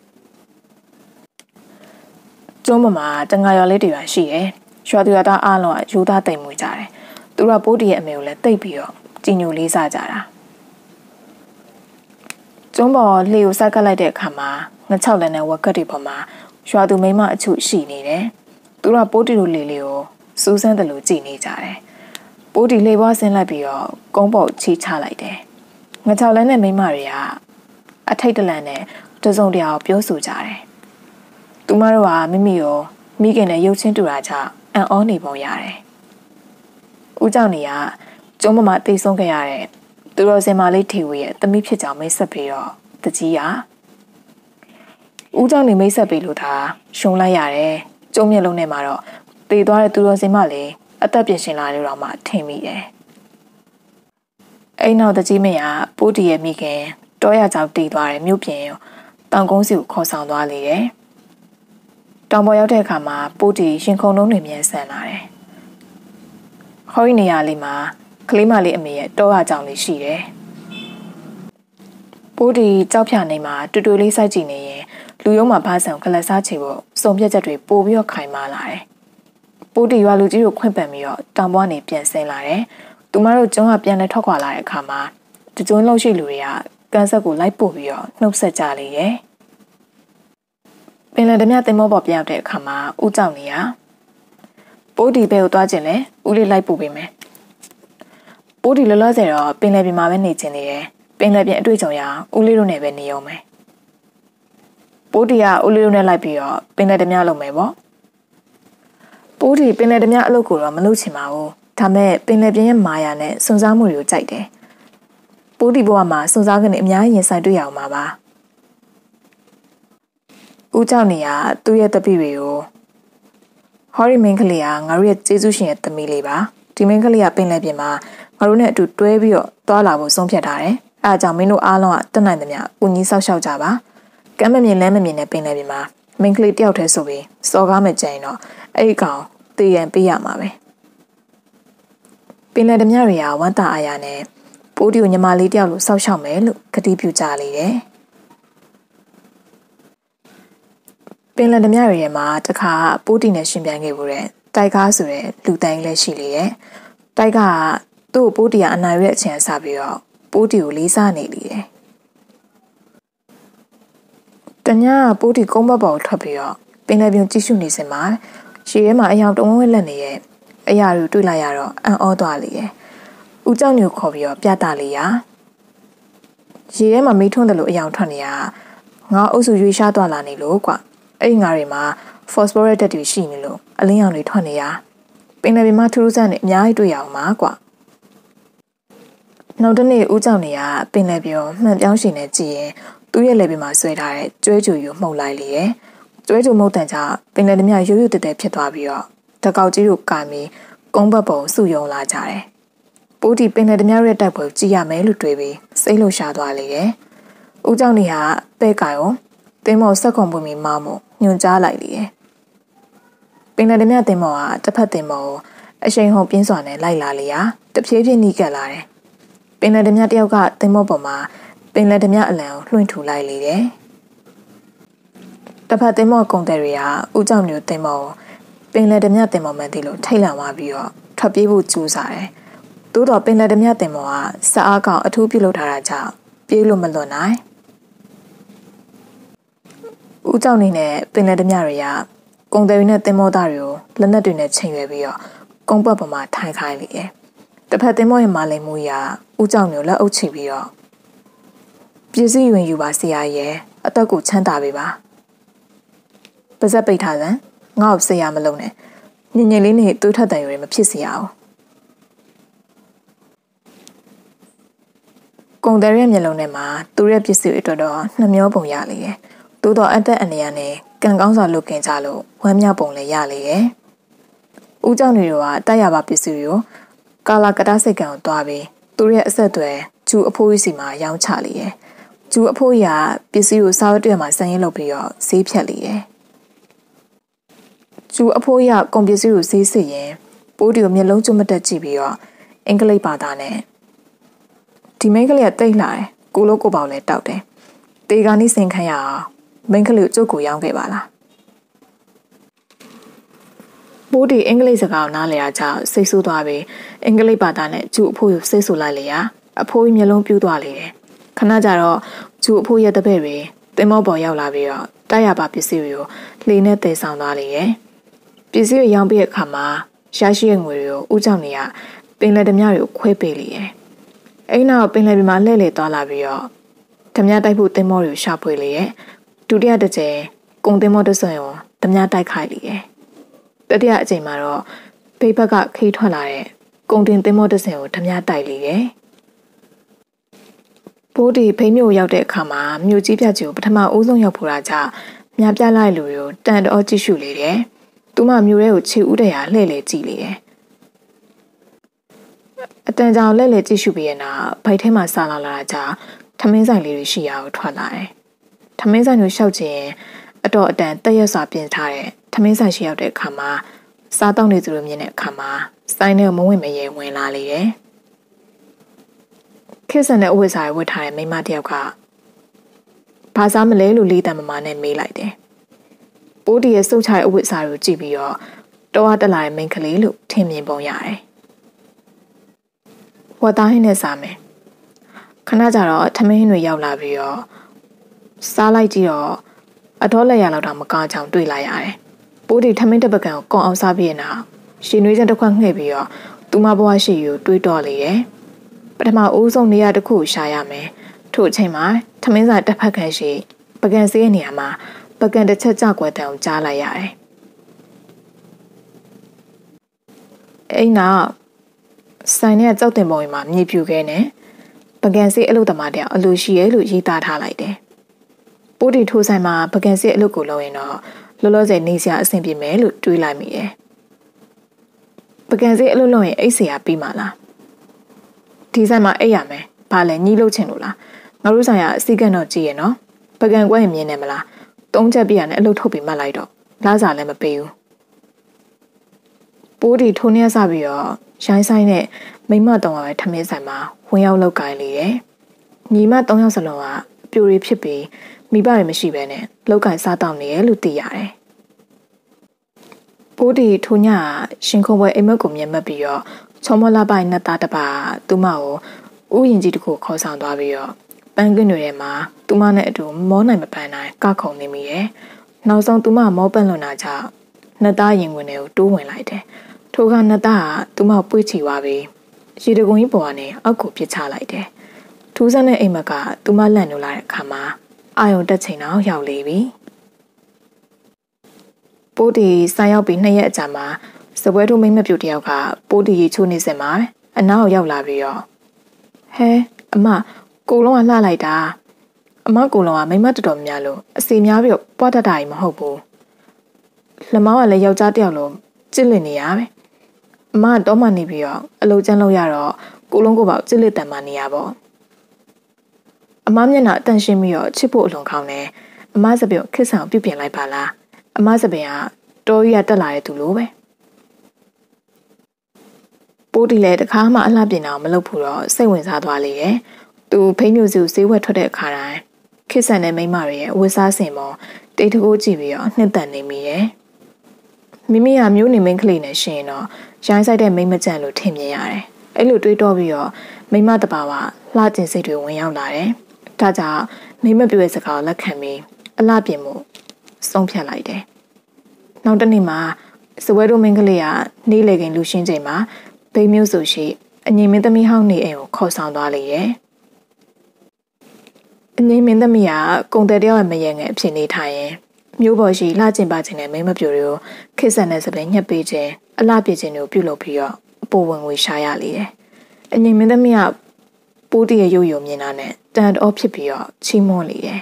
ကျုံးပေါ်မှာတငါရွာလေးတွေပါရှိတယ်ရွာသူရွာသားအားလုံးကယူသားတိမ်မွေကြတယ်သူကပိုးဒီရဲ့အမေကိုလည်းတိတ်ပြီးတော့ကြည်ညိုလေးစားကြတာကျုံးပေါ်လှေကိုစက်ကပ်လိုက်တဲ့အခါမှာငချောက်လန်းတဲ့ဝက်ကတ်တွေပေါ်မှာရွာသူမိမအချို့ရှိနေတယ်သူကပိုးတီလိုလေလေးကိုစူးစမ်းတယ်လို့ကြည်နေကြတယ်ပိုးတီလေဘွားဆင်းလိုက်ပြီးတော့ကုန်းပေါ်ချီချလိုက်တယ်ငချောက်လန်းတဲ့မိမတွေကအထိတ်တလန့်နဲ့တစုံတရာကိုပြောဆိုကြတယ်သူမတို့ကမိမိကိုမိခင်နဲ့ရုပ်ချင်းတူတာကြောင့်အံ့ဩနေပုံရတယ်ဦးကြောင့်နေကကျုံးမမတိတ်ဆုံးခဲ့ရတဲ့သူတော်စင်မလေးထေဝေရဲ့တမိဖြစ်ကြောင်မိတ်ဆက်ပြီးတော့တကြီးကဦးကြောင့်နေမိတ်ဆက်ပြီးလို့သာရှုံလိုက်ရတယ်ကျုံးမျက်လုံးထဲမှာတော့တည်သွားတဲ့သူတော်စင်မလေးအသက်ပြင်ရှင်လာလို့တော့မှထင်မိတယ်အိမ်နောက်တကြီးမရပိုးတီရဲ့မိခင်တောရကြောင်တည်သွားတဲ့မြို့ပြင်တောင်ကုန်းစီကိုခေါ်ဆောင်သွားလေတယ်တောင်ပေါ်ရောက်တဲ့အခါမှာပိုးတီရင်ခုန်လုံးတွေမြန်ဆန်လာတယ်ဟောဒီနေရာလေးမှာကလေးမလေးအမေရဲ့တောရကြောင်လေးရှိတယ်ပိုးတီကြောက်ဖြာနေမှာတူတူလေးစိုက်ကြည့်နေရင်လူရုံးမှာဘားဆံကလတ်စားချေဖို့စုံပြက်ချက်တွေပို့ပြီးတော့ခိုင်မာလာတယ်ပိုးတီရွာလူကြီးကိုခွင့်ပန်ပြီးတော့တောင်ပေါ်ကနေပြန်ဆင်းလာတယ်သူမတို့ကျွန်းကပြန်လဲထွက်ခွာလာတဲ့အခါမှာတကျွန်းလောက်ရှိလူတွေကကန်ဆက်ကိုလိုက်ပို့ပြီးတော့နှုတ်ဆက်ကြလေတယ်ပင်လယ်ဓမြတင်မောပေါ်ပြောက်တဲ့အခါမှာဦးကြောင့်နေရပိုးတီဘဲကိုသွားခြင်းလဲဦးလေးလိုက်ပို့ပေးမယ်ပိုးတီလောလောဆယ်တော့ပင်လယ်ပြင်မှာပဲနေခြင်းနေတယ်ပင်လယ်ပြင်အတွေ့အကြုံရဦးလေးတို့နဲ့ပဲနေအောင်မယ်ပိုးတီကဦးလေးတို့နဲ့လိုက်ပြီးတော့ပင်လယ်ဓမြလုပ်မယ်ပေါ့ပိုးဒီပင်လယ်ဓမြအလုပ်ကိုတော့မလုပ်ချင်ပါဘူးဒါမဲ့ပင်လယ်ပြင်ရဲ့မာယာနဲ့စွန့်စားမှုတွေကိုကြိုက်တယ်ပိုးဒီဘဝမှာစွန့်စားကနေအများကြီးရင်ဆိုင်တွေ့ရအောင်ပါပါဦးเจ้าနေရသူ့ရဲ့တပိတွေကိုဟော်ရီမင်းကလေးကငါတို့ရဲ့ကျေးဇူးရှင်ရဲ့သမီးလေးပါဒီမင်းကလေးကပင်လယ်ပြင်မှာငါတို့နဲ့အတူတွဲပြီးတော့သွားလာဖို့ဆုံးဖြတ်ထားတယ်အဲအကြောင်းမင်းတို့အားလုံးကတက်နိုင်သမျှဦးကြီးဆောက်ရှောက်ကြပါကမ်းမမြင်လမ်းမမြင်တဲ့ပင်လယ်ပြင်မှာမင်းကလေးတယောက်တည်းဆိုပြီးစော်ကားမဲ့ကြရင်တော့အဲ့ဒီကောင်တည်ရန်ပေးရမှာပဲပင်လယ်ဓမြတွေကဝမ်းသာအားရနဲ့ပိုးဒီကိုညီမလေးတယောက်လိုဆောက်ရှောက်မယ်လို့ကတိပြုကြလေတယ်ပင်လယ်ဓမြတွေထဲမှာတခါပိုးဒီနဲ့ရှင်ပြန်ခဲ့ဖို့တဲ့တိုက်ကားဆိုတဲ့လူတိုင်းလည်းရှိလေတယ်တိုက်ကသူ့ကိုပိုးဒီကအနိုင်ရဲ့အချိန်ဆပြီးတော့ပိုးဒီကိုလေးစားနေလေတယ်တညပိုးဒီကုန်းဘက်ပေါ်ထွက်ပြီးတော့ပင်လယ်ပြင်ကြည့်ရှုနေစမှာရှေ့ထဲမှာအယောင်တဝန်းဝဲလက်နေရဲ့အရာတွေတွေ့လိုက်ရတော့အံ့ဩသွားလေရဲ့ဦးเจ้าညိုခေါ်ပြီးတော့ပြတာလေရာရေထဲမှာမိထွန်းတယ်လို့အယောင်ထွက်နေရငါအုပ်စုရွေးရှားသွားလာနေလို့ကွာအဲ့ဒီငါတွေမှာ phosphorus ဓာတ်တွေရှိနေလို့အလင်းရောင်တွေထွက်နေရပင်လယ်ပြင်မှာထူးထူးဆန်းနေအများကြီးတွေ့ရအောင်ပါကွာနောက်တနေ့ဦးเจ้าနေရပင်လယ်ပြင်မှန်ပြောင်းရှင်နေကြည့်ရင်သူ့ရဲ့လက်ပြင်မှာဆွဲထားတဲ့ကျွဲကြူယူမှုတ်လိုက်လေရဲ့ကျွဲကြူမှုတ်တန်ကြောင့်ပင်လယ်ဓမြရိုးရိုးတည်တည်ဖြစ်သွားပြီးတော့တကောက်ကြီးတို့ကာမီကုန်းဘက်ပုံစုယုံလာကြတယ်ပိုးဒီပင်လယ်ဓမြရဲ့တိုက်ပွဲကြည့်ရမယ်လို့တွေးပြီးစိတ်လှရှာသွားလေရဲ့ဦးเจ้าနေဟာပဲ့ကရောတင်းမောဆက်ခုံပွင့်ပြီးမောင်းမှုညွန်ကြားလိုက်လေရဲ့ပင်လယ်ဓမြတင်းမောကတစ်ဖက်တင်းမောကိုအရှိန်ဟုန်ပြင်းစွာနဲ့လိုက်လာလေရာတဖြည်းဖြည်းနှီးကပ်လာတယ်ပင်လယ်ဓမြတယောက်ကတင်းမောပေါ်မှာပင်လယ်ဓမြအလံကိုလွှင့်ထူလိုက်လေတယ်တစ်ဖက်တင်းမောကုံတယ်တွေကဦးเจ้าမျိုးတင်းမောကိုပင်လယ်ဓမြတင်းမောမှန်တယ်လို့ထိတ်လန့်သွားပြီးတော့ထွက်ပြေးဖို့ကြိုးစားတယ်သို့တော့ပင်လယ်ဓမြတင်မောကစအားကောင်အထူးပြုလုပ်ထားတာကြောင့်ပြေးလို့မလွတ်နိုင်ဦးเจ้าနေနဲ့ပင်လယ်ဓမြတွေကကုံတယ်နဲ့တင်မောသားတွေကိုလက်နက်တွေနဲ့ချိန်ရွယ်ပြီးတော့ကုန်းပတ်ပေါ်မှာထိုင်ခိုင်းလေတယ်တစ်ဖက်တင်မောရဲ့မာလိမ်မှုရာဦးเจ้าမျိုးလက်အုပ်ချပြီးတော့ပြည်စည်းဝင်ယူပါဆရာရဲ့အသက်ကိုချမ်းသာပေးပါပါဇက်ပိတ်ထားစမ်းငါ့ကိုဆရာမလုံးနဲ့ညင်ညင်လေးနဲ့တူးထက်တန်ရွယ်မဖြစ်စေရအောင်ကုံတယ်ရဲ့မျက်လုံးထဲမှာသူ့ရဲ့ပစ္စည်းအတွက်တော့နှမျောပုံရလေရဲ့။သို့တော့အသက်အနေရနဲ့ကံကောင်းစွာလုပ်ကင်ကြလို့ဝမ်းမြောက်ပုံလည်းရလေရဲ့။ဦးเจ้าနေတို့ကတိုက်ရပါပစ္စည်းတွေကိုကာလာကတားစိတ်ကံကိုတွားပြီးသူ့ရဲ့အဆက်အသွယ်ဂျူအဖိုးကြီးစီမှာရောင်းချလေရဲ့။ဂျူအဖိုးကြီးကပစ္စည်းကိုစားဝတ်တွေမှာစံရင်လုပ်ပြီးတော့ဈေးဖြတ်လေရဲ့။ဂျူအဖိုးကြီးကကုန်ပစ္စည်းကိုဈေးစစ်ရင်ပိုးဒီကိုမျက်လုံးကျွတ်မတက်ကြည့်ပြီးတော့အင်္ဂလိပ်ဘာသာနဲ့ဒီမိန်းကလေးကတိတ်လာတယ်ကိုလိုကိုပေါက်လဲတောက်တယ်တေကနီးစင်ခံရအောင်မိန်းကလေးကိုကျုပ်ကိုရောင်းခဲ့ပါလားပိုးဒီအင်္ဂလိပ်စကားကိုနားလည်ရကြစိတ်ဆိုးသွားပြီးအင်္ဂလိပ်ဘာသာနဲ့ကျူအဖိုးကိုစိတ်ဆူလိုက်လေရအဖိုးကြီးမျက်လုံးပြူးသွားလေတယ်ခဏကြတော့ကျူအဖိုးရဲ့တပည့်တွေတင်မောပေါ်ရောက်လာပြီးတော့တိုက်ရပါပစ္စည်းတွေကိုလှေနဲ့တည်ဆောင်သွားလေရဲ့ပစ္စည်းကိုရောင်းပြီးတဲ့အခါမှာရရှိတဲ့ငွေတွေကိုဦးเจ้าနေကပင်လယ်ဓမြတွေကိုခွဲပေးလေရဲ့အဲ့နောက်ပင်လယ်ပြင်မှာလှည့်လည်သွားလာပြီးတော့ဓမြတိုက်ဖို့တင်မောတွေကိုရှာဖွေလေရဲ့ဒုတိယတစ်ကြိမ်ကုံတင်မောတဆွန်ရောဓမြတိုက်ခိုက်လေရဲ့တတိယအကြိမ်မှာတော့ဘိတ်ဘက်ကခိထွက်လာတဲ့ကုံတင်တင်မောတဆွန်ကိုဓမြတိုက်လေရဲ့ပိုးဒီဖိမြို့ရောက်တဲ့အခါမှာမြို့ကြီးပြတ်ကြီးကိုပထမအဦးဆုံးရောက်ဖို့တာကြောင့်မြပြလိုက်လူတွေကိုတန်တော်ကြည့်ရှုလေတယ်သူမမြို့ရဲကိုခြေဦးတရာလှည့်လေကြည့်လေတယ်အတန်ကြောင်လဲ့လဲ့ကြည့်ရှုပြီးရနာဘိုက်ထဲမှာဆာလာလာတာကြောင့်ထမင်းဆိုင်လေးတွေရှိရအောင်ထွက်လာတယ်။ထမင်းဆိုင်ကိုရှောက်ခြင်းအတော်အတန်တက်ရက်စွာပြင်ထားတဲ့ထမင်းဆိုင်ရှိရောက်တဲ့အခါမှာစားတောက်နေသူတို့မြင်တဲ့အခါမှာစိုင်းထဲမဝင်မရဲဝင်လာလေတယ်။ခေတ်ဆန်တဲ့အဝတ်စားဝတ်ထားတဲ့မိန်းမတစ်ယောက်ကဘာစားမလဲလို့လေးတံမမာနဲ့မေးလိုက်တယ်။ပိုးဒီရဲ့စုတ်ချတဲ့အဝတ်စားကိုကြည့်ပြီးတော့တော့တက်လာတဲ့မိန်းကလေးလို့ထင်မြင်ပုံရတယ်။ဝတ်သားဟင်းနဲ့စားမယ်ခဏကြတော့ထမင်းတွေရောက်လာပြီးတော့စားလိုက်ကြည့်တော့အတော်လက်ရလောက်တော့မကောင်းချောင်တွေ့လိုက်ရတယ်ပိုးဒီထမင်းတစ်ပကံကိုကောင်းအောင်စားပြီးရင်တော့ရှင်နွေးစံတစ်ခွက်ငှဲ့ပြီးတော့သူမဘွားရှိကိုတွေးတော့လေတယ်ပထမအိုးဆုံးနေရာတစ်ခုကိုရှာရမယ်ထို့အချိန်မှာထမင်းစာတစ်ဖက်ခန့်ရှိပကံစေးရဲ့နေရာမှာပကံတစ်ချက်ကြောက်ွယ်တံကိုကြားလိုက်ရတယ်အိမ်နာဆိုင်နဲ့ကြောက်တင်ပုံမှာမြေပြူခဲနဲ့ပကံစီအလုပ်သမားတဲ့အလူရှိရဲလို့ရေးသားထားလိုက်တယ်။ပိုးတီထိုးဆိုင်မှာပကံစီအလုပ်ကိုလုပ်ရင်တော့လောလောဆယ်နေစရာအဆင်ပြေမယ်လို့တွေးလိုက်မိတယ်။ပကံစီအလုပ်လုပ်ရင်အိတ်စရာပြီးမှလား။ဒီဆိုင်မှာအိတ်ရမယ်။ဘာလဲညီးလို့ချင်လို့လား။ငါတို့ဆိုင်ကအစီကံတော့ကြည့်ရနော်။ပကံကွက်ရင်မြင်နေမလား။သုံးချက်ပြရနဲ့အလုပ်ထုတ်ပြီးမှတ်လိုက်တော့လားစားလည်းမပေးဘူး။ပိုးတီထိုးနေရစပြီးတော့ရိုင်းဆိုင်နဲ့မိမတောင်ရပဲထမင်းဆိုင်မှာဝင်ရောက်လောက်ကိုင်းလေတယ်။ညီမသုံးယောက်စလုံးကပြိုရီဖြစ်ပြီးမိဘတွေမရှိဘဲနဲ့လောက်ကိုင်းစားတောင်းနေရလို့သိရတယ်။ပိုးတီထိုးညရှင်ခုံပွဲအိမ်မက်ကိုမြင်မှတ်ပြီးတော့ချောမလာပိုင်နဲ့သားတပါသူမကိုဥယျင်ကြီးတစ်ခုခေါ်ဆောင်သွားပြီးတော့ပန်းကွင်းတွေထဲမှာသူမနဲ့အတူမောနိုင်မပန်းနိုင်ကခုံနေမိတယ်။နောက်ဆုံးသူမမောပန့်လွန်တာကြောင့်နှစ်သားရင်ဝင်တွေကိုတိုးဝင်လိုက်တယ်။ထိုကနှစ်သားကသူမပွေ့ချီသွားပြီးရေတကုံကြီးပေါ်ကနေအောက်ကိုပြစ်ချလိုက်တယ်။ထူးဆန်းတဲ့အိမ်မက်ကသူမလန့်လို့လာတဲ့အခါမှာအာယုံတက်ချိန်တော့ရောက်လေပြီ။ပိုးတီဆိုင်ရောက်ပြီးနှစ်ရက်အကြာမှာစပွဲတို့မိမ့်မပြူတယောက်ကပိုးတီရေချိုးနေစင်မှာအနောက်ရောက်လာပြီးတော့ဟဲအမကိုလုံးကလှလိုက်တာအမကိုလုံးကမိမတော်တော်များလို့အစီများပြီးတော့ပွားတတ်တာကြီးမဟုတ်ဘူး။လက်မောင်းကလည်းယောက်ျားတယောက်လိုကျစ်လစ်နေရပဲ။အမတော့မှနေပြီးတော့အလုပ်ကျန်းလုပ်ရတော့ကိုလုံးကိုပေါ့ကျစ်လစ်တန်မှနေရပေါ့။အမမျက်နှာအတန့်ရှင်းပြီးတော့ချစ်ဖို့အလွန်ကောင်းတယ်။အမစပင်ကိုခစ်ဆန်ပြုတ်ပြင်လိုက်ပါလား။အမစပင်ကတော်ကြီးကတက်လာတဲ့သူလိုပဲ။ပိုးတီလည်းတခါမှအလှပြင်အောင်မလုပ်ဘူးတော့စိတ်ဝင်စားသွားလေတယ်။သူဖိမျိုးစုဈေးဝက်ထွက်တဲ့အခါတိုင်းခစ်ဆန်တဲ့မိန်းမတွေရဲ့ဝတ်စားစင်ပေါ်တိတ်တကိုးကြည့်ပြီးတော့နှစ်သက်နေမိတယ်။မိမိကမျိုးနေမင်းကလေးနဲ့ရှင်တော့ရိုင်းဆိုင်တဲ့မိမကြံလို့ထင်မြင်ရတယ်။အဲ့လိုတွေးတော့ပြီးတော့မိမတပါဝလှကျင်စိတ်တွေဝင်ရောက်လာတယ်။ဒါကြောင့်မိမပြွေစကားကိုလက်ခံပြီးအလှပြင်မှုဆုံးဖြတ်လိုက်တယ်။နောက်တစ်နေ့မှာစပွဲတို့မင်းကလေးကနေလေခင်လူရှင်းချိန်မှာဘိမျိုးစုရှိအငြိမ်မင်းသမီးဟောင်းနေအိမ်ကိုခေါ်ဆောင်သွားလေရဲ့။အငြိမ်မင်းသမီးကကုံတဲ့တယောက်ရဲ့မယံငယ်အဖြစ်နေထိုင်ရင်မျိုးပေါ်ရှိလှကျင်ပါခြင်းနဲ့မိမပြိုတွေကိုခစ်ဆန်တဲ့စပယ်ညှက်ပေးခြင်းအလှပြခြင်းတွေကိုပြုလုပ်ပြီးတော့အပေါ်ဝင်ငွေရှာရလေတယ်။အငြိမ်မင်းသမီးကပိုးတရဲ့ရုပ်ယုံမြင်တာနဲ့တန်တော်ဖြစ်ပြီးတော့ချီးမွမ်းလေတယ်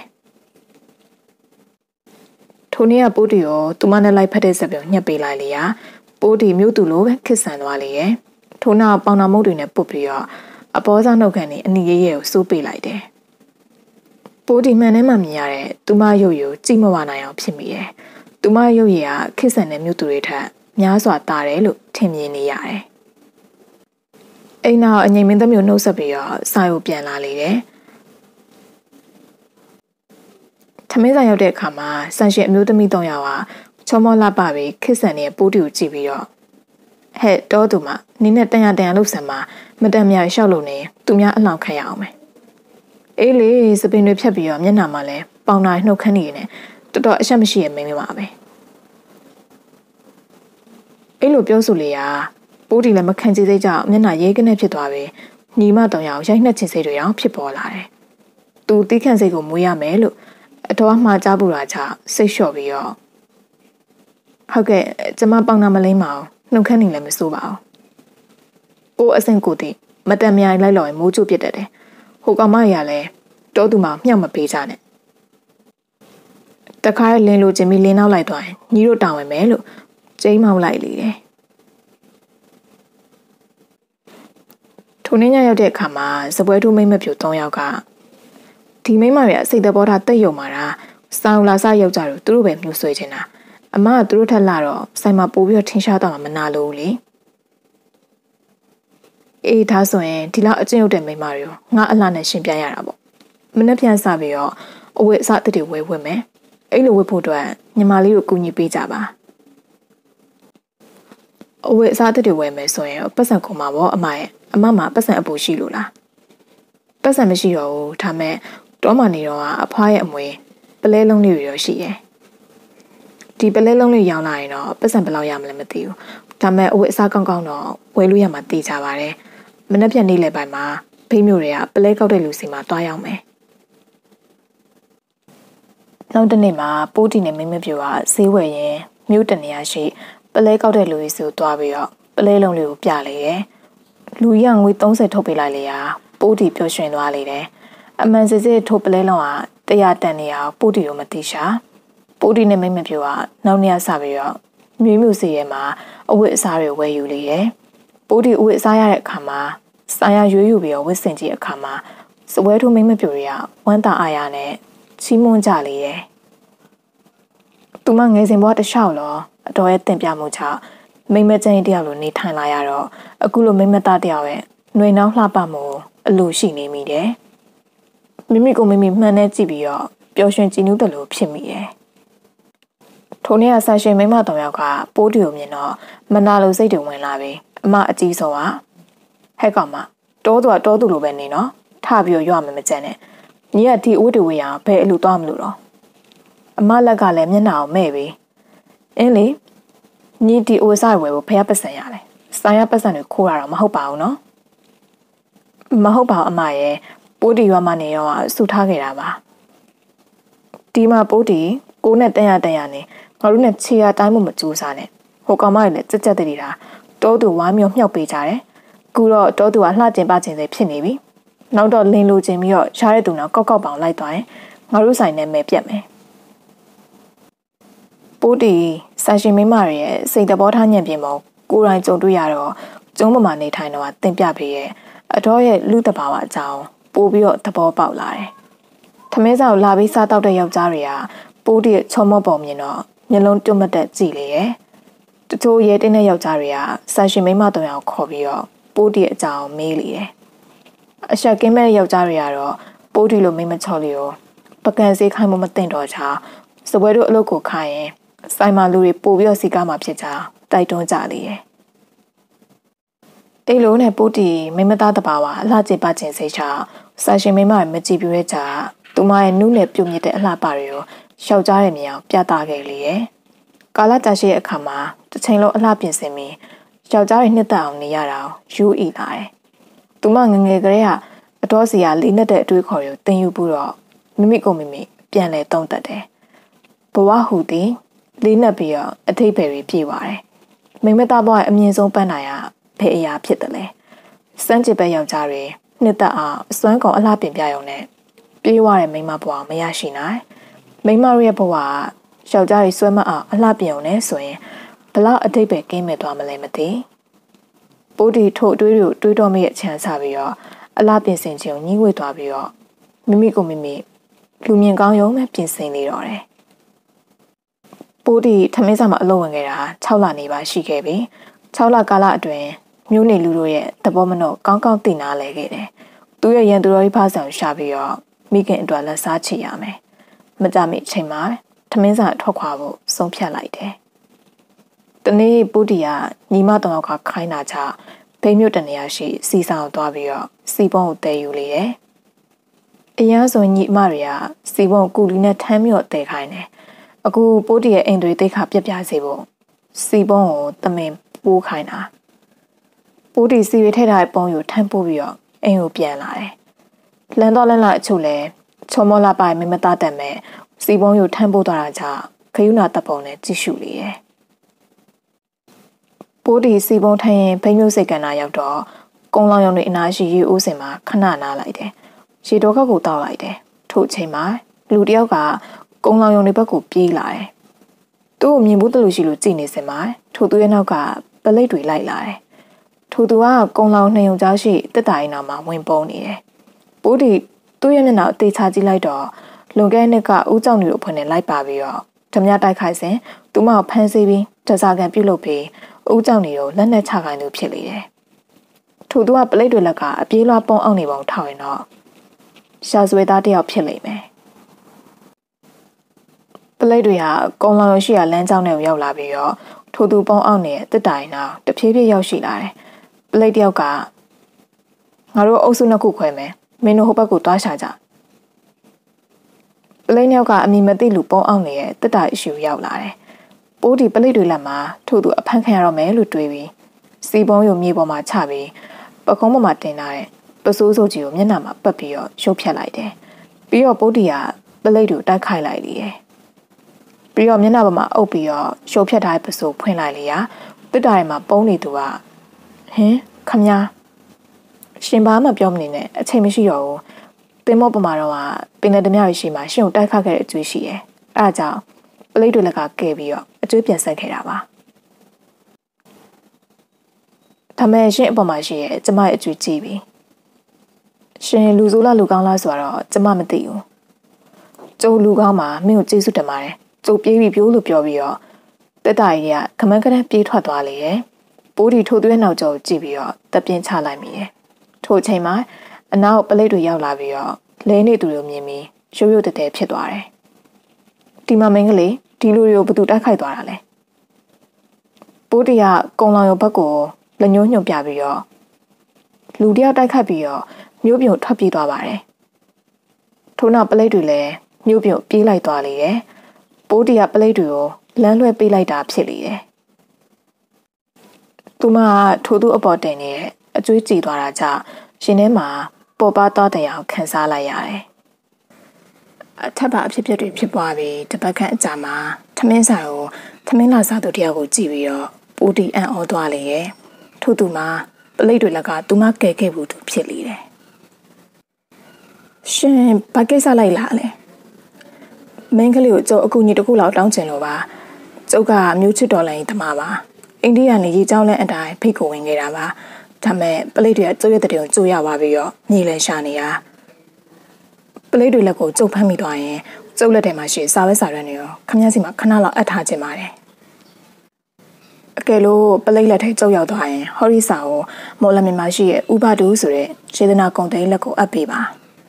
။ထိုနေ့ကပိုးတရောသူမနဲ့လိုက်ဖက်တဲ့စပယ်ညှက်ပေးလိုက်လေရပိုးတမျိုးသူလိုပဲခစ်ဆန်သွားလေရဲ့။ထိုနောက်ပေါင်နာမုတ်တွေနဲ့ပုတ်ပြီးတော့အပေါ်စားနှုတ်ခမ်းနေအနီရဲရဲကိုစိုးပေးလိုက်တယ်။ပိုးဒီမှန်ထဲမှာမြင်ရတဲ့သူမရုပ်ရည်ကြည့်မဝနိုင်အောင်ဖြစ်မိတယ်။သူမရုပ်ရည်ကခစ်ဆန်တဲ့မြို့သူတွေထက်များစွာတာတယ်လို့ထင်မြင်နေရတယ်။အိမ်နောက်အငြိမ်မင်းသမီးကိုနှုတ်ဆက်ပြီးတော့ဆိုင်ကိုပြန်လာလေတယ်။ထမင်းဆိုင်ရောက်တဲ့အခါမှာဆန်ရှင်အမျိုးသမီးသုံးယောက်ကချောမောလှပပြီးခစ်ဆန်တဲ့ပိုးတီကိုကြည့်ပြီးတော့ဟဲ့တော့သူမနင်းနဲ့တန်ရတန်ရလို့ဆန်မှာမတန်မြရှောက်လို့နေသူများအလောင်းခံရအောင်မယ်။အေးလေစပင်တွေဖြတ်ပြီးတော့မျက်နှာမှာလဲပေါင်နာနှုတ်ခမ်းနေနေတော်တော်အရှက်မရှိရဲ့မိန်းမပါပဲအဲ့လိုပြောဆိုလေရာပိုးတီလည်းမခံချစိတ်ကြောင့်မျက်နှာရဲကနေဖြစ်သွားပြီညီမတောင်ရအောင်ရိုက်နှက်ချင်စိတ်တွေအောင်ဖြစ်ပေါ်လာတယ်သူတီးခန့်စိတ်ကိုမွေးရမယ်လို့အတော်အမှားကြားပူတာကြောင့်စိတ်လျှော့ပြီးတော့ဟုတ်ကဲ့ကျမပေါင်နာမလိမ့်မအောင်နှုတ်ခမ်းနေလည်းမစိုးပါဘူးကိုအဆင့်ကိုတီမတန်မြိုင်လိုက်လို့မိုးချို့ပြစ်တတ်တယ်ဟိုကောင်မရလဲတောသူမှမြောက်မပေးကြနဲ့တခါလင်းလို့ချင်းပြီးလင်းနောက်လိုက်သွားရင်ညီတို့တောင်းဝင်မယ်လို့ကျိန်းမောင်းလိုက်လေတယ်ထိုနေ့ညရောက်တဲ့အခါမှာစပွဲထုမိမ့်မပြူ၃ယောက်ကဒီမိမတွေအစိတ်တဘောထားတိတ်ယုံမာတာစောင်းလာစယောက်ကြတော့သူတို့ပဲမြူဆွေချင်တာအမကသူတို့ထက်လာတော့ဆိုင်မှာပို့ပြီးတော့ထင်ရှားတော့မှမနာလို့လေအေးဒါဆိုရင်ဒီလောက်အကျင့်ရုပ်တဲ့မိန်းမတွေကိုငါအလှနဲ့ရှင်ပြန်ရတာပေါ့မနေ့ပြန်စပြီးတော့အဝတ်အစားတစ်တွေဝယ်ဝတ်မယ်အဲ့လိုဝတ်ဖို့အတွက်ညီမလေးကိုကူညီပေးကြပါအဝတ်အစားတစ်တွေဝယ်မယ်ဆိုရင်ပတ်စံကုန်မှာပေါ့အမရဲ့အမမှာပတ်စံအပူရှိလို့လားပတ်စံမရှိတော့ဘူးဒါမဲ့တောမှနေတော့အဖွားရဲ့အမွေပလဲလုံးလေးတွေတော့ရှိရဲ့ဒီပလဲလုံးလေးရောင်းလာရင်တော့ပတ်စံဘယ်လောက်ရမလဲမသိဘူးဒါမဲ့အဝတ်အစားကောင်းကောင်းတော့ဝယ်လို့ရမှာသိကြပါတယ်မနေ့ပြန်နေ့လယ်ပိုင်းမှာဖိမျိုးတွေကပလဲကောက်တဲ့လူစီမှာတွားရောက်မယ်နောက်တစ်နေ့မှာပိုးတီနဲ့မင်းမပြူကဈေးဝယ်ရင်မြို့တနေရာရှိပလဲကောက်တဲ့လူကြီးစီကိုတွားပြီးတော့ပလဲလုံးလေးကိုပြလေတယ်လူရငွေသုံးဆယ်ထုတ်ပေးလိုက်လေရာပိုးတီပျော်ရွှင်သွားလေတယ်အမှန်စစ်စစ်ထုတ်ပလဲလုံးကတရားတန်နေရပိုးတီကိုမသိရှာပိုးတီနဲ့မိမပြိုကနောက်နေ့ဆပြီးတော့မြွေးမြူစီရဲမှာအဝတ်အစားတွေဝယ်ယူလေတယ်ပိုးတီအဝတ်အစားရတဲ့အခါမှာစာရရွေးယူပြီးတော့ဝတ်ဆင်ကြည့်အခါမှာစပွဲထိုးမိမပြိုတွေကဝမ်းသာအားရနဲ့ချီးမွမ်းကြလေတယ်သူမငယ်စဉ်ဘဝတစ်လျှောက်လောအတော်ရဲ့တင်ပြမှုကြောင့်မိမကျင်းတယောက်လိုနေထိုင်လာရတော့အခုလိုမိမသားတယောက်ရဲ့နှွေနှောင်းလှပမှုအလိုရှိနေမိတယ်မိမိကိုမိမိမှန်နဲ့ကြည့်ပြီးတော့ပျော်ရွှင်ကြည်နူးတယ်လို့ဖြစ်မိတယ်ထိုနေ့ကဆာရှင်မိမတော်ယောက်ကပိုးတီကိုမြင်တော့မနာလိုစိတ်တွေဝင်လာပြီအမအကြီးဆုံးကဟဲ့ကောင်မတောသူကတောသူလိုပဲနေနော်ထပြီးတော့ရွာမမကြက်နဲ့ညီကဒီအိုးတူဝေးရဘယ်အလူသွားမလို့တော့အမလက်ကလည်းမျက်နှာကိုမဲ့ပြီအင်းလေညီဒီအိုးစားဝယ်ဖို့ဖះပတ်စံရတယ်ဆိုင်ရပတ်စံတွေခိုးရတော့မဟုတ်ပါဘူးနော်မဟုတ်ပါဘူးအမရဲ့ပိုးတီရွာမနေတော့ဆူထားခဲ့တာပါဒီမှာပိုးတီကိုနဲ့တန်ရတန်ရနေငါတို့နဲ့ခြေရတိုင်းမှုမကြိုးစားနဲ့ဟိုကောင်မတွေလည်းကြက်ကြက်တည်းတာတောသူဝါမျိုးမြှောက်ပေးကြတယ်ကူတော့တောသူကလှကျင်ပကျင်စေဖြစ်နေပြီနောက်တော့လင်းလိုချင်ပြီးတော့ရှားတဲ့သူနောက်ကောက်ကောက်ပေါင်လိုက်သွားရင်ငါတို့ဆိုင်နဲ့မဲပြက်မယ်ပိုးတီဆာရှင်မိမရဲ့စိတ်တဘောထားညံ့ပြင်းပုံကိုယ်တိုင်ကြုံတွေ့ရတော့ကျုံးပမာနေထိုင်တော့တင်ပြပေးရဲ့အတော်ရဲ့လူတဘာဝအကြောင်းပို့ပြီးတော့သဘောပေါက်လာတယ်။ထမင်းစားကိုလာပြီးစားတောက်တဲ့ယောက်ျားတွေကပိုးတီရဲ့ချုံမော့ပေါ်မြင်တော့မျက်လုံးတွတ်မတက်ကြည့်လေရဲ့။တချို့ရဲတင်းတဲ့ယောက်ျားတွေကဆာရှင်မိမတော်အောင်ခေါ်ပြီးတော့ပိုးတီရဲ့အကြောင်းမေးလေရဲ့။အရှက်ကင်းမဲ့ယောက်ျားတွေကတော့ပိုးတီလိုမိမချော်လီကိုပကံစေးခိုင်းမှုမသိတော့ချာစပွဲတို့အလုပ်ကိုခိုင်းရင်ဆိုင်မာလူတွေပို့ပြီးတော့စီကားမှာဖြစ်ကြတိုက်တွန်းကြလေရဲ့အဲ့လိုနဲ့ပိုးတီမိမသားတပါဝါအလှကျပချင်းစိတ်ချဆာရှင်မိမမကြည့်ပြဲကြသူမရဲ့နုနဲ့ပြုံမြင့်တဲ့အလှပတွေကိုရှောက်ကြားတဲ့မြောင်ပြသခဲ့လေရဲ့ကာလကြာရှည်အခါမှာတစ်ချိန်လုံးအလှပြင်ဆင်ပြီးရှောက်ကြားရဲ့နှစ်သက်အောင်နေရတာယူအီလာတယ်သူမငငယ်ကလေးကအတော်စီရလေးနဲ့တဲ့အတွေးခေါ်ကိုတင်ယူပြီးတော့မိမိကိုမိမိပြန်လဲတုံးတက်တယ်ဘဝဟူသည်လေးနဲ့ပြီးတော့အထိပ်ပယ်တွေပြေသွားတယ်မိမသားဘဝရဲ့အမြင့်ဆုံးပန်းနိုင်ရဘယ်အရာဖြစ်တယ်လဲစမ်းကြည့်ပဲယောက်ျားတွေနှစ်သက်အောင်အစွမ်းကုန်အလှပင်ပြရုံနဲ့ပြေးသွားတဲ့မိမဘဝမရရှိနိုင်မိမရဲ့ဘဝကယောက်ျားတွေစွဲမအောင်အလှပင်ုံနဲ့ဆိုရင်ဘလောက်အထိပ်ပဲကင်းမဲ့သွားမလဲမသိပိုးတီထို့အတွေးတွေကိုတွေးတော့မိရဲ့အချမ်းစားပြီးတော့အလှပင်စင်ချင်းကိုညှိဝှေ့သွားပြီးတော့မိမိကိုမိမိလူမြင်ကောင်းရုံနဲ့ပြင်ဆင်နေတော့တယ်ပိုးတီထမင်းစားမှာအလုပ်ဝင်ခဲ့တာ၆လနေပါရှိခဲ့ပြီ၆လကာလအတွင်းမျိုးနေလူတို့ရဲ့သဘောမနှုတ်ကောင်းကောင်းသိနာလဲခဲ့တယ်။သူရဲ့ရန်သူတော်ကြီးဖားဆောင်ရှာပြီးတော့မိခင်အတွက်လက်စားချေရမယ်။မကြမီအချိန်မှာထမင်းစားထွက်ခွာဖို့ဆုံးဖြတ်လိုက်တယ်။တနေ့ပိုးတီကညီမတော်ကခိုင်းတာချဖိမြို့တနေရာရှိစီဆောင်သွားပြီးတော့စီပုံကိုတဲယူလေတယ်။အရန်ဆိုညီမတွေကစီပုံကူလီနဲ့ထမ်းပြီးတော့တဲခိုင်းတယ်။အခုပိုးတီရဲ့အိမ်တွေတိတ်ခါပြက်ပြစေဖို့စီပုံကိုတမင်ပိုးခိုင်းတာပိုးတီစီရီထဲထားတဲ့ပုံကိုထမ်းပိုးပြီးတော့အိမ်ကိုပြန်လာတယ်လန်တော့လန်လာအချို့လဲချုံမောလာပိုင်မမသားတက်မဲ့စီပုံကိုထမ်းပိုးသွားတာကြောင့်ခယူနာတပ်ပုံနဲ့ကြည့်ရှုလေတယ်ပိုးတီစီပုံထမ်းရင်ဖိမျိုးစိတ်ကန်နာရောက်တော့ကုန်းလောင်ရုံတွေအနာရှိရေအိုးစင်မှာခဏနားလိုက်တယ်ရေတော်ခက်ကိုတောက်လိုက်တယ်ထို့အချိန်မှာလူတယောက်ကကုန်းလောင်ရုံတွေဘက်ကိုပြေးလာတယ်သူ့ကိုမြင်ဘူးတလူရှိလို့ကြည်နေစင်မှာထို့သူရဲ့နောက်ကပလိတ်တွေလိုက်လာတယ်ထို့သူကကုန်းလောင်နှယုံကြားရှိတက်တာရင်နာမှာဝင်ပုံနေတယ်ပိုးတီသူ့ရဲ့မျက်နှာအသေးချကြည့်လိုက်တော့လွန်ခဲ့တဲ့နှစ်ကဦးကြောင့်တွေအဖွင့်နဲ့လိုက်ပါပြီးတော့ဓမြတိုက်ခိုက်စဉ်သူမကိုဖမ်းဆီးပြီးတစားကန်ပြုတ်လုပ်ပြီးဦးကြောင့်တွေကိုလက်နဲ့ချခိုင်းလို့ဖြစ်လေတယ်ထို့သူကပလိတ်တွေလက်ကအပြေးလွှားပုံအောင်နေပုံထောက်ရင်တော့ရှာဆွေသားတယောက်ဖြစ်လိမ့်မယ်ပလိတ်တွေဟာကုန်းလောင်ရှိရာလမ်းကြောင်းတွေကိုရောက်လာပြီးတော့ထို့သူပုံအောင်နေတဲ့တစ်တိုင်နောက်တဖြည်းဖြည်းရောက်ရှိလာတယ်ပလိတ်တယောက်ကငါတို့အုပ်စုနှစ်ခုခွဲမယ်မင်းတို့ဟိုဘက်ကိုတွားရှာကြပလိတ်နှစ်ယောက်ကအမိမသိလူပုံအောင်နေတဲ့တစ်တိုင်အရှူရောက်လာတယ်ပိုးဒီပလိတ်တွေလက်မှာထို့သူအဖမ်းခံရတော့မယ်လို့တွေးပြီးစီပုံရုံမြေပေါ်မှာချပြီးပကုံးပေါ်မှာတင်လာတဲ့ပစိုးစိုးကြီးကိုမျက်နှာမှာပတ်ပြီးတော့ရုပ်ဖြတ်လိုက်တယ်ပြီးတော့ပိုးဒီကပလိတ်တွေကိုတိုက်ခိုက်လိုက်လေတယ်ပြီးတော့မျက်နှာပေါ်မှာအုပ်ပြီးတော့ရုပ်ဖြတ်ထားတဲ့ပစိုးဖွင့်လိုက်လေရတစ်တိုင်မှာပုံးနေသူကဟင်ခမညာရှင်ဘာမှပြောမနေနဲ့အချိန်မရှိတော့ဘူးတင်မော့ပမာတော့ကပင်လယ်ဓမြရရှိမှာရှင်ကိုတိုက်ခတ်ခဲ့တဲ့အကျွေးရှိတယ်အဲဒါကြောင့်ပလိတ်တွေလက်ကကဲပြီးတော့အကျွေးပြန်ဆက်ခဲ့တာပါဒါမဲ့ရှင်အပေါ်မှာရှိရဲ့ကျမရဲ့အကျွေးကြည့်ပြီရှင်လူဆိုးလားလူကောင်းလားဆိုတော့ကျမမသိဘူးကျုပ်လူကောင်းမှာမင်းကိုကျေးဇူးတင်ပါတယ်ကျုပ်ပြေးပြီးပြိုးလို့ပြောပြီးတော့တက်တာကြီးကခမန်းကလေးပြေးထွက်သွားလေရဲ့ပိုးဒီထိုးသွဲနောက်ကျော်ကြည့်ပြီးတော့တပြင်းချလိုက်မိတယ်ထို့ချိန်မှာအနောက်ပလိတ်တွေရောက်လာပြီးတော့လဲနေသူတွေမြင်ပြီးရိုးရိုးတတဲဖြစ်သွားတယ်ဒီမှာမင်းကလေးဒီလူတွေကိုဘသူတိုက်ခိုက်သွားတာလဲပိုးဒီကကုံလောင်ရုံဘက်ကိုလက်ညှိုးညွှန်ပြပြီးတော့လူတယောက်တိုက်ခိုက်ပြီးတော့မြို့ပြုံထွက်ပြေးသွားပါတယ်ထို့နောက်ပလိတ်တွေလည်းမြို့ပြုံပြေးလိုက်သွားလေတယ်ပိုးဒီကပလိတ်တွေကိုလမ်းလွှဲပေးလိုက်တာဖြစ်လေတယ်သူမထိုးသူအပေါ်တင်နေတဲ့အကျွေးကြည်သွားတာကြောင့်ရှင်ထဲမှာပေါ်ပါသွားတဲ့အခံစားလိုက်ရတယ်အထက်ပါအဖြစ်အပျက်တွေဖြစ်ပွားပြီးတပတ်ခန့်အကြာမှာထမင်းဆိုင်ကိုထမင်းလာစားသူတယောက်ကိုကြည့်ပြီးတော့ပိုးဒီအံ့ဩသွားလေရဲ့ထို့သူမှာပလိတ်တွေလက်ကသူမကဲခဲ့ဘူးသူဖြစ်လေတယ်ရှင်ဘာကိစ္စလိုက်လာလဲမင်းကလေးကိုကျုပ်အကူကြီးတစ်ခုလောက်တောင်းချင်လို့ပါကျုပ်ကမျိုးချစ်တော်လိုင်းတမပါအိန္ဒိယနေကြီးကြောင်းလဲအတိုင်းဖိတ်ကိုဝင်ခဲ့တာပါဒါမဲ့ပလိတ်တွေကကျုပ်ရဲ့တည်းကိုကျိုးရပါပြီးတော့ညီလဲရှာနေတာပလိတ်တွေလက်ကိုကျုပ်ဖမ်းမိသွားရင်ကျုပ်လက်ထဲမှာရှိစာပဲစာရွက်နေရောခမည်းစီမှာခဏလောက်အပ်ထားခြင်းပါတယ်အကယ်လို့ပလိတ်လက်ထဲကျုပ်ရောက်သွားရင်ဟော်ရီစာကိုမော်လမင်မှာရှိရဲ့ဥပဒူဆိုတဲ့ခြေသနာကုံတိန်လက်ကိုအပ်ပေးပါ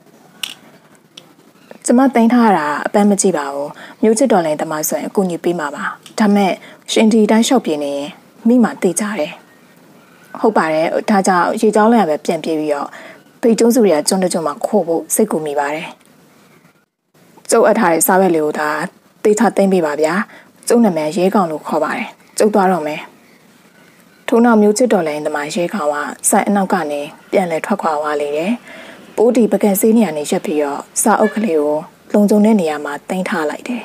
ကျမတင်ထားတာအပန်းမကြည့်ပါဘူးမျိုးချစ်တော်လိုင်းတမဆိုရင်အကူကြီးပေးမှာပါဒါမဲ့ရှင်ဒီတိုင်းလျှောက်ပြနေရင်မိမှသိကြတယ်ဟုတ်ပါတယ်ဒါကြောင့်ရေကြောင်းလည်းပဲပြန်ပြေးပြီးတော့ဖိတ်ကျုံးစုတွေကကျွန်းတကျွန်းမှာခိုးဖို့စိတ်ကူမိပါတယ်ကျုပ်အထားတဲ့စားဘက်လေးကိုဒါတေးထားသိမ့်ပေးပါဗျာကျုပ်နာမည်ရဲကောင်လို့ခေါ်ပါတယ်ကျုပ်သွားတော့မယ်ထို့နောက်မျိုးချစ်တော်လိုင်းတမရဲကောင်ကစိုက်အနောက်ကနေပြန်လဲထွက်ခွာသွားလေတယ်ပိုးဒီပကံစေးနေရနေရက်ပြီးတော့စာအုပ်ကလေးကိုလုံခြုံတဲ့နေရာမှာတင်ထားလိုက်တယ်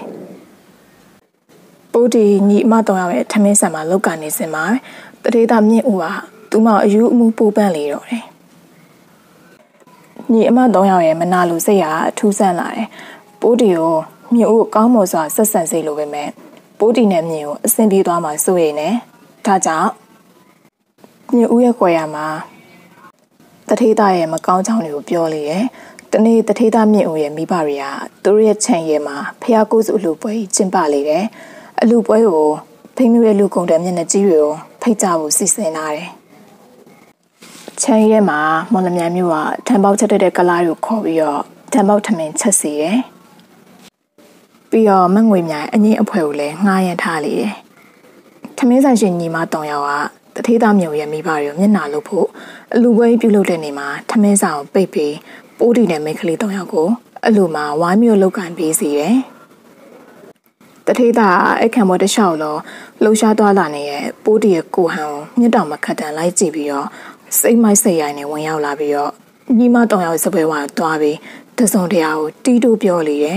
ပိုးဒီညီအမတော်ရရဲ့ထမင်းဆန်မှာလောက်ကနေစင်မှာတရေသားမြင့်ဦးကသူမအယူအမှုပိုးပန်းလေတော့တယ်ညီအမတော်ရရဲ့မနာလိုစိတ်ဟာအထူးဆန်းလာတယ်ပိုးဒီကိုမြင့်ဦးကောင်းမော်စွာဆက်ဆံစေလိုပဲမဲ့ပိုးဒီနဲ့မြင့်ကိုအဆင်ပြေသွားမှာစိုးရိမ်နေဒါကြောင့်မြင့်ဦးရဲ့ကြွယ်ရမှာတထေးသားရဲ့မကောင်းကြောင်တွေကိုပြောလေရဲ့တနေ့တထေးသားမြင့်ဦးရဲ့မိဘတွေကသူတို့ရဲ့ခြံရဲမှာဖျားကိုးစုအလူပွဲကျင်းပလေတယ်အလူပွဲကိုဖိမျိုးရဲ့လူကုန်တဲ့မျက်နှာကြီးတွေကိုဖိတ်ကြဖို့စီစဉ်လာတယ်ခြံရဲမှာမော်လမြိုင်မျိုးကထံပေါက်ချက်တဲ့ကလားကိုခေါ်ပြီးတော့ထံပေါက်ထမင်းချက်စီတယ်ပြီးတော့မငွေမြိုင်အငင်းအဖွဲကိုလည်းငှားရမ်းထားလေတယ်ထမင်းဆိုင်ရှင်ညီမတောင်ရောကတထေးသားမျိုးရဲ့မိဘတွေကိုမျက်နှာလုပ်ဖို့အလူပွဲပြုလုပ်တဲ့နေမှာထမင်းစာကိုပိတ်ပြီးပိုးဒီနဲ့မိန်းကလေးတောင်ယောက်ကိုအလူမှာဝိုင်းမျိုးလောက်ကန်ပေးစီတယ်တထေးသားအခမ်းပွဲတစ်လျှောက်လုံးလှူရှားသွားလာနေရဲ့ပိုးဒီရဲ့ကိုဟန်ကိုမြစ်တောင်မခတ်တန်လိုက်ကြည့်ပြီးတော့စိတ်မိုက်စိတ်ရိုင်းနဲ့ဝင်ရောက်လာပြီးတော့ညီမတောင်ယောက်စပွဲဝါသွားပြီးတစုံတရာကိုတီးတိုးပြောလေတယ်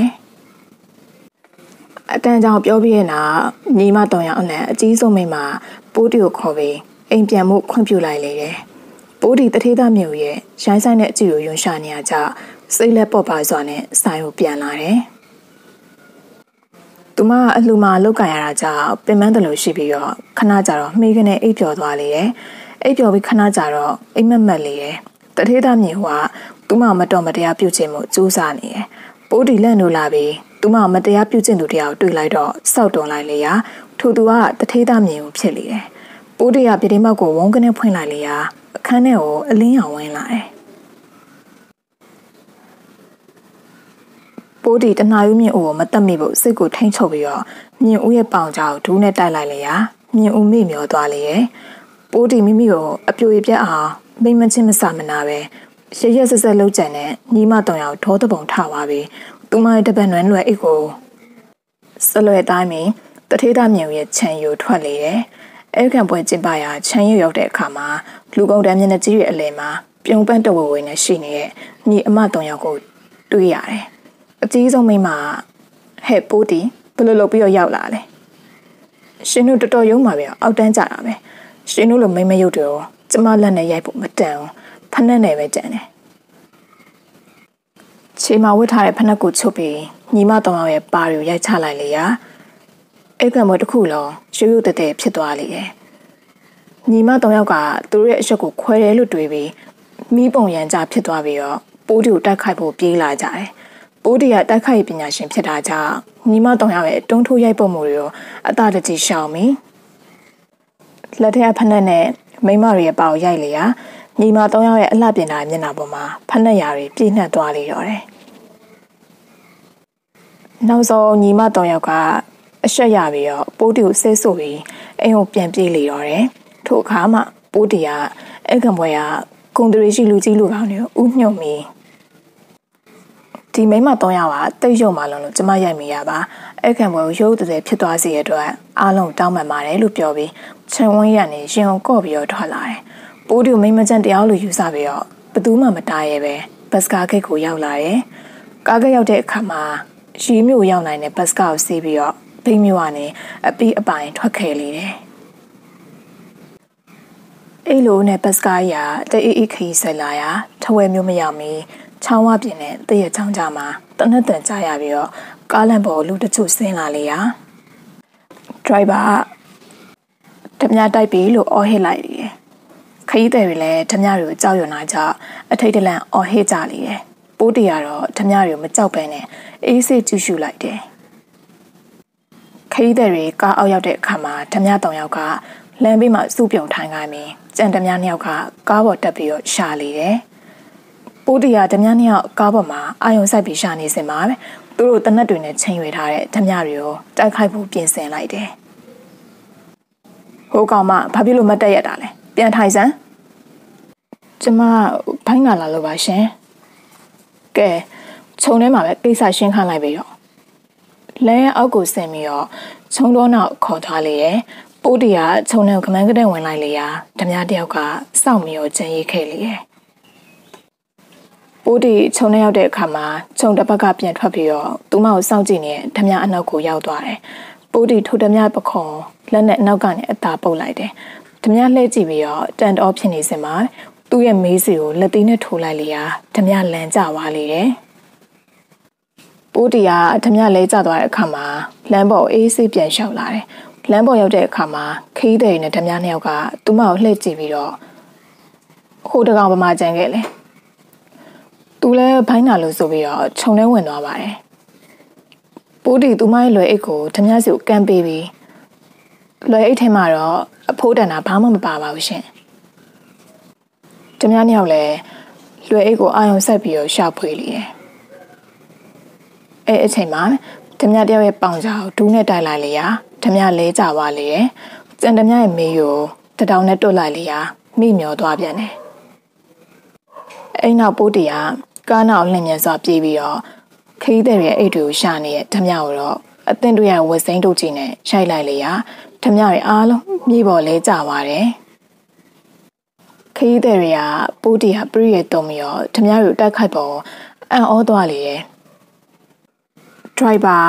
အတန်းကြောင့်ပြောပြရဲ့နာညီမတောင်ယောက်အလံအကြီးဆုံးမိန်းမပိုးဒီကိုခေါ်ပြီးအိမ်ပြန်မှုခွင့်ပြုလိုက်လေတယ်ပိုးဒီတထေးသားမျိုးရဲ့ရိုင်းဆိုင်တဲ့အကြည့်ကိုယွန်ရှာနေရကြစိတ်လက်ပေါ်ပါစွာနဲ့ဆိုင်ကိုပြန်လာတယ်သူမအလှူမှာလောက်ကန်ရတာကြောင့်ပင်ပန်းတယ်လို့ရှိပြီးတော့ခဏကြာတော့မိကနေအိပ်ပျော်သွားလေတယ်အိပ်ပျော်ပြီးခဏကြာတော့အိမ်မက်မက်လေတယ်တထေးသားမျိုးကသူမမတော်မတရားပြုတ်ခြင်းမှုစူးစမ်းနေတယ်ပိုးဒီလက်နိုးလာပြီးသူမမတရားပြုတ်ခြင်းသူတရားကိုတွေ့လိုက်တော့စောက်တွန်လိုက်လေရာထိုသူကတထေးသားမျိုးဖြစ်လေတယ်ပိုးဒီကပြည်တိမောက်ကိုဝုန်းကနေဖွင့်လိုက်လေရာအခန်းထဲကိုအလင်းရောင်ဝင်လာတယ်ပိုးဒီတနာယူမြင့်ဦးကိုမတက်မိဖို့စိတ်ကိုထိန်ချုပ်ပြီးတော့မြင့်ဦးရဲ့ပေါင်ကြားကိုဒူးနဲ့တိုက်လိုက်လေရာမြင့်ဦးမိမျောသွားလေရဲ့ပိုးဒီမိမိကိုအပြိုရပြက်အောင်မိမချင်းမဆမနာပဲရရဆက်ဆက်လှုပ်ကြံတဲ့ညီမတောင်ယောက်ဒေါသပုံထသွားပြီးသူမရဲ့တပတ်နွမ်းလွယ်အိတ်ကိုစလွယ်တိုင်းမင်းတထေးသားမြင့်ဦးရဲ့ခြံယူထွက်လေရဲ့အဲခံပွဲကျင်းပရာခြံရရောက်တဲ့အခါမှာလူကုန်တန်းမျက်နှာကြီးရဲ့အလယ်မှာပြုံပန်းတဝဝနဲ့ရှိနေတဲ့ညီအမတောင်ယောက်ကိုတွေ့ရတယ်။အကြီးဆုံးမိန်းမဟဲ့ပိုးတီဘယ်လိုလုပ်ပြီးတော့ရောက်လာလဲ။ရှင်တို့တော်တော်ယုံပါပဲအောက်တန်းကြတာပဲ။ရှင်တို့လိုမိန်းမရုပ်တွေကိုကျမလက်နဲ့ရိုက်ဖို့မတန်ဘူးဖက်နဲ့နဲ့ပဲကြံတယ်ချေမှာဝတ်ထားတဲ့ဖက်နှက်ကိုချုပ်ပြီးညီမတောင်ရဲ့ပါရီကိုရိုက်ချလိုက်လေရာအဲ့ကံမတစ်ခုလုံးရွှေရွှေတဲတဲဖြစ်သွားလေတယ်ညီမတောင်ယောက်ကသူတို့ရဲ့အချက်ကိုခွဲတယ်လို့တွေးပြီးမိပုံရန်ကြဖြစ်သွားပြီးတော့ပိုးတီကိုတိုက်ခိုက်ဖို့ပြေးလာကြတယ်ပိုးတီကတိုက်ခိုက်ပညာရှင်ဖြစ်တာကြောင့်ညီမတောင်ယောက်ရဲ့တွန်းထိုးရိုက်ပုံမှုတွေကိုအသာတကြီးရှောင်ပြီးလက်ထက်ဖက်နဲ့နဲ့မိမတွေရဲ့ပါကိုရိုက်လေရာညီမတောင်ယောက်ရဲ့အလှပြင်တာမျက်နှာပေါ်မှာဖက်နဲ့ရာတွေပြည့်နှက်သွားလေတော့တယ်နောက်ဆုံးညီမတောင်ယောက်ကအရှက်ရပြီးတော့ပိုးတီကိုဆဲဆိုပြီးအိမ်ကိုပြန်ပြေးလေတော့တယ်ထို့အခါမှပိုးတီကအဲ့ကံပွဲကဂုံတရီရှိလူကြီးလူကောင်းတွေကိုဥညွတ်မိဒီမိမတောင်ယောက်ကတိတ်ရုံမှလုံးလို့ကျမရိုက်မိရပါအဲ့ကံပွဲကိုရုပ်တည်းဖြစ်သွားစေရတဲ့အားလုံးတောင်းပန်ပါတယ်လို့ပြောပြီးချန်ဝင်းရနေရင်အောင်ကော့ပြီးတော့ထွက်လာတယ်ပိုးတီကိုမိမကျန်တရားလို့ယူဆပြီးတော့ဘယ်သူမှမတားရဲပဲဘတ်စကာဂိတ်ကိုရောက်လာတယ်ကားကရောက်တဲ့အခါမှာရီမျိုးရောက်နိုင်တဲ့ဘတ်စကာကိုစီးပြီးတော့ဘိန်းမျိုးကနေအပီးအပိုင်ထွက်ခဲ့လေတယ်အဲ့လိုနဲ့ဘတ်စကာကြီးကတအေးအေးခရီးဆက်လာရထဝဲမျိုးမရောက်မီချောင်းဝပြင်းနဲ့တည့်ရချောင်းကြမှာတနက်တန်ကြရပြီးတော့ကားလန့်ပေါ်လူတချို့ဆင်းလာလေရဒရိုက်ဘာဓမြတိုက်ပြီလို့အော်ဟစ်လိုက်တယ်ခရီးသည်တွေလည်းဓမြတွေကိုကြောက်ရွံ့လာကြအထိတ်တလန့်အော်ဟစ်ကြလေတယ်ပိုးတီကတော့ဓမြတွေကိုမကြောက်ဘဲနဲ့အေးဆေးကျူးရှုလိုက်တယ်ခရီးသည်တွေကားအောက်ရောက်တဲ့အခါမှာဓမြတောင်ယောက်ကလမ်းဘေးမှာစုပြုံထိုင်ခိုင်းပြီးကြံဓမြနှစ်ယောက်ကကားပေါ်တက်ပြီးတော့ရှာလေတယ်ပိုးတီကဓမြနှစ်ယောက်ကားပေါ်မှာအာယုံစိုက်ပြီးရှာနေစင်ပါပဲသူတို့တနက်တွေနဲ့ချိန်ရွေထားတဲ့ဓမြတွေကိုတိုက်ခိုက်ဖို့ပြင်ဆင်လိုက်တယ်ဟိုကောင်မဘာဖြစ်လို့မတက်ရတာလဲပြန်ထိုင်စမ်းကျမဘိုင်းလာလာလို့ပါရှင်ကဲခြုံထဲမှာပဲကိစ္စရှင်းခန့်လိုက်ပြီရောလဲအောက်ကိုဆင်ပြီးတော့ခြုံတော့နောက်ခေါ်ထားလေရဲ့ပိုးတီကခြုံထဲကမန်းကတဲ့ဝင်လိုက်လေရာဓမြတယောက်ကစောင့်ပြီးတော့ကြံရိတ်ခဲ့လေရဲ့ပိုးတီခြုံထဲရောက်တဲ့အခါမှာခြုံတစ်ဘက်ကပြန်ထွက်ပြီးတော့သူမကိုစောင့်ကြည့်နေဓမြအနောက်ကိုရောက်သွားတယ်ပိုးတီထိုဓမြပခုံးလက်နဲ့အနောက်ကနေအသာပုတ်လိုက်တယ်ဓမြလှည့်ကြည့်ပြီးတော့တန်တော်ဖြစ်နေစင်မှာသူ့ရဲ့မေးစီကိုလက်သေးနဲ့ထိုးလိုက်လေရာဓမြလန်ကျသွားလေတယ်ပိုးတီကဓမြလဲကျသွားတဲ့အခါမှာလမ်းပေါ်အေးဆေးပြန်လျှောက်လာတယ်လမ်းပေါ်ရောက်တဲ့အခါမှာခီးတဲ့နဲ့ဓမြနှစ်ယောက်ကသူမကိုလှည့်ကြည့်ပြီးတော့ဟိုတကောင်ပမာကြံခဲ့လေသူလည်းဘိုင်းနာလို့ဆိုပြီးတော့ခြုံထဲဝင်သွားပါတယ်ပိုးတီသူမရဲ့လွယ်အိတ်ကိုဓမြစီကိုကန်ပေးပြီးလွယ်အိတ်ထဲမှာတော့အဖိုးတန်တာဘာမှမပါပါဘူးရှင်ဓမြနှစ်ယောက်လည်းလွယ်အိတ်ကိုအာယုံဆက်ပြီးတော့ရှာဖွေလေတယ်အဲအချိန်မှာဓမြတယောက်ရဲ့ပေါင်ချောက်ဒူးနဲ့တိုက်လိုက်လေရာဓမြလဲကျသွားလေတယ်ကျန်ဓမြရဲ့မေးကိုတတောင်နဲ့တွတ်လိုက်လေရာမိမျောသွားပြန်တယ်အိမ်နောက်ပိုးတီကကားနောက်လျင်မြန်စွာပြေးပြီးတော့ခရီးသည်ရဲ့အိတ်တွေကိုရှာနေတဲ့ဓမြကိုတော့အသင်တို့ရဲ့ဝက်စိမ်းတို့ကြီးနဲ့ရိုက်လိုက်လေရာဓမြတွေအားလုံးမြေပေါ်လဲကျသွားတယ်ခရီးသည်တွေကပိုးတီကပရိရဲ့တုံပြီးတော့ဓမြတွေကိုတိုက်ခိုက်ပေါ်အံ့ဩသွားလေတယ်ဒရိုက်ဘာ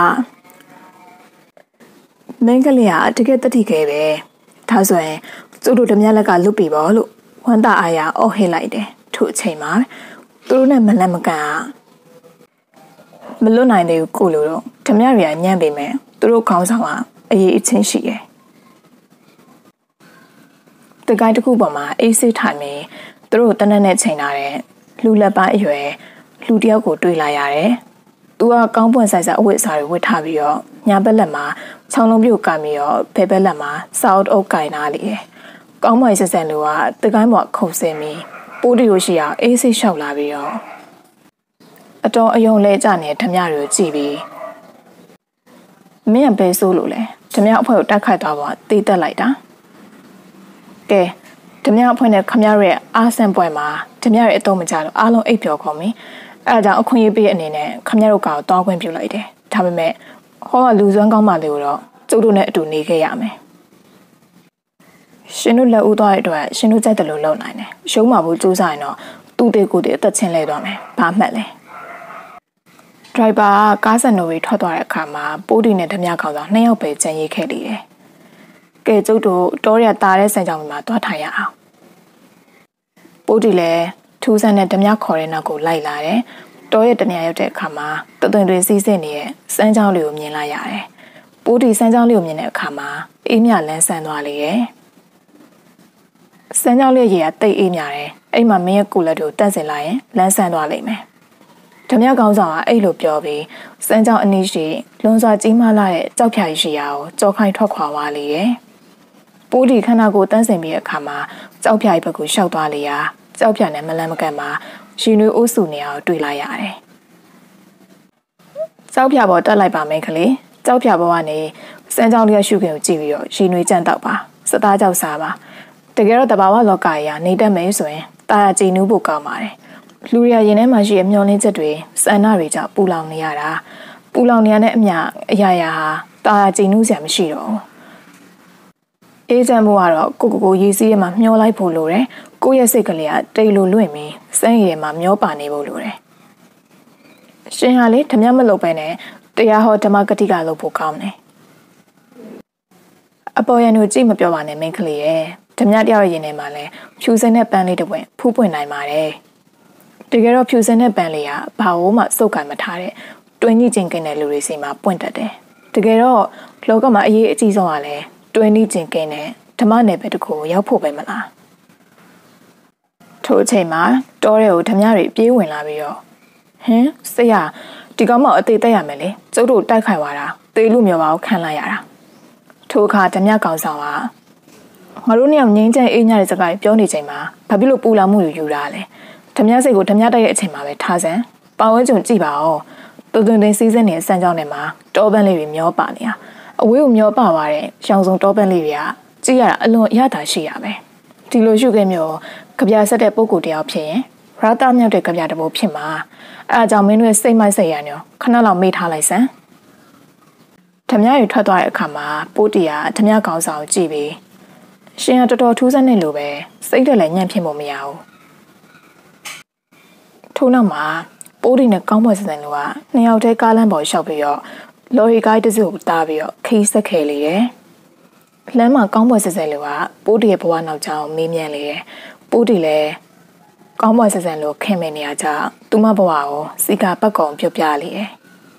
မင်းကလေးကတကယ်တတိခဲပဲဒါဆိုရင်သူတို့ဓမြလက်ကလွတ်ပြီပေါ့လို့ဝမ်းသာအားရအော်ဟစ်လိုက်တယ်ထို့အချိန်မှာသူတို့နဲ့မလက်မကန်မလွတ်နိုင်သေးဘူးကိုလိုတော့ဓမြတွေကညံ့ပေမဲ့သူတို့ခေါင်းဆောင်ကအရေးအချင်းရှိတယ်တကိုင်းတစ်ခုပေါ်မှာအေးစိတ်ထိုင်ပြီးသူတို့တနက်နဲ့ချိန်လာတဲ့လူလက်ပိုင်းအရွယ်လူတယောက်ကိုတွေ့လာရတယ်သူကကောင်းပွင့်ဆိုင်ဆိုင်အဝတ်အစားတွေဝတ်ထားပြီးတော့ညာဘက်လက်မှာချောင်းလုံးပြုတ်ကင်ပြီးတော့ဘယ်ဘက်လက်မှာစောက်အုပ်ကင်ထားလေတယ်။ကောင်းမွန်ဆက်ဆန်လူကတကိုင်းပေါ်ခုန်ဆင်းပြီးပိုးတီကိုရှိအောင်အေးစိတ်လျှောက်လာပြီးတော့အတော်အယုံလဲကြနေတဲ့ဓမြတွေကိုကြည့်ပြီးမင်းကဘယ်ဆိုးလို့လဲဓမြအဖွဲကိုတိုက်ခိုက်သွားပေါ်တေးတက်လိုက်တာ။ကဲဓမြအဖွဲနဲ့ခမရရဲ့အားဆန်ပွဲမှာဓမြရဲ့အတုံးမကြလို့အားလုံးအိပ်ပျော်ကုန်ပြီ။အဲဒါကြောင့်အခွင့်အရေးပေးအနေနဲ့ခမရတို့ကောင်တောင်းခွင့်ပြုလိုက်တယ်ဒါပေမဲ့ဟောကလူစွမ်းကောင်းမှလေတော့ကျုပ်တို့နဲ့အတူနေခဲ့ရမယ်ရှင်တို့လက်ဦးသွားတဲ့အတွက်ရှင်တို့ကြိုက်တယ်လို့လုပ်နိုင်တယ်ရုံးမှာဘူးစူးစမ်းရင်တော့သူ့တေကိုယ်တည်းအသက်ချင်းလဲသွားမယ်ဘာမှတ်လဲဒရိုက်ဘာကားစံနိုတွေထွက်သွားတဲ့အခါမှာပိုးတီနဲ့ဓမြကောင်ဆောင်နှစ်ယောက်ပဲကြံရိတ်ခဲ့လေတယ်ကဲကျုပ်တို့တောရတာတဲ့စံကြောင်မှာသွားထိုင်ရအောင်ပိုးတီလည်းထူးဆန်းတဲ့ဓမြခေါ်တဲ့နောက်ကိုလိုက်လာတယ်တောရဲ့တနေရာရောက်တဲ့အခါမှာတသွင်တွေစီးဆင်းနေတဲ့စမ်းချောင်းလေးကိုမြင်လိုက်ရတယ်ပိုးတီစမ်းချောင်းလေးကိုမြင်တဲ့အခါမှာအေးမြလန်းဆန်းသွားလေရဲ့စမ်းချောင်းလေးရေကတိတ်အေးမြတယ်အဲ့မှာမင်းရဲ့ကိုလက်တို့တက်စင်လိုက်ရင်လန်းဆန်းသွားလိမ့်မယ်ဓမြကောင်းဆောင်ကအဲ့လိုပြောပြီးစမ်းချောင်းအနီးရှိလွန်စွာကြီးမားလာတဲ့ကြောက်ဖြာရှိရာကိုကြောက်ခိုင်းထွက်ခွာသွားလေရဲ့ပိုးတီခန္ဓာကိုယ်တန်းစင်ပြီးတဲ့အခါမှာကြောက်ဖြာဘက်ကိုရှောက်သွားလေရာကြောက်ဖြာနဲ့မလန်းမကတ်မှာရှင်နွေအိုးစုနေအောင်တွေ့လိုက်ရတယ်ကြောက်ဖြာပေါ်တက်လိုက်ပါမယ်ကလေးကြောက်ဖြာပေါ်ကနေစမ်းချောင်းလေးရရှုခင်ကိုကြည့်ပြီးတော့ရှင်နွေကြန့်တော့ပါစသားကြောက်စားပါတကယ်တော့တဘာဝလောကရာနေတတ်မယ်ဆိုရင်တာယာကြည်နူးဖို့ကောင်းပါတယ်လူရရင်ထဲမှာရှိတဲ့မျောလင်းချက်တွေစန္ဒတွေကြောင့်ပူလောင်နေရတာပူလောင်နေရတဲ့အမျှအရာရာဟာတာယာကြည်နူးစရာမရှိတော့ဘူးအေးချမ်းမှုကတော့ကိုကိုကိုရေးစည်းရမှာမျောလိုက်ဖို့လိုတယ်ကိုယ့်ရဲ့စိတ်ကလေးကတိတ်လို့လွင့်ပြီးစမ်းရည်မှာမျောပါနေဖို့လိုတယ်ရှင်ဟာလေဓမြမလုပ်ပဲနဲ့တရားဟောဓမ္မဂတိကလုပ်ဖို့ကောင်းတယ်အပေါ်ရန်ကိုကြည့်မပြောပါနဲ့မင်းကလေးရဲ့ဓမြတယောက်ရင်ထဲမှာလဲဖြူစင်တဲ့ပန်းလေးတစ်ပွင့်ဖူးပွင့်နိုင်ပါတယ်တကယ်တော့ဖြူစင်တဲ့ပန်းလေးကဘာလို့မှစုပ်ကင်မထားတဲ့တွင်းကြီးချင်းကင်းတဲ့လူတွေစီမှာပွင့်တတ်တယ်တကယ်တော့လောကမှာအရေးအကြီးဆုံးကလည်းတွင်းကြီးချင်းကင်းတဲ့ဓမ္မနယ်ပယ်တစ်ခုရောက်ဖို့ပဲမလားထို့အချိန်မှာတောထဲကိုဓမြတွေပြေးဝင်လာပြီးတော့ဟင်စိတ်ရဒီကောင်မအသေးတက်ရမယ်လေကျုပ်တို့တိုက်ခိုက်သွားတာသေလူမျိုးပါကိုခံလိုက်ရတာထိုအခါဓမြကောင်ဆောင်ကငါတို့နှစ်ယောက်ငင်းချင်အေးညတဲ့စကားပြောနေချိန်မှာဘာဖြစ်လို့ပူလာမှုတွေယူတာလဲဓမြစိတ်ကိုဓမြတိုက်တဲ့အချိန်မှာပဲထားစမ်းပါဝဲကြုံကြည့်ပါဦးတူတူတင်စီးစင်းနေတဲ့စမ်းကြောင်းထဲမှာတောပန်းလေးတွေမျောပါနေတာအဝေးကိုမျောပါသွားတဲ့ရှောင်းစုံတောပန်းလေးတွေကကြည့်ရတာအလွန်အရသာရှိရပဲဒီလိုရှုခဲ့မျိုးကြပြဆက်တဲ့ပုံကိုတယောက်ဖြစ်ရင်ရတာမြောက်တဲ့ကြပြတဘောဖြစ်မှာအဲအကြောင်းမင်းတို့စိတ်မိုက်စိတ်ရညောခဏလောက်မေ့ထားလိုက်စမ်းဓမြရီထွက်သွားတဲ့အခါမှာပိုးတီကဓမြကောင်ဆောင်ကြည့်ပြီးရှင်ကတော်တော်ထူးဆန်းနေလို့ပဲစိတ်တက်လည်းညံ့ဖြစ်မှုမရဘူးထို့နောက်မှာပိုးတီနဲ့ကောင်းပွဲစစံလူကနှစ်ယောက်တည်းကားလမ်းပေါ်လျှောက်ပြီးတော့လော်ရီကိုင်းတစ်စုကိုတားပြီးတော့ခီးဆက်ခဲလေတယ်လမ်းမှာကောင်းပွဲစစံလူကပိုးတီရဲ့ဘဝနောက်ကြောင်မေးမြန်းလေတယ်ပိုးတီလည်းကောင်းပွဲစစံလူခင်မဲ့နေရကြသူမဘဝကိုစီကာပတ်ကောင်ပြုတ်ပြလေတယ်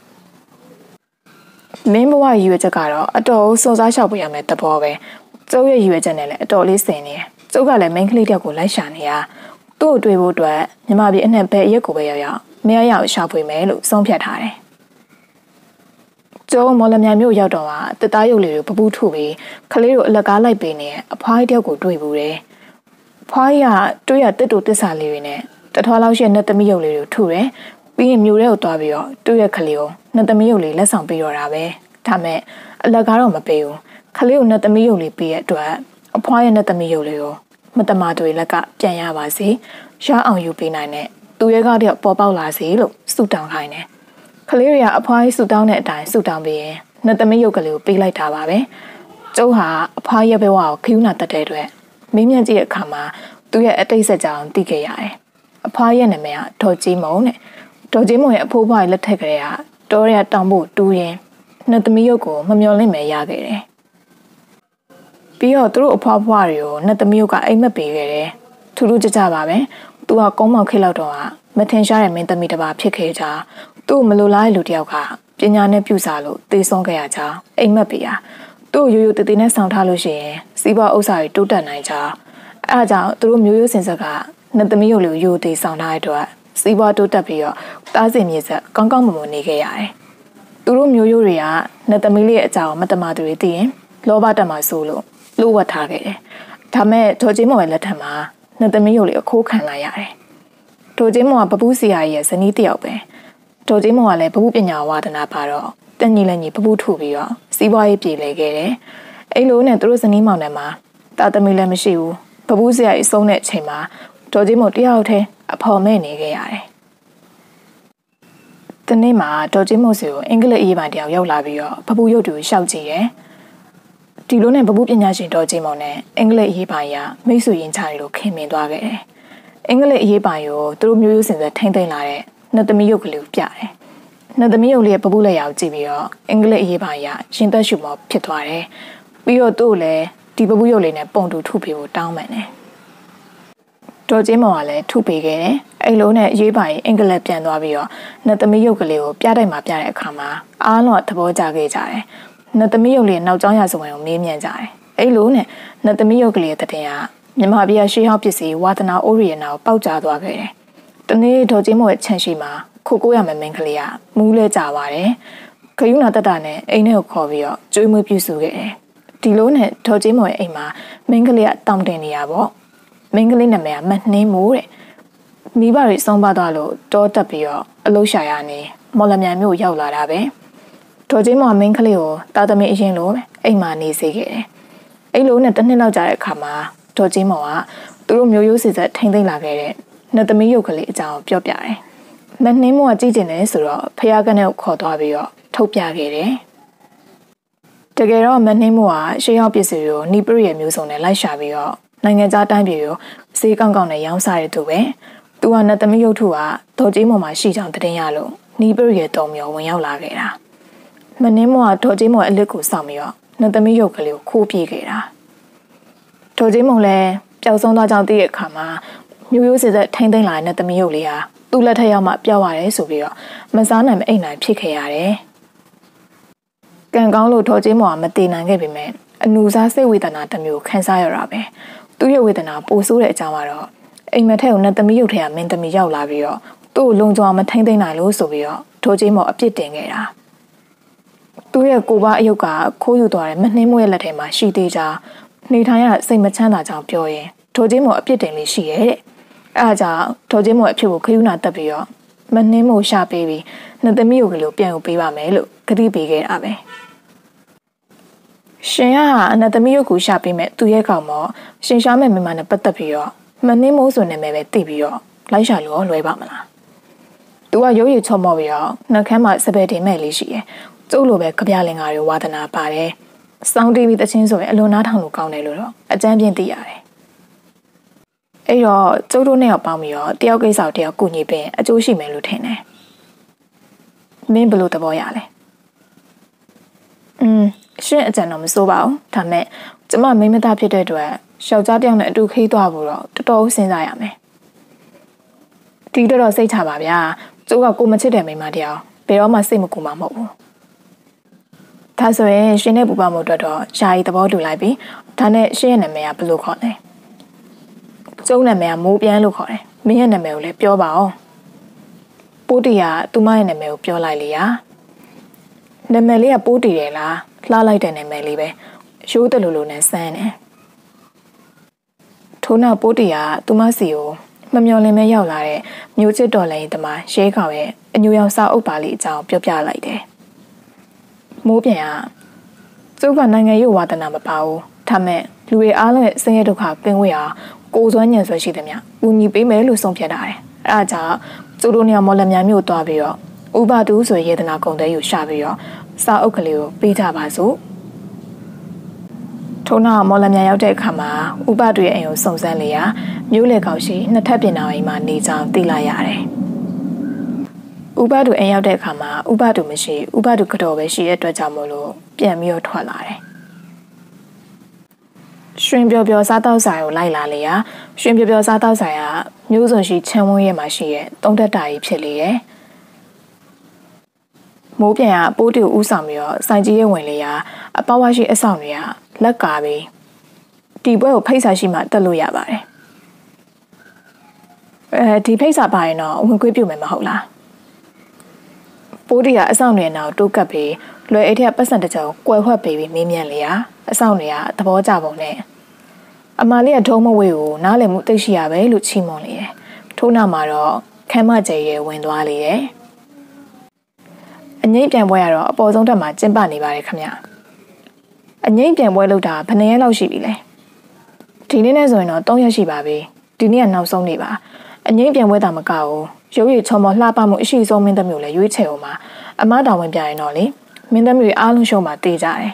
မင်းဘဝရည်ရွယ်ချက်ကတော့အတော်စောစားလျှောက်ပြရမယ်တဘောပဲကျုပ်ရဲ့ရည်ရွယ်ချက်နဲ့လည်းအတော်လေးစင်နေတယ်ကျုပ်ကလည်းမိန်းကလေးတယောက်ကိုလိုက်ရှာနေရသူ့ကိုတွေ့ဖို့အတွက်မြမပြည်အနှံ့ပဲအရက်ကိုပဲရောက်ရောက်မရရအောင်ရှာဖွေမယ်လို့ဆုံးဖြတ်ထားတယ်ကျုံမော်လမြိုင်မြို့ရောက်တော့ကတသားရုပ်လေးကိုပပူးထုပြီးခလေးကိုအလက်ကားလိုက်ပေးနေအဖွားကြီးတယောက်ကိုတွေ့ဘူးတယ်ဖွားကြီးကတွေ့ရတစ်တူတစ္ဆာလေးတွေနဲ့တထွားလောက်ရှိတဲ့နှစ်သမီးရုပ်လေးကိုထုတယ်ပြီးရင်မြို့ထဲကိုသွားပြီးတော့တွေ့ရခလေးကိုနှစ်သမီးရုပ်လေးလက်ဆောင်ပေးတော့တာပဲဒါမဲ့အလက်ကားတော့မပေးဘူးခလေးကိုနှစ်သမီးရုပ်လေးပေးရအတွက်အဖွားရဲ့နှစ်သမီးရုပ်လေးကိုမတမာတွေလက်ကပြန်ရပါစေရအောင်ယူပေးနိုင်တဲ့သူရဲကားတယောက်ပေါ်ပေါက်လာစေလို့ဆုတောင်းခိုင်းတယ်ခလေးတွေကအဖွားကြီးဆုတောင်းတဲ့အတိုင်းဆုတောင်းပြီးရင်နှစ်သမီးရုပ်ကလေးကိုပေးလိုက်တာပါပဲကျုပ်ဟာအဖွားရဲ့ဘဝကိုခီးဦးနာတက်တဲ့အတွက်မင်းမြတ်ကြီးရဲ့အခါမှာသူ့ရဲ့အတိတ်ဆက်ကြောင်းသိခဲ့ရတယ်အဖွားရဲ့နာမည်ကဒေါ်ကြီးမုံတဲ့ဒေါ်ကြီးမုံရဲ့အဖိုးဖွားရဲ့လက်ထက်ကလေးကတောရဲတောင်ဖို့တူးရင်နှစ်သမီးရုပ်ကိုမမျော်လင့်မဲရခဲ့တယ်ပြီးတော့သူတို့အဖွားဖွားတွေကိုနှစ်သမီးရုပ်ကအိမ်မက်ပေးခဲ့တယ်ထူးထူးကြကြပါပဲသူကကုန်းမောက်ခေလောက်တော့မထင်ရှားတဲ့မင်းသမီးတစ်ပါးဖြစ်ခဲ့ကြသူ့မလိုလားတဲ့လူတစ်ယောက်ကပညာနဲ့ပြုစားလို့သေဆုံးခဲ့ရကြအိမ်မက်ပေးရသူ့ရိုးရိုးတည်တည်နဲ့ဆောင်ထားလို့ရှိရင်စီးပွားဥစ္စာတွေတိုးတက်နိုင်ကြအဲအကြောင်းသူတို့မျိုးရိုးစင်ဆက်ကနှစ်သမီးရုပ်လေးကိုရိုးသေးဆောင်ထားတဲ့အတွက်စီးပွားတိုးတက်ပြီးတော့တားစင်မြေဆက်ကောင်းကောင်းမွန်မွန်နေခဲ့ရတယ်သူတို့မျိုးရိုးတွေကနှစ်သမီးလေးရဲ့အကြောင်းမတမာသူတွေသိရင်လောဘတက်မှဆိုလို့လိုဝတ်ထားခဲ့တယ်ဒါမဲ့ဒေါ်ချင်းမော်ရဲ့လက်ထက်မှာနှစ်သမီးရုပ်လေးအခိုးခံလိုက်ရတယ်ဒေါ်ချင်းမော်ကပပူးစီယာရဲ့ဇနီးတစ်ယောက်ပဲဒေါ်ချင်းမော်ကလည်းပပူးပညာဝါဒနာပါတော့တညီလည်းညီပပူးထုပြီးတော့စီးပွားရေးပြေလဲခဲ့တယ်အဲ့လိုနဲ့သူတို့ဇနီးမောင်နဲ့မှာတာသမီးလည်းမရှိဘူးပပူးစီယာကြီးဆုံးတဲ့အချိန်မှာဒေါ်ချင်းမော်တယောက်တည်းအဖော်မဲ့နေခဲ့ရတယ်တနေ့မှာဒေါ်ချင်းမော်စီကိုအင်္ဂလိပ်အေးပိုင်းတယောက်ရောက်လာပြီးတော့ပပူးရုပ်တူရှောက်ကြည့်တယ်ဒီလိုနဲ့ပပူးပညာရှင်ဒေါ်ချင်းမော်နဲ့အင်္ဂလိပ်အေးပိုင်းကမိတ်ဆွေရင်ချလို့ခင်မင်သွားခဲ့တယ်အင်္ဂလိပ်အေးပိုင်းကိုသူတို့မျိုးရိုးစင်ဆက်ထိမ့်သိမ့်လာတဲ့နှစ်သမီးရုပ်ကလေးကိုပြတယ်နှစ်သမီးရုပ်လေးရဲ့ပပူးလက်ရာကိုကြည့်ပြီးတော့အင်္ဂလိပ်အေးပိုင်းကရှင်သက်ရှုမော်ဖြစ်သွားတယ်ပြီးတော့သူ့ကိုလည်းဒီပပူးရုပ်လေးနဲ့ပုံတူထုပေးဖို့တောင်းပန်တယ်ဒေါ်ချင်းမောင်ကလည်းထုပေးခဲ့တယ်အိမ်လုံးနဲ့ရေးပါရင်အင်္ဂလိပ်ပြန်သွားပြီးတော့နှစ်သမီးရုပ်ကလေးကိုပြတိုက်မှာပြတဲ့အခါမှာအားလုံးကသဘောကျခဲ့ကြတယ်နှစ်သမီးရုပ်လေးနောက်ကျောင်းရဆိုဝင်ကိုမေးမြန်းကြတယ်အိမ်လုံးနဲ့နှစ်သမီးရုပ်ကလေးတဲ့တင်ကမြန်မာပြည်ရှေးဟောင်းပစ္စည်းဝါသနာအိုးရီယနာကိုပေါက်ကြားသွားခဲ့တယ်တနေ့ဒေါ်ချင်းမောင်ရဲ့ခြံရှိမှာခိုကိုရမယ်မင်းကလေးကမူးလဲကြပါတယ်ခယူနာတတနဲ့အိမ်ထဲကိုခေါ်ပြီးတော့ကျွေးမွေးပြုစုခဲ့တယ်ဒီလိုနဲ့ဒေါ်ချင်းမော်ရဲ့အိမ်မှာမင်းကလေးကတောင်းတင်နေရပေါ့မင်းကလေးနာမည်ကမနှင်းမိုးတဲ့မိဘတွေဆုံးပါသွားလို့တောတက်ပြီးတော့အလုရှာရနေမော်လမြိုင်မြို့ရောက်လာတာပဲဒေါ်ချင်းမော်မင်းကလေးကိုတာသမီအရင်လိုအိမ်မှာနေစေခဲ့တယ်အိမ်လိုနဲ့တစ်နှစ်လောက်ကြာတဲ့အခါမှာဒေါ်ချင်းမော်ကသူတို့မျိုးရိုးစီဆက်ထိမ့်သိမ့်လာခဲ့တဲ့နှစ်သမီးရုပ်ကလေးအကြောင်းပြောပြတယ်မနှင်းမိုးကကြည့်ကျင်တယ်ဆိုတော့ဖယားကနေကိုခေါ်သွားပြီးတော့ထုတ်ပြခဲ့တယ်တကယ်တော့မနှင်းမိုးကရှေးဟောင်းပစ္စည်းကိုနီပရိရဲ့မျိုးစုံနဲ့လိုက်ရှာပြီးတော့နိုင်ငံခြားတိုင်းပြည်ကိုဈေးကောင်းကောင်းနဲ့ရောင်းစားရတဲ့သူပဲသူကနတ်သမီးရုပ်ထုကဒေါ်ကြီးမော်မှာရှိကြောင်းတင်ရလို့နီပရိရဲ့တုံမျိုးဝင်ရောက်လာခဲ့တာမနှင်းမိုးကဒေါ်ကြီးမော်အလစ်ကိုစောင့်ပြီးတော့နတ်သမီးရုပ်ကလေးကိုခိုးပြေးခဲ့တာဒေါ်ကြီးမော်လည်းပျောက်ဆုံးသွားကြောင်းသိတဲ့အခါမှာမျိုးရိုးစစ်သက်ထိမ့်သိမ့်လာတဲ့နတ်သမီးရုပ်လေးဟာသူ့လက်ထက်ရောက်မှပျောက်ရတယ်ဆိုပြီးတော့မစားနိုင်မအိမ်နိုင်ဖြစ်ခဲ့ရတယ်ကံကောင်းလို့ဒေါ်ကြီးမော်ကမတည်နိုင်ခဲ့ပေမဲ့အနူစားစိတ်ဝေဒနာတစ်မျိုးခံစားရတာပဲသူ့ရဲ့ဝေဒနာပိုဆိုးတဲ့အကြောင်းကတော့အိမ်မက်ထက်ကိုနတ်သမီးရုပ်ထဲကမင်းသမီးရောက်လာပြီးတော့သူ့ကိုလုံခြုံအောင်မထိမ့်သိမ့်နိုင်လို့ဆိုပြီးတော့ဒေါ်ကြီးမော်အပြစ်တင်ခဲ့တာသူ့ရဲ့ကိုယ်ပါအယုတ်ကခိုးယူသွားတဲ့မနှင်းမွေးရဲ့လက်ထဲမှာရှိသေးကြနေထိုင်ရစိတ်မချမ်းသာကြောင်းပြောရင်ဒေါ်ကြီးမော်အပြစ်တင်လေးရှိရဲ့တဲ့အဲဒါကြောင့်ဒေါ်ကြီးမော်အဖြစ်ကိုခယူနာတက်ပြီးတော့မနှင်းမို့ရှာပေးပြီးနှစ်သမီးကိုကလေးပြန်ကိုပေးပါမယ်လို့ကတိပေးခဲ့တာပဲရှင်ကအနှစ်သမီးရုပ်ကိုရှာပေးမဲ့သူရဲ့ကောင်မော်ရှင်ရှာမဲ့မိမနဲ့ပတ်သက်ပြီးတော့မနှင်းမိုးဆိုနာမည်ပဲသိပြီးတော့လိုက်ရှာလို့လွယ်ပါမလားသူကရုပ်ရည်ချော့မော့ပြီးတော့နှခမ်းမှာစပယ်တင်မဲ့လေးရှိတယ်ကျုပ်လိုပဲကြပြလင်္ကာတွေဝါသနာပါတယ်စောင်းတီဗီတချင်းဆိုရင်အလွန်နားထောင်လို့ကောင်းတယ်လို့တော့အကြမ်းပြင်းသိရတယ်အဲ့တော့ကျုပ်တို့နဲ့ပေါင်းပြီးတော့တယောက်ကိစ္စတယောက်ကုညီပေးအကျိုးရှိမယ်လို့ထင်တယ်မင်းဘယ်လိုသဘောရလဲอืมရှင်းအကြံတော့မစိုးပါဘူးဒါမဲ့ကျမမိမသားဖြစ်တဲ့အတွက်ယောက်ျားတယောက်နဲ့အတူခေးသွားဖို့တော့တော်တော်စဉ်းစားရမယ်ဒီတော့တော့စိတ်ချပါဗျာကျိုးကကိုမချစ်တဲ့မိမတယောက်ဘယ်တော့မှစိတ်မကူမှာမဟုတ်ဘူးဒါဆိုရင်ရှင်နဲ့ပူပါမို့အတွက်တော့ယာယီသဘောတူလိုက်ပြီဒါနဲ့ရှင်ရဲ့နာမည်ကဘယ်လိုခေါ်လဲကျုံနာမည်ကမိုးပြန်လို့ခေါ်တယ်မင်းရဲ့နာမည်ကိုလည်းပြောပါအောင်ပိုးတီကသူမရဲ့နာမည်ကိုပြောလိုက်လေရာနာမည်လေးကပိုးတီတယ်လားလှလိုက်တဲ့နာမည်လေးပဲရိုးတယ်လို့လို့နဲ့စမ်းတယ်ထို့နောက်ပိုးတီကသူမစီကိုမမျော်လင့်မဲရောက်လာတဲ့မျိုးချစ်တော်လည်းတမရဲကောင်ရဲ့အညူရောင်စာအုပ်ပါလေးအကြောင်းပြောပြလိုက်တယ်မိုးပြန်ကကျုပ်ကနိုင်ငံရေးဝါသနာမပါဘူးဒါမဲ့လူတွေအားလုံးရဲ့ဆင်းရဲဒုက္ခကင်းဝေးအောင်ကိုယ်စွမ်းညံဆွဲရှိတယ်မြ။ဦးညီပေးမယ်လို့ဆုံးဖြတ်ထားတယ်။အဲဒါကြောင့်ကျိုးတို့နေရာမော်လမြိုင်မြို့သွားပြီးတော့ဥပတူဆိုရေတနာကုံတဲ့ယူရှာပြီးတော့စာအုပ်ကလေးကိုပေးကြပါစို့။ထို့နောက်မော်လမြိုင်ရောက်တဲ့အခါမှာဥပတူရဲ့အိမ်ကိုစုံစမ်းလေရာမြို့လေကောင်ရှိနှစ်ထပ်ပြင်တော်အိမ်မှာနေကြောင်းသိလိုက်ရတယ်။ဥပတူအိမ်ရောက်တဲ့အခါမှာဥပတူမရှိဥပတူကတော့ပဲရှိတဲ့အတွက်ကြောင့်မို့လို့ပြန်ပြီးတော့ထွက်လာတယ်။ရှင်ပြောပြောစားတောက်ဆိုင်ကိုလိုက်လာလေရာရှင်ပြောပြောစားတောက်ဆိုင်ကမျိုးစုံရှိချမ်းဝန်းရဲမှာရှိရဲ့သုံးသက်တာကြီးဖြစ်လေရဲ့မိုးပြန်ကပိုးတူဦးဆောင်ပြီးတော့စိုင်ကြီးရဲ့ဝင်လေရာအပေါဝါရှိအဆောင်တွေကလက်ကားပြီးဒီပွဲကိုဖိတ်စာရှိမှတက်လို့ရပါတယ်အဲဒီဖိတ်စာပါရင်တော့ဝင်ခွေးပြုတ်မယ်မဟုတ်လားပိုးတီကအဆောင်တွေနောက်တိုးကပ်ပြီးလွယ်အိတ်ထက်ပတ်စံတကြောင်ကွယ်ဝှက်ပေးပြီးမင်းမြန်လေရာအဆောင်တွေကသဘောကျပုံနဲ့အမာလေးကထုံးမဝေးကိုနားလည်မှုသိရှိရပဲလို့ချီးမွမ်းလေတယ်ထို့နောက်မှာတော့ခမ်းမကျဲရဲဝင်သွားလေတယ်အငိမ့်ပြန်ပွဲကတော့အပေါ်ဆုံးတက်မှာကျင်းပနေပါတယ်ခင်ဗျအငိမ့်ပြန်ပွဲလုပ်တာဘယ်နှစ်ရက်လောက်ရှိပြီလဲဒီနေ့နဲ့ဆိုရင်တော့သုံးရက်ရှိပါပြီဒီနေ့ကနောက်ဆုံးနေပါအငိမ့်ပြန်ပွဲတာမကဘူးရုပ်ရည်ချော်မော်လှပမှုအရှိဆုံးမင်းသမီးကိုလည်းရွေးချယ်အောင်မှာအမတော်ဝင်ပြရင်တော့လေမင်းသမီးတွေအားလုံးရှုံးမှာတေးကြတယ်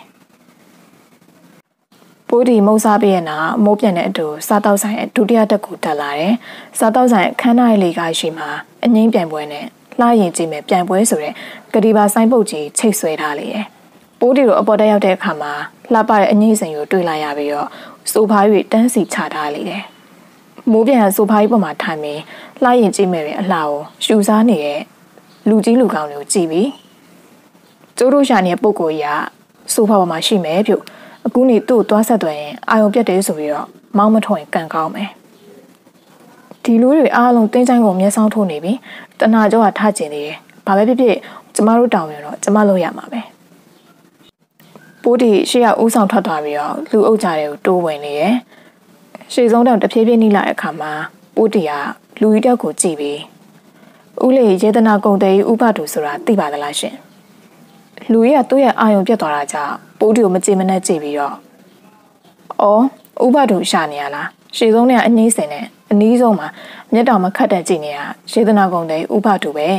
ပိုးဒီမုံစားပြည့်ရဲ့နာမိုးပြန်တဲ့အတူစားတောက်ဆိုင်ဒုတိယတက်ကိုတက်လာတယ်စားတောက်ဆိုင်ခန်းနိုင်လေးကရှိမှာအငိမ့်ပြန်ပွဲနဲ့လှရင်ကြည့်မယ်ပြန်ပွဲဆိုတဲ့ကတိပါဆိုင်ပုတ်ကြီးချိတ်ဆွဲထားလေတယ်ပိုးဒီတို့အပေါ်တက်ရောက်တဲ့အခါမှာလှပတဲ့အငိမ့်စိန်ကိုတွေ့လိုက်ရပြီးတော့စိုးဖား၍တန်းစီချထားလေတယ်မိုးပြန်ဆိုဖာကြီးပေါ်မှာထိုင်ပြီးလှရင်ကြည့်မယ်ရဲ့အလှကိုရှူစားနေတဲ့လူကြီးလူကောင်းတွေကိုကြည့်ပြီးကျိုးတို့ရှာနေတဲ့ပုံကိုကြီးကဆိုဖာပေါ်မှာရှိမယ်ပြုအခုနေသူ့ကိုသွားဆက်သွယ်ရင်အာယုံပြတ်တယ်ဆိုပြီးတော့မောင်းမထွက်ရင်ကန်ကောင်းမယ်ဒီလူတွေအားလုံးတင်းချိုင်းကိုမျက်စောင်းထိုးနေပြီတနာကျော်ကထားကျင်နေတယ်ဘာပဲဖြစ်ဖြစ်ကျမတို့တောင်းရင်တော့ကျမလုပ်ရမှာပဲပိုးတီရှေ့ကဦးဆောင်ထွက်သွားပြီးတော့လူအုပ်ကြတွေကိုတိုးဝင်နေတယ်ရှေ့ဆုံးတောင်တဖြည်းဖြည်းနှိလာတဲ့အခါမှာပိုးတီကလူကြီးတောက်ကိုကြည့်ပြီးဦးလေးရေတနာကုံတဲ့ဥပဒုဆိုတာသိပါသလားရှင်လူကြီးကသူ့ရဲ့အာယုံပြတ်သွားတာကြောင့်ပိုးတီကိုမကြည့်မနဲ့ကြည့်ပြီးတော့အော်ဥပဒုရှာနေရလားရှေ့ဆုံးကအငိမ့်စင်နဲ့အနီးဆုံးမှာမျက်တောင်မခတ်တဲ့ကြည့်နေရရေတနာကုံတဲ့ဥပဒုပဲ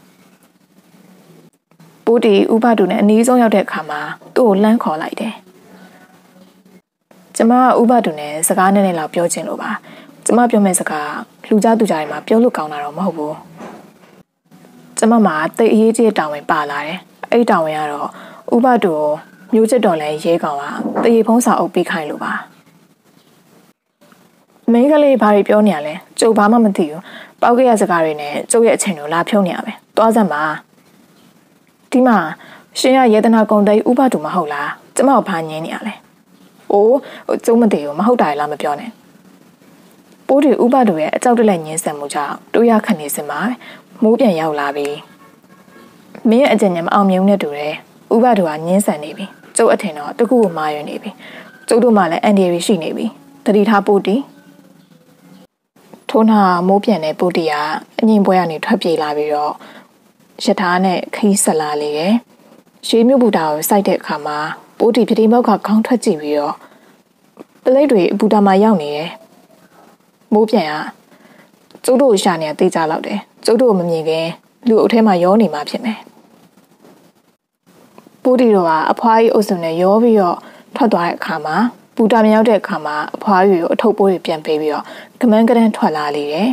ပိုးတီဥပဒုနဲ့အနီးဆုံးရောက်တဲ့အခါမှာသူ့ကိုလှမ်းခေါ်လိုက်တယ်ကျမကဥပဒုနဲ့စကားနဲ့နဲ့လောက်ပြောချင်လို့ပါကျမပြောမယ့်စကားလူကြားသူကြားတွေမှာပြောလို့ကောင်းတာတော့မဟုတ်ဘူးကျမမှာတိတ်အရေးကြီးတောင်းဝင်ပါလာတယ်အဲ့တောင်းဝင်ကတော့ဥပဒုကိုမျိုးချစ်တော်လဲရဲကောင်ကတရေဖုံးစာအုပ်ပေးခိုင်းလို့ပါမင်းကလေးဘာတွေပြောနေရလဲကျုပ်ဘာမှမသိဘူးပောက်ကရစကားတွေနဲ့ကျုပ်ရဲ့အချိန်ကိုလာဖြုံးနေရမယ်သွားစမ်းပါဒီမှာရှင်ရယေတနာကုံတဲ့ဥပဒုမဟုတ်လားကျမကိုဘာညင်းနေရလဲအိုးကျုံမသိဘူးမဟုတ်တာလားမပြောနဲ့ပိုးတွေဥပဒုရဲ့အကြောက်တက်လက်ညင်းဆန်မှုကြောင့်တိုးရခက်နေစင်ပါမိုးပြန်ရောက်လာပြီမင်းရဲ့အကြံဉာဏ်မအောင်မြင်နဲ့တူတယ်ဥပဒုကညင်းဆန်နေပြီကျုပ်အထင်တော့တကူကိုမာရွနေပြီကျုပ်တို့မှလည်းအန်ဒီရီရှိနေပြီတတိထားပိုးတီထိုးနာမိုးပြန်တဲ့ပိုးတီကအငင်ပွဲကနေထွက်ပြေးလာပြီးတော့ရထားနဲ့ခီးဆက်လာလေတယ်ရှေးမြုပ်ဘူတာကိုစိုက်တဲ့အခါမှာပိုးတီပြတင်းပေါက်ကခေါင်းထွက်ကြည့်ပြီးတော့ပလိတ်တွေဘူတာမှာရောက်နေတယ်မိုးပြန်ကကျုပ်တို့ရှာနေတေးကြလောက်တယ်ကျုပ်တို့မမြင်ခင်လူအုပ်ထဲမှာရောနေမှာဖြစ်မယ်ပိုးတီတို့ကအဖွားကြီးအုပ်စုနဲ့ရောပြီးတော့ထွက်သွားတဲ့အခါမှာဘူတာမရောက်တဲ့အခါမှာအဖွားကြီးကိုအထုပ်ပိုးတွေပြန်ပေးပြီးတော့ကမန်းကရန်ထွက်လာလေတယ်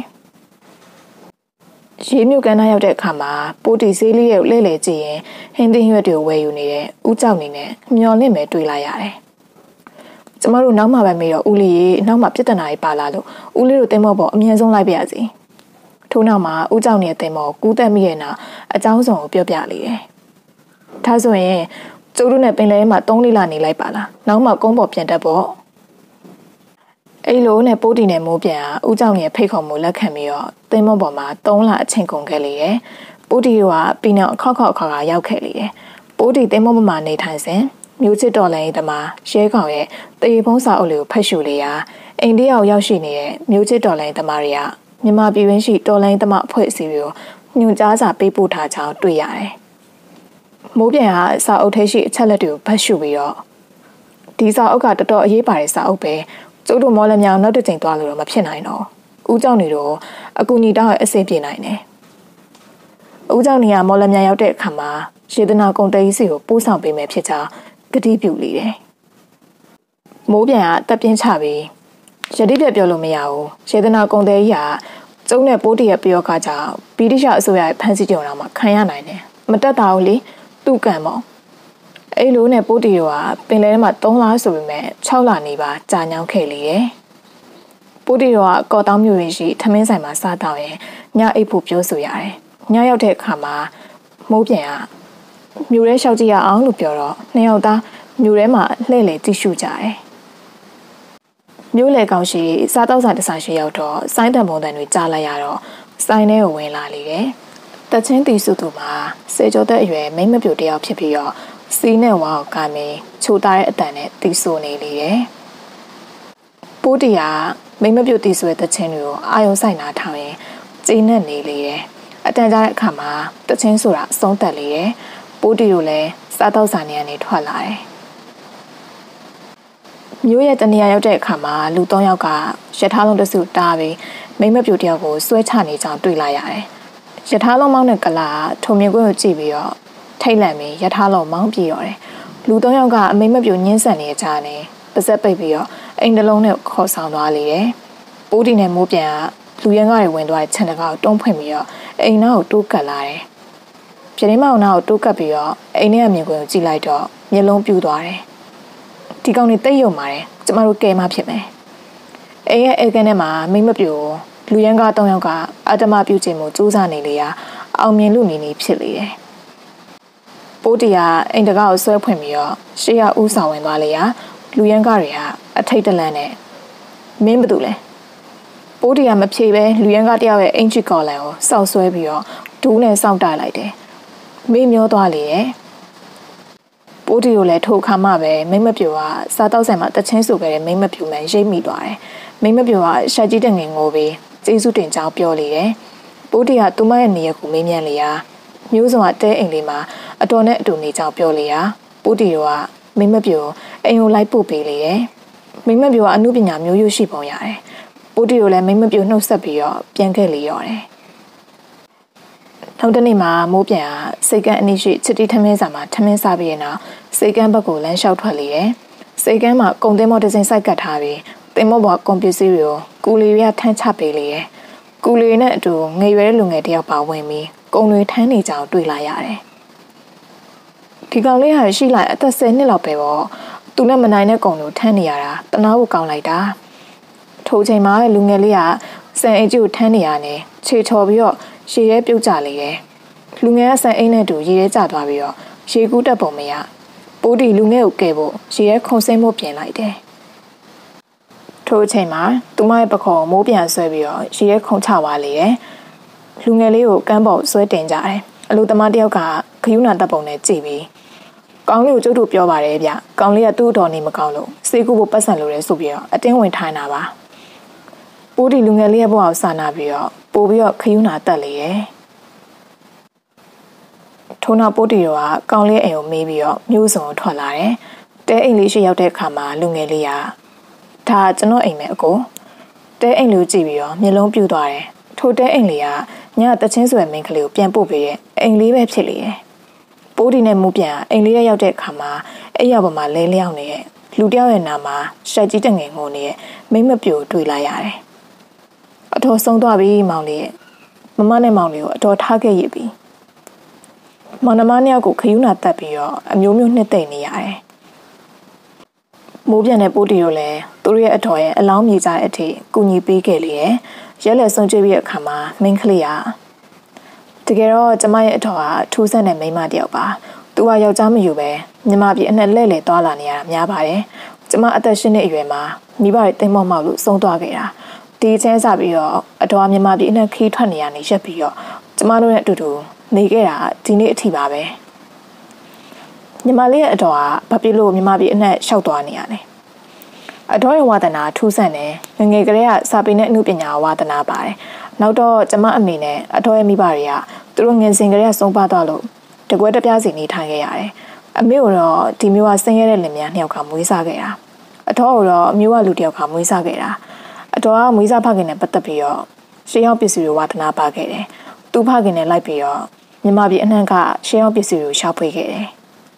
ရေမြုပ်ကန်းသားရောက်တဲ့အခါမှာပိုးတီဆေးလေးရဲ့လှည့်လည်ကြည့်ရင်ဟင်းသင်းရွက်တွေကိုဝယ်ယူနေတဲ့ဦးကြောက်နေနဲ့မျောလင့်ပဲတွေ့လိုက်ရတယ်။ကျမတို့နောက်မှပဲမေးတော့ဦးလေးရေနောက်မှပြဿနာကြီးပါလာလို့ဦးလေးတို့တင်းမော့ပေါ်အမြဲဆုံးလိုက်ပြရစီ။ထို့နောက်မှာဦးကြောက်နေတဲ့တင်းမော့ကူးတက်မိရဲ့နောက်အကြောင်းစုံကိုပြောပြလေတယ်။ဒါဆိုရင်ကျုပ်တို့နဲ့ပင်လယ်ထဲမှာသုံးလေးလာနေလိုက်ပါလား။နောက်မှကုန်းပေါ်ပြန်တက်ပေါ့။အဲ့လိုနဲ့ပိုးတီနဲ့မိုးပြန်ကဦးကြောင့်ရဲ့ဖိတ်ခေါ်မှုလက်ခံပြီးတော့တင်းမော့ပေါ်မှာသုံးလအချိန်ကုန်ခဲ့လေတယ်။ပိုးတီကပြီးနောက်အခောက်ခောက်အခါခါရောက်ခဲ့လေတယ်။ပိုးတီတင်းမော့ပေါ်မှာနေထိုင်စဉ်မျိုးချစ်တော်လိုင်းတမရဲကောင်ရဲ့တရေဖုံးစာအုပ်လေးကိုဖတ်ရှုလေရာအိန္ဒိယကိုရောက်ရှိနေတဲ့မျိုးချစ်တော်လိုင်းတမတွေကမြန်မာပြည်တွင်းရှိတော်လိုင်းတမအဖွဲ့အစည်းတွေကိုညွှန်ကြားစာပေးပို့ထားကြောင်းတွေ့ရတယ်။မိုးပြန်ကစာအုပ်ထဲရှိအချက်လက်တွေကိုဖတ်ရှုပြီးတော့ဒီစာအုပ်ကတော်တော်အရေးပါတဲ့စာအုပ်ပဲကျုပ်တို့မော်လမြောင်နောက်တစ်ချိန်သွားလို့တော့မဖြစ်နိုင်တော့ဦးကြောင့်နေတော့အကူညီတောင်းရအဆင်ပြေနိုင်တယ်ဦးကြောင့်နေကမော်လမြောင်ရောက်တဲ့အခါမှာရေတနာကုံတေးစီကိုပို့ဆောင်ပေးမယ်ဖြစ်ကြောင်းကတိပြုလေတယ်မိုးပြန်ကတပ်ပြင်းချပြီးရတိပြပြောလို့မရဘူးရေတနာကုံတေးကြီးကကျုံနဲ့ပိုးတရပြောကကြောင့်ဗြိတိရှအစိုးရရဲ့ဖမ်းဆီးကြုံတော့မှခံရနိုင်တယ်မတက်တာဘူးလေသူ့ကံပေါ့အဲ့လိုနဲ့ပိုးတီရောကပင်လယ်ထဲမှာသုံးလဆိုပေမဲ့ခြောက်လနေပါကြာညောင်းခဲ့လေရဲ့ပိုးတီရောကကော်တောင်းမျိုးရရှိထမင်းဆိုင်မှာစားတော့ရင်ညအိပ်ဖို့ပြောဆိုရတယ်ညရောက်တဲ့အခါမှာမိုးပြန်ကမြို့ရဲလျှောက်ကြည့်ရအောင်လို့ပြောတော့နှစ်ယောက်သားမြို့ထဲမှာလှည့်လည်ကြည့်ရှုကြတယ်မြို့လေကောင်ရှိစားတော့ဆိုင်တဆိုင်ရှိရောက်တော့စိုင်းတံပုံတန်တွေကြားလိုက်ရတော့စိုင်းထဲကိုဝင်လာလေတယ်တချင်းတီစုသူမှာစေကျော်တဲ့အရွယ်မိမ့်မပြိုတယောက်ဖြစ်ပြီးတော့စီးနဲ့ဝါကိုကမင်းချိုသားတဲ့အတန်နဲ့တီးဆိုနေလေတယ်။ပိုးတီကမိမပြုတ်တီးဆိုတဲ့တချင်းတွေကိုအာယုံဆိုင်နာထောင်ရင်ကျင်းနဲ့နေလေတယ်။အတန်ကြားတဲ့အခါမှာတချင်းဆိုတာအဆုံးတက်လေတယ်။ပိုးတီတို့လည်းစားတော့စာနေကနေထွက်လာတယ်။မျိုးရဲ့တနေရာရောက်တဲ့အခါမှာလူသုံးယောက်ကရထားလုံးတစုတားပြီးမိမပြုတ်တယောက်ကိုဆွဲချနေကြောင်းတွေ့လာရတယ်။ရထားလုံးမောင်းတဲ့ကလာထုံမြင်ကွင်းကိုကြည့်ပြီးတော့ထိတ်လန့်ပြီးရထားလုံးမောင်းပြေတော့တယ်လူသုံးယောက်ကအမိမ့်မပြိုညှင်းဆန်နေကြတယ်ပါဇက်ပိတ်ပြီးတော့အိမ်တလုံးနဲ့ခေါ်ဆောင်သွားလေတယ်ပိုးတီနဲ့မိုးပြန်ကလူရန်ကားတွေဝင်သွားတဲ့ခြံတကာကိုတုံးဖွင့်ပြီးတော့အိမ်နောက်ကိုတိုးကပ်လာတယ်ပြတင်းမောင်နောက်ကိုတိုးကပ်ပြီးတော့အိမ်ထဲကမြင်ကွင်းကိုကြည့်လိုက်တော့မျက်လုံးပြူသွားတယ်ဒီကောင်တွေတိတ်ယုံပါတယ်ကျမတို့ကဲမှဖြစ်မယ်အိမ်ရဲ့အေကန်ထဲမှာမိမပြိုလူရန်ကားတောင်းယောက်ကအတမပြုခြင်းမှုစူးစမ်းနေလေရာအောင်မြင်လို့နေနေဖြစ်လေတယ်ပိုးတီကအိမ်တကားကိုဆွဲဖွင့်ပြီးတော့ရှေ့ကဥဆောင်ဝင်သွားလေရာလူရန်ကားတွေကအထိတ်တလန့်နဲ့မင်းဘာတူလဲပိုးတီကမဖြေပဲလူရန်ကားတယောက်ရဲ့အင်ချီကော်လန်ကိုစောက်ဆွဲပြီးတော့ဒူးနဲ့စောင့်တိုက်လိုက်တယ်မေးမျောသွားလေရဲ့ပိုးတီကိုလည်းထိုခါမှပဲမိမပြိုကစားတော့ဆိုင်မှာတချင်းဆိုခဲ့တဲ့မိမပြိုမှန်ရိပ်မိသွားတယ်မိမပြိုကရှာကြီးတဲ့ငင်ငိုပြီးကျေးဇူးတင်ကြောင်းပြောလေတယ်ပိုးတီကသူမရဲ့နေရာကိုမေးမြန်းလေရာမျိုးစုံကတဲအိမ်လေးမှာအတော်နဲ့အတူနေကြောင်းပြောလေရာပိုးတီကမိမပြိုအိမ်ကိုလိုက်ပို့ပေးလေတယ်မိမပြိုကအမှုပညာမျိုးရိုးရှိပုံရတယ်ပိုးတီကိုလည်းမိမပြိုနှုတ်ဆက်ပြီးတော့ပြန်ခဲ့လေရောတယ်နောက်တနေ့မှာမိုးပြန်စိတ်ကန်းအနည်းရှိချစ်တီထမင်းစာမှာထမင်းစားပြီးရင်တော့စိတ်ကန်းဘက်ကိုလမ်းလျှောက်ထွက်လေတယ်စိတ်ကန်းမှာကုံသိမ်းမောတစ်စင်စိုက်ကတ်ထားပြီးသိမ်းမောပေါ်ကွန်ပျူတာတွေကိုကူလီရထမ်းချပေးလေတယ်ကူလီနဲ့အတူငယ်ရွယ်တဲ့လူငယ်တယောက်ပါဝင်ပြီးကုံတွေထမ်းနေကြအောင်တွေ့လာရတယ်ဒီကောင်လေးဟာရှိလိုက်အသက်ဆယ်နှစ်လောက်ပဲပေါ့သူနဲ့မနိုင်တဲ့ကုံကိုထမ်းနေရတာတနာဖို့ကောင်းလိုက်တာထိုချိန်မှာလူငယ်လေးကစံအိတ်ကြီးကိုထမ်းနေရတယ်ခြေချော်ပြီးတော့ရေရဲပြုတ်ကြလေတယ်လူငယ်ကစံအိတ်နဲ့တူရေရဲကျသွားပြီးတော့ရေကူးတက်ပုံမရပိုးတီလူငယ်ကိုကဲဖို့ရေရဲခုံစိမ့်ဖို့ပြင်လိုက်တယ်ထိုအချိန်မှာသူမရဲ့ပခေါ်မိုးပြန်ဆွဲပြီးတော့ရေရဲခုံချသွားလေတယ်လူငယ်လေးကိုကမ်းပေါ်ဆွဲတင်ကြတယ်အလူသမားတယောက်ကခယူးနာတက်ပုံနဲ့ကြည့်ပြီးကောင်းလေးကိုကျုပ်တို့ပြောပါတယ်ဗျကောင်းလေးကသူ့တော်နေမကောင်းလို့စေကူဖို့ပတ်စံလို့ရဲဆိုပြီးတော့အတင်းဝင်ထိုင်းတာပါပိုးတီလူငယ်လေးရဲ့ဘဝကိုစာနာပြီးတော့ပို့ပြီးတော့ခယူးနာတက်လေရဲ့ထိုးနောက်ပိုးတီတော့ကကောင်းလေးအိမ်ကိုမေးပြီးတော့မျိုးစုံကိုထွက်လာတယ်တဲအိမ်လေးရှိရောက်တဲ့အခါမှာလူငယ်လေးကဒါကျွန်တော်အိမ်ပဲအကိုတဲအိမ်လေးကိုကြည့်ပြီးတော့မျက်လုံးပြူသွားတယ်ထိုတဲအိမ်လေးကညတချင်းဆွဲမင်းကလေးကိုပြန်ပို့ပေးတဲ့အိမ်လေးပဲဖြစ်လေရဲ့ပိုးတီနဲ့မူပြန်အိမ်လေးရောက်တဲ့အခါမှာအဲ့ရောက်ပေါ်မှာလဲလျောင်းနေတဲ့လူတယောက်ရဲ့နာမှာရှက်ကြီးတငယ်ငိုနေတဲ့မိမပြိုတွေ့လာရတယ်အတော်ဆုံးသွားပြီမောင်လေးရဲ့မမနဲ့မောင်လေးကိုအတော်ထားခဲ့ရပြီမောင်နှမနှစ်ယောက်ကိုခယူးနာတက်ပြီးတော့အမျိုးမျိုးနှစ်သိမ့်နေရတယ်မိုးပြန်တဲ့ပိုးတီတို့လည်းသူတို့ရဲ့အတော်ရဲ့အလောင်းမြေကြတဲ့အထိကူညီပေးခဲ့လေရဲ့ရက်လက်ဆုံးကျွေးပြီးတဲ့အခါမှာမင်းကလေးကတကယ်တော့ကျမရဲ့အတော်ကထူးဆန်းတဲ့မိန်းမတယောက်ပါသူကယောက်ျားမယူပဲညီမပြေအနဲ့လဲ့လဲသွားလာနေရတာများပါတယ်ကျမအသက်ရှင်တဲ့အရွယ်မှာမိဘတွေတိမ်မောက်မောက်လို့ဆုံးသွားခဲ့တာဒီချဲစပြီးတော့အတော်မြန်မာပြည်အနဲ့ခီးထွက်နေရနေရက်ပြီးတော့ကျမတို့နဲ့အတူတူနေခဲ့တာဒီနေ့အထိပါပဲညီမလေးရဲ့အတော်ကဘာဖြစ်လို့မြန်မာပြည်အနဲ့ရှောက်သွားနေရလဲအတော်ရဲ့ဝါသနာထူးဆန်းတယ်ငငယ်ကလေးကစာပေနဲ့အမှုပညာဝါသနာပါတယ်နောက်တော့ကျမအမေနဲ့အတော်ရဲ့မိဘတွေကသူတို့ငယ်စဉ်ကလေးကဆုံးပါသွားလို့တကွဲတပြားစီနေထိုင်ခဲ့ရတယ်အမေကတော့ဒီမျိုးကဆင်းရဲတဲ့လင်မယားနှစ်ယောက်ကမွေးစားခဲ့တာအတော်ကတော့အမျိုးကလူတစ်ယောက်ကမွေးစားခဲ့တာအတော်ကမွေးစားဖခင်နဲ့ပတ်သက်ပြီးတော့ရှေးရောက်ပစ္စည်းတွေဝါသနာပါခဲ့တယ်သူ့ဖခင်နဲ့လိုက်ပြီးတော့မြန်မာပြည်အနှံ့ကရှေးရောက်ပစ္စည်းတွေရှာဖွေခဲ့တယ်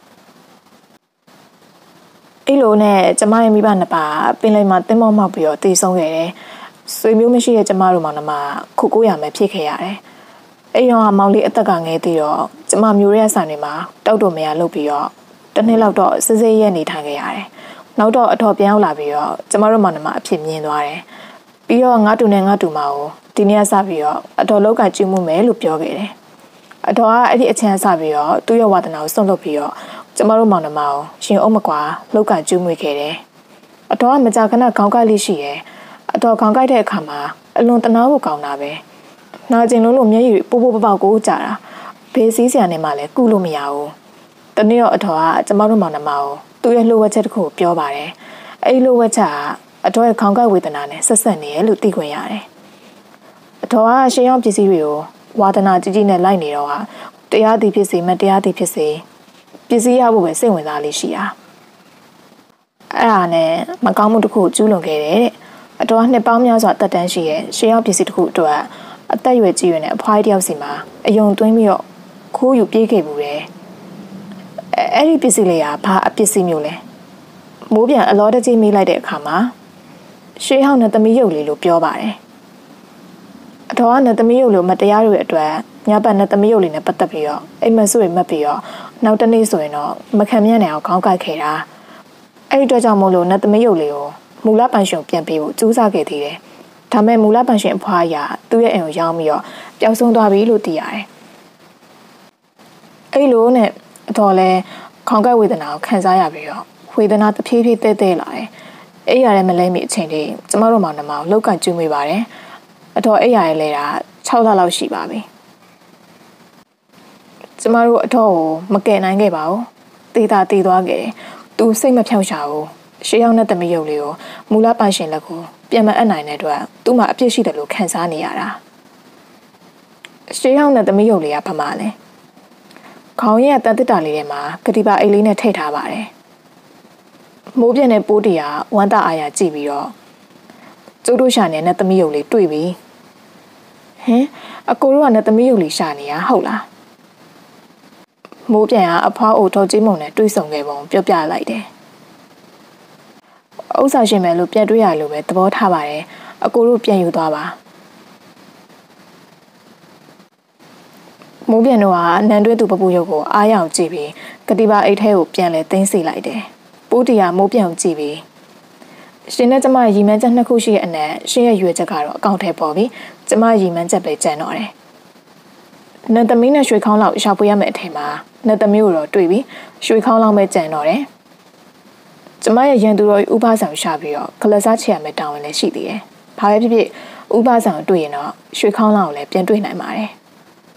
အဲ့လိုနဲ့ကျမရဲ့မိဘနှစ်ပါးပင်လယ်မှာတင်းမောက်မောက်ပြီးတော့တည်ဆုံးခဲ့တယ်ဆွေမျိုးမရှိတဲ့ကျမတို့မောင်နှမခုကိုရမယ်ဖြစ်ခဲ့ရတယ်အဲ့ရောမောင်လေးအသက်ကငယ်သေးတော့ကျမမျိုးရဲဆန်တွေမှာတောက်တော့မရလုပ်ပြီးတော့တစ်နှစ်လောက်တော့စစ်စစ်ရဲနေထိုင်ခဲ့ရတယ်နောက်တော့အထော်ပြန်ရောက်လာပြီးတော့ကျမတို့မောင်နှမအဖြစ်မြင်သွားတယ်ပြီးတော့ငါတူနဲ့ငါတူမကိုဒီနေ့စပြီးတော့အတော်လောက်ကကျူးမှုမယ်လို့ပြောခဲ့တယ်အတော်ကအဲ့ဒီအချမ်းစပြီးတော့သူ့ရဲ့ဝါသနာကိုစွန့်လွတ်ပြီးတော့ကျမတို့မောင်နှမကိုရှင်အုပ်မကွာလောက်ကကျူးမွေခဲ့တယ်အတော်ကမကြာခဏခေါင်းကိုက်လေးရှိတယ်အတော်ခေါင်းကိုက်တဲ့အခါမှာအလွန်တနာဖို့ကောင်းတာပဲနာကျင်လို့လို့မျက်ရည်ပိုးပိုးပပောက်ကိုကြာတာဘေးစည်းစရာနဲ့မှလည်းကုလို့မရဘူးတနေ့တော့အတော်ကကျမတို့မောင်နှမကိုသူ့ရဲ့လှုပ်ဝက်ချက်တစ်ခုကိုပြောပါတယ်အဲ့ဒီလှုပ်ဝက်ချက်ကအတော်ရဲ့ခေါင်းကိုက်ဝေဒနာနဲ့ဆက်ဆက်နေရလို့သိခွင့်ရတယ်အတော်ကရှေးရောက်ပစ္စည်းတွေကိုဝါသနာကြီးကြီးနဲ့လိုက်နေတော့ဟာတရားသည်ဖြစ်စေမတရားသည်ဖြစ်စေပစ္စည်းရဖို့ပဲစိတ်ဝင်စားလေးရှိတာအဲ့ဒါနဲ့မကောင်းမှုတစ်ခုကျူးလွန်ခဲ့တယ်တဲ့အတော်နှစ်ပေါင်းများစွာတက်တန်းရှိရဲ့ရှေးရောက်ပစ္စည်းတစ်ခုအတွက်အသက်အရွယ်ကြီးရွယ်နဲ့အဖွားတယောက်စီမှာအယုံသွင်းပြီးတော့ခိုးယူပြေးခဲ့ဘူးတယ်အဲ့ဒီပစ္စည်းလေးကဘာအပစ္စည်းမျိုးလဲမိုးပြန်အလောတကြီးမိလိုက်တဲ့အခါမှာရှေးဟောင်းနဲ့သမီးရုပ်လေးလို့ပြောပါတယ်အတော်ကနဲ့သမီးရုပ်လို့မတရားတွေအတွက်ညပတ်နဲ့သမီးရုပ်လေးနဲ့ပတ်သက်ပြီးတော့အိမ်မဆွေမှတ်ပြီးတော့နောက်တနေ့ဆိုရင်တော့မခံမြတ်နိုင်အောင်ခေါင်းကိုက်ခဲ့တာအဲ့ဒီအတွက်ကြောင့်မို့လို့နဲ့သမီးရုပ်လေးကိုမူလပန်ရှင်ပြန်ပေးဖို့ကြိုးစားခဲ့သေးတယ်။ဒါမဲ့မူလပန်ရှင်အဖွားရသူ့ရဲ့အိမ်ကိုရောက်ပြီးတော့ပျောက်ဆုံးသွားပြီလို့သိရတယ်။အဲ့လိုနဲ့တော့လဲခေါင်းကိုက်ဝေဒနာကိုခံစားရပြီးတော့ဝေဒနာတဖြည်းဖြည်းတဲတဲလာတယ်။အဲ့ရတဲ့မလဲမိအချိန်လေးကျမတို့မောင်နှမကိုလောက်ကန်ကျွေးမိပါတယ်။အတော့အဲ့ရရဲ့လဲတာ၆လလောက်ရှိပါပြီ။ကျမတို့အတော့ကိုမကယ်နိုင်ခဲ့ပါဘူး။တေးတာတေးသွားခဲ့တယ်။သူစိတ်မဖြောင့်ရှာဘူး။ရှေးရောက်တဲ့သမီးရုပ်လေးကိုမူလပန်ရှင်လက်ကိုပြန်မအပ်နိုင်တဲ့အတွက်သူ့မှာအပြစ်ရှိတယ်လို့ခံစားနေရတာ။ရှေးရောက်တဲ့သမီးရုပ်လေးကဘာမှလဲ။ခေါင်းရည်တန်တစ်တာလေးထဲမှာကတိပါအိတ်လေးနဲ့ထိတ်ထားပါတယ်။မိုးပြင်းတဲ့ပိုးတီကဝမ်းသာအားရကြည့်ပြီးတော့ကျုပ်တို့ရှာနေတဲ့သမီးရုပ်လေးတွေ့ပြီ။ဟင်အကိုတို့ကနဲ့သမီးရုပ်လေးရှာနေရဟုတ်လား။မိုးပြန်ကအဖွားအိုတော်ကြီးမုံနဲ့တွေ့ဆုံခဲ့ပုံပြောပြလိုက်တယ်။ဥစ္စာရှင်မယ်လို့ပြန်တွေ့ရလို့ပဲသဘောထားပါတယ်။အကိုတို့ပြန်ယူသွားပါ။မိုးပြန်တော့ကနန်တွဲသူပပူရုပ်ကိုအားရအောင်ကြည့်ပြီးကတိပါအိတ်ထဲကိုပြန်လဲသိမ်းစီလိုက်တယ်။ပိုးတီကမိုးပြန်ကိုကြည့်ပြီးရှင်နဲ့ကျမရီမန်းချက်နှစ်ခုရှိရဲ့အနက်ရှင်ရဲ့ရွယ်ချက်ကတော့အကောင့်ထဲပေါ်ပြီးကျမရီမန်းချက်ပဲကျန်တော့တယ်။နတ်သမီးနဲ့ရွှေခေါင်းလောက်ရှာဖွေရမယ့်အထင်မှာနတ်သမီးကိုတော့တွေ့ပြီးရွှေခေါင်းလောက်ပဲကျန်တော့တယ်။ကျမရဲ့ရန်သူတော်ဥပဆောင်ရှာပြီးတော့ကလစားချရမယ့်တောင်းဝင်လည်းရှိသေးတယ်။ဘာပဲဖြစ်ဖြစ်ဥပဆောင်တွေ့ရင်တော့ရွှေခေါင်းလောက်ကိုလည်းပြန်တွေ့နိုင်ပါတယ်။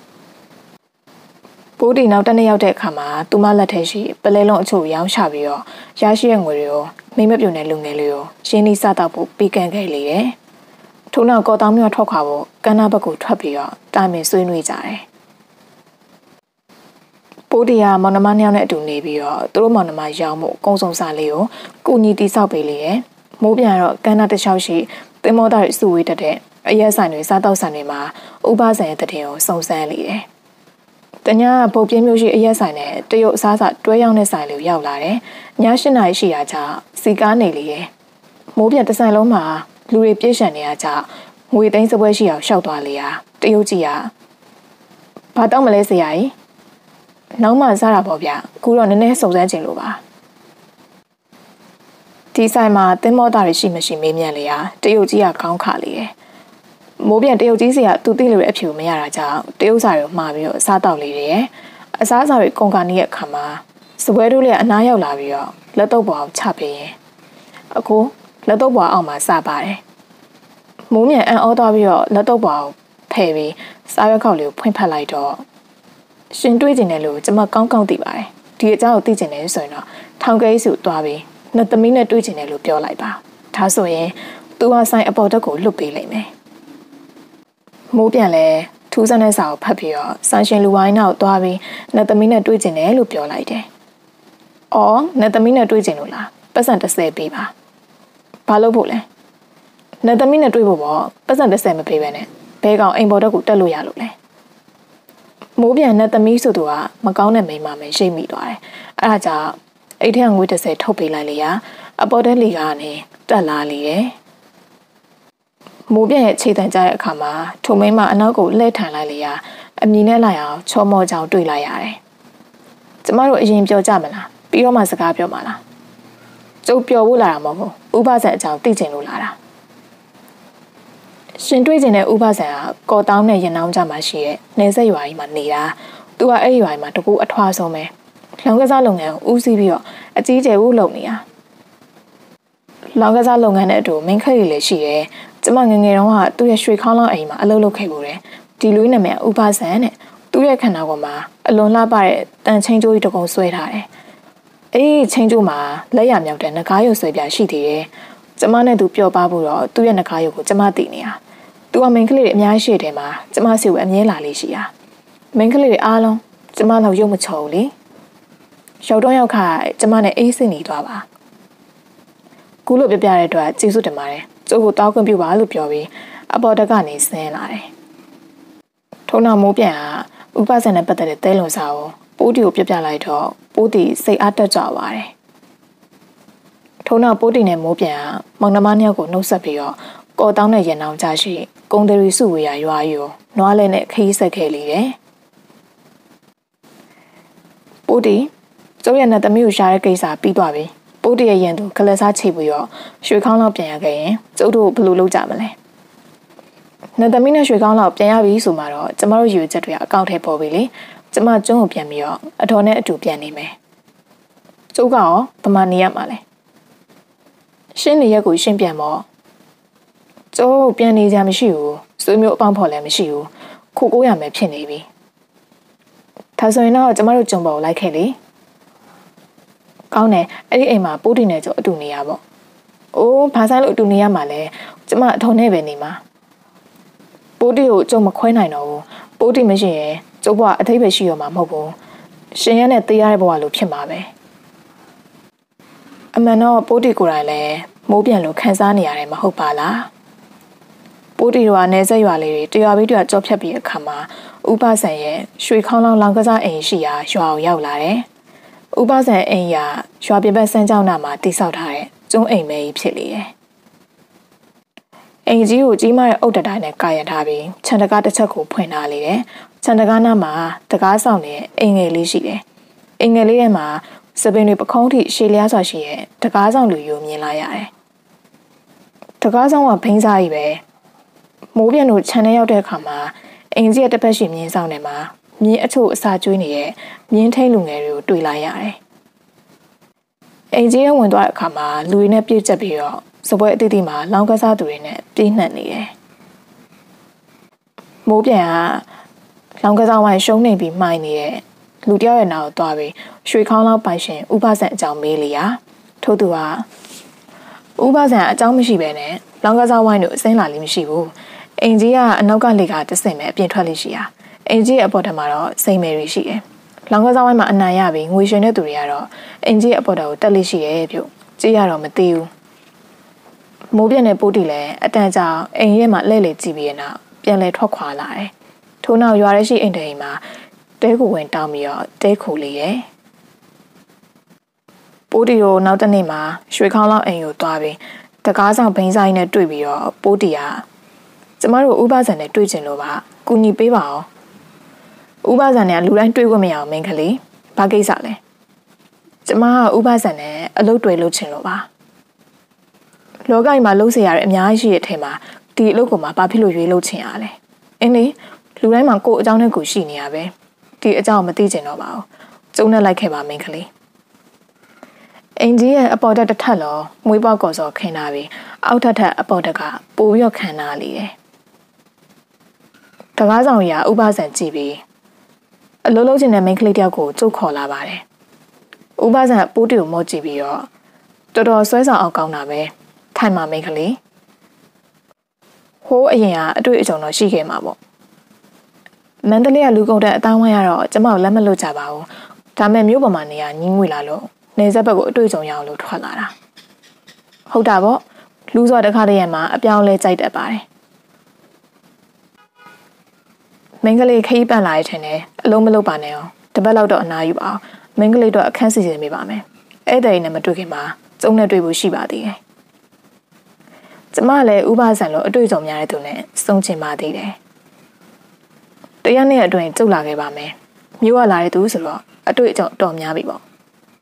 ပိုးတီနောက်တစ်နေ့ရောက်တဲ့အခါမှာသူမလက်ထဲရှိပလဲလုံးအချို့ရောင်းချပြီးတော့ရရှိတဲ့ငွေတွေကိုမိမပြုံတဲ့လူငယ်လေးကိုရှင်းနီးစတော့ဖို့ပေးကမ်းခဲ့လေတယ်။ထို့နောက်ကော်တောင်းမြို့ထွက်ခွာဖို့ကန်းနာဘက်ကိုထွက်ပြီးတော့တိုင်ပင်ဆွေးနွေးကြတယ်။ပိုးတီကမောင်နှမနှစ်ယောက်နဲ့အတူနေပြီးတော့သူတို့မောင်နှမရောင်းမှုကုန်းစုံစာလေးကိုကုညီတိဆောက်ပေးလေတယ်။မိုးပြန်တော့ကန်းနာတစ်လျှောက်ရှိသင်္ဘောသားတွေစုဝေးတတ်တဲ့အရက်ဆိုင်တွေစားတောက်ဆိုင်တွေမှာဥပဇံရဲ့တည်င်းကိုစုံစမ်းလေတယ်။တညကပုတ်ပြင်းမျိုးရှိအရက်ဆိုင်နဲ့တရုတ်အစားအစာတွဲရောက်တဲ့ဆိုင်လေးရောက်လာတယ်။ည၈နာရီရှိရာကျစီကားနေလေရဲ့။မိုးပြန်တစ်ဆိုင်လုံးမှာလူတွေပြည့်ရှံနေရကြငွေသိန်းစပွဲရှိအောင်ရှောက်သွားလေရ။တရုတ်ကြီးကဘာတော့မလဲဆရာကြီး။နောက်မှစားတာပေါ့ဗျ။အခုတော့နည်းနည်းစုံစမ်းချင်လို့ပါ။ဒီဆိုင်မှာသင်္ဘောသားတွေရှိမရှိမေးမြန်းလေရ။တရုတ်ကြီးကခေါင်းခါလေရဲ့။မိုးပြန်တရုတ်ကြီးစီကသူသိလို့အဖြူမရတာကြောင့်တရုတ်စာတွေကိုမှားပြီးတော့အစားတောက်လေးတယ်အစားအစာတွေကုန်ကန်နေတဲ့အခါမှာစပွဲတို့လည်းအနားရောက်လာပြီးတော့လက်တော့ပေါ်အောင်ချပေးရင်အခုလက်တော့ပေါ်အောင်မှာစပါတယ်မိုးမြန်အန်အောသွားပြီးတော့လက်တော့ပေါ်အောင်ဖယ်ပြီးစားရွက်ခောက်လေးကိုဖွင့်ဖက်လိုက်တော့ရှင်တွေးကျင်တယ်လို့ကျွန်မကောင်းကောင်းသိပါတယ်ဒီအကြောင်းကိုသိကျင်တယ်ဆိုရင်တော့ထောင်ကဲကြီးစုသွားပြီးနှစ်သမီးနဲ့တွေးကျင်တယ်လို့ပြောလိုက်ပါဒါဆိုရင်သူကဆိုင်အပေါ်တက်ကိုလွတ်ပေးလိုက်မယ်မိုးပြန်လဲထူးဆန်းတဲ့စာကိုဖတ်ပြီးတော့ဆန်ရှင်လူဝိုင်းနောက်သွားပြီးနတ်သမီးနဲ့တွေ့ကျင်တယ်လို့ပြောလိုက်တယ်။အော်နတ်သမီးနဲ့တွေ့ကျင်လို့လားပတ်စံတစ်ဆယ်ပေးပါ။ဘာလို့ဖို့လဲ။နတ်သမီးနဲ့တွေ့ဖို့ပေါ့ပတ်စံတစ်ဆယ်မပေးဘဲနဲ့ဘဲကောင်အိမ်ပေါ်တက်ကိုတက်လို့ရလို့လဲ။မိုးပြန်နတ်သမီးဆိုသူကမကောင်းတဲ့မိန်းမပဲရှိမိသွားတယ်။အဲဒါကြောင့်အိတ်ထဲကငွေတစ်ဆယ်ထုတ်ပေးလိုက်လေရအပေါ်တက်လီကနေတက်လာလေတယ်။မိုးပြန့်ရဲ့ခြေတံကြတဲ့အခါမှာထုံမိန်းမအနောက်ကိုလှည့်ထန်လိုက်လေရအမြင်နဲ့လိုက်အောင်ချောမောကြောင်တွေ့လိုက်ရတယ်။ကျမတို့အရင်ပြောကြမလားပြီးတော့မှစကားပြောမှာလား။ကျုပ်ပြောဖို့လာတာမဟုတ်ဘူး။ဥပဇံအကြောင်းသိချင်လို့လာတာ။ရှင်တွေ့ချင်တဲ့ဥပဇံကကော်တောင်းနဲ့ရင်နှောင်းကြမှာရှိရဲ့နေဆက်ရွာကြီးမှာနေတာ။သူကအဲ့ဒီရွာကြီးမှာတကူအထွားဆုံးပဲ။လောင်ကစားလုပ်ငန်းကိုဦးစီးပြီးတော့အကြီးကျယ်ဦးလုပ်နေတာ။လောင်ကစားလုပ်ငန်းနဲ့အတူမင်းခက်ရည်လည်းရှိတယ်။ကျမငငယ်တုန်းကသူ့ရဲ့ရွှေခေါင်းလောင်းအိမ်မှာအလုပ်လုပ်ခဲ့ဘူးတယ်ဒီလူနာမည်ဥပဇံတဲ့သူ့ရဲ့ခန္ဓာကိုယ်မှာအလွန်လှပတဲ့တန်ချင်းကြိုးကြီးတစ်ကုံဆွဲထားတယ်အေးချင်းကြိုးမှာလက်ရမြောက်တဲ့ငကားရုပ်ဆွဲပြရှိသေးတယ်ကျမနဲ့သူပျော်ပါဖို့တော့သူ့ရဲ့ငကားရုပ်ကိုကျမသိနေတာသူကမိန်းကလေးတွေအများကြီးရှိတယ်မှာကျမစီကိုအမြဲလာလေးရှိတာမိန်းကလေးတွေအားလုံးကျမတော့ရုပ်မချော်ဘူးလေရောက်တော့ရောက်ခါကျမနဲ့အေးစင်နေသွားပါကူလို့ပြပြတဲ့အတွက်ကျေးဇူးတင်ပါတယ်ကျိုးကိုတောက်ခွင့်ပြုပါလို့ပြောပြီးအပေါ်တက်ကနေဆင်းလာတယ်။ထုံနောက်မိုးပြန်ကဥပဇံနဲ့ပတ်သက်တဲ့တဲလုံစာကိုပိုးတီကိုပြပြလိုက်တော့ပိုးတီစိတ်အားတက်ကြွသွားတယ်။ထုံနောက်ပိုးတီနဲ့မိုးပြန်ကမောင်နှမနှစ်ယောက်ကိုနှုတ်ဆက်ပြီးတော့ကော်တောင်းတဲ့ရင်နောင်ကြရှိကုံတရီစုဝေရရွာယူနွားလဲနဲ့ခရီးဆက်ခဲ့လေတယ်။ပိုးတီကျုပ်ရဲ့နဲ့သမီးကိုရှာတဲ့ကိစ္စပြီးသွားပြီ။ပိုပိုးတရဲ့ရန်သူကလစားချိပြီးတော့ရွှေခေါင်းလောက်ပြန်ရခဲ့ရင်ကျုပ်တို့ဘယ်လိုလုပ်ကြမလဲနတ်သမီးနဲ့ရွှေခေါင်းလောက်ပြန်ရပြီဆိုမှတော့ကျမတို့ရွေချက်တွေအကောင့်ထဲပေါ်ပြီလေကျမကျွန်းကိုပြန်ပြီးတော့အတော်နဲ့အတူပြန်နေမယ်ကျုပ်ကရောဗမာနေရမှာလဲရှင်းနေရက်ကိုရှင်းပြန်မော့ကျုပ်ပြန်နေကြမရှိဘူးဆွေမျိုးအပေါင်းဖော်လည်းမရှိဘူးခိုကိုရမယ်ဖြစ်နေပြီဒါဆိုရင်တော့ကျမတို့ကြုံပေါ်လိုက်ခဲ့လေကောင်းတယ်အဲ့ဒီအိမ်မှာပိုးတီနဲ့ကျုပ်အတူနေရပေါ့အိုးဘာဆိုင်လို့အတူနေရမှာလဲကျမအထုံနဲ့ပဲနေမှာပိုးတီကိုကျုပ်မခွဲနိုင်တော့ဘူးပိုးတီမရှိရင်ကျုပ်ဘကအထိပ္ပယ်ရှိရမှာမဟုတ်ဘူးရှင်ရနဲ့သေးရတဲ့ဘဝလိုဖြစ်မှာပဲအမှန်တော့ပိုးတီကိုယ်တိုင်လည်းမိုးပြန်လို့ခံစားနေရတယ်မဟုတ်ပါလားပိုးတီတို့ကနေဆက်ရွာလေးတွေတရွာပြီးတရွာကြော့ဖြတ်ပြီးအခါမှာဥပဆန်ရဲ့ရွှေခေါင်းလောင်းလောင်ကစားအိမ်ရှိရာရွာကိုရောက်လာတယ်ဥပဆန်အိမ်ရာရွာပြင်ဘက်စမ်းကြောင်းနာမှာတိဆောက်ထားတဲ့ကျွန်းအိမ်မဲကြီးဖြစ်လေတယ်အိမ်ကြီးကိုကြီးမားတဲ့အုတ်တတိုင်းနဲ့ကာရထားပြီးခြံတကားတစ်ချက်ကိုဖွင့်ထားလေတယ်ခြံတကားနားမှာတကားဆောင်တဲ့အိမ်ငယ်လေးရှိတယ်အိမ်ငယ်လေးထဲမှာစပင်တွေပခုံးထိရှည်လျားစွာရှိရဲ့တကားဆောင်လူယူမြင်လာရတယ်တကားဆောင်ကဘိန်းစားကြီးပဲမိုးပြန်တို့ခြံထဲရောက်တဲ့အခါမှာအိမ်ကြီးရဲ့တစ်ဖက်ရှိမြင်းဆောင်ထဲမှာမြင်းအချို့အစာကျွေးနေတဲ့မြင်းထိန်လူငယ်တွေကိုတွေ့လာရတယ်အိမ်ကြီးရဲ့ဝင်သွားတဲ့အခါမှာလူတွေနဲ့ပြည့်ကျက်ပြီးတော့စပွဲအတိအတိမှာလောင်းကစားသူတွေနဲ့ပြည့်နှက်နေတယ်မိုးပြန်ကလောင်းကစားဝိုင်းရှုံးနေပြီးမှိုင်းနေတဲ့လူတယောက်ရဲ့နာကိုသွားပြီးရွှေခေါင်းလောက်ပိုင်ရှင်ဥပဆန်အကြောင်းမေးလျာထို့သူကဥပဆန်အကြောင်းမရှိဘဲနဲ့လောင်းကစားဝိုင်းတို့အစင်းလာလိမ့်မရှိဘူးအိမ်ကြီးကအနောက်ကလေကတဆင်မဲ့အပြင်ထွက်လိမ့်ရှိတာအိမ်ကြီးရဲ့အပေါ်ထမှာတော့စိန်မယ်တွေရှိတယ်လောင်းကစားဝိုင်းမှာအနံ့ရပြီးငွေရှင်တဲ့သူတွေကတော့အိမ်ကြီးရဲ့အပေါ်တော်ကိုတက်လိမ့်ရှိတယ်ပြုတ်ကြည့်ရတော့မသိဘူးမိုးပြက်တဲ့ပိုးတီလည်းအတန်ကြောင်အိမ်ရဲ့မှာလဲ့လေကြည့်ပြီးနောက်ပြန်လဲထွက်ခွာလာတယ်ထို့နောက်ရွာရဲရှိအိမ်တအိမ်မှာတဲကိုဝင်တောင်းပြီးတော့တဲခိုလေးတယ်ပိုးတီကိုနောက်တစ်နေ့မှာရွှေခေါင်းလောက်အိမ်ကိုသွားပြီးတကားဆောင်ဘိန်းဆိုင်နဲ့တွေ့ပြီးတော့ပိုးတီကကျမတို့ဥပဇံနဲ့တွေ့ကျင်လို့ပါကူညီပေးပါအောင်ဥပဇံနဲ့လူတိုင်းတွေ့ခွင့်မရအောင်မင်းကလေးဘာကိစ္စလဲကျမကဥပဇံနဲ့အလုပ်တွေလုပ်ချင်လို့ပါလောကကြီးမှာလုပ်เสียရတဲ့အများကြီးရှိတဲ့အထက်မှာဒီအလုပ်ကိုမှဘာဖြစ်လို့ရွေးလုပ်ချင်ရလဲအင်းလေလူတိုင်းမှာကိုယ်အကြောင်းနဲ့ကိုယ်ရှိနေရပဲဒီအကြောင်းမသိချင်တော့ပါဘူးကျုံနဲ့လိုက်ခဲ့ပါမင်းကလေးအင်ကြီးရဲ့အပေါ်တက်တစ်ထက်လောမွေးပေါက်ကော်စော်ခင်းထားပြီးအောက်ထက်ထက်အပေါ်တက်ကပိုပြီးတော့ခံထားလေတယ်တကားဆောင်ရာဥပဇံကြည့်ပြီးအလုံးလုံးချင်းတဲ့မိန်းကလေးတယောက်ကိုကျုပ်ခေါ်လာပါတယ်ဥပဇံပိုးတီကိုမော့ကြည့်ပြီးတော့တော်တော်ဆွဲဆောင်အောင်ကောင်းတာပဲထိုင်ပါမိန်းကလေးဟိုးအရင်ကအတွေ့အကြုံတော့ရှိခဲ့မှာပေါ့မန္တလေးကလူကုန်တဲ့အတိုင်းဝိုင်းကတော့ကျမကိုလက်မလွတ်ကြပါဘူးဒါမဲ့မြို့ပေါ်မှာနေရညင်းငွေလာလို့နေဆက်ဘက်ကိုအတွေ့အကြုံရအောင်လို့ထွက်လာတာဟုတ်တာပေါ့လူစော်တစ်ခါတည်းရမှာအပြောင်းလဲကြိုက်တတ်ပါတယ်မင်းကလေးခရီးပန့်လာရထင်တယ်အလုံးမလုပ်ပါနဲ့အောင်တပတ်လောက်တော့အနားယူပါအောင်မင်းကလေးတော့အခန်းစီစဉ်ပေးပါမယ်အဲ့တဲ့နဲ့မတွေ့ခင်မှာကျုံနဲ့တွေ့ဖို့ရှိပါသေးတယ်ကျမလည်းဥပဇံလို့အတွေ့အကြုံများတဲ့သူနဲ့စုံချင်ပါသေးတယ်တရက်နဲ့အတွင်းကျုပ်လာခဲ့ပါမယ်မြို့ကလာတဲ့သူဆိုတော့အတွေ့အကြုံတော်များပြီပေါ့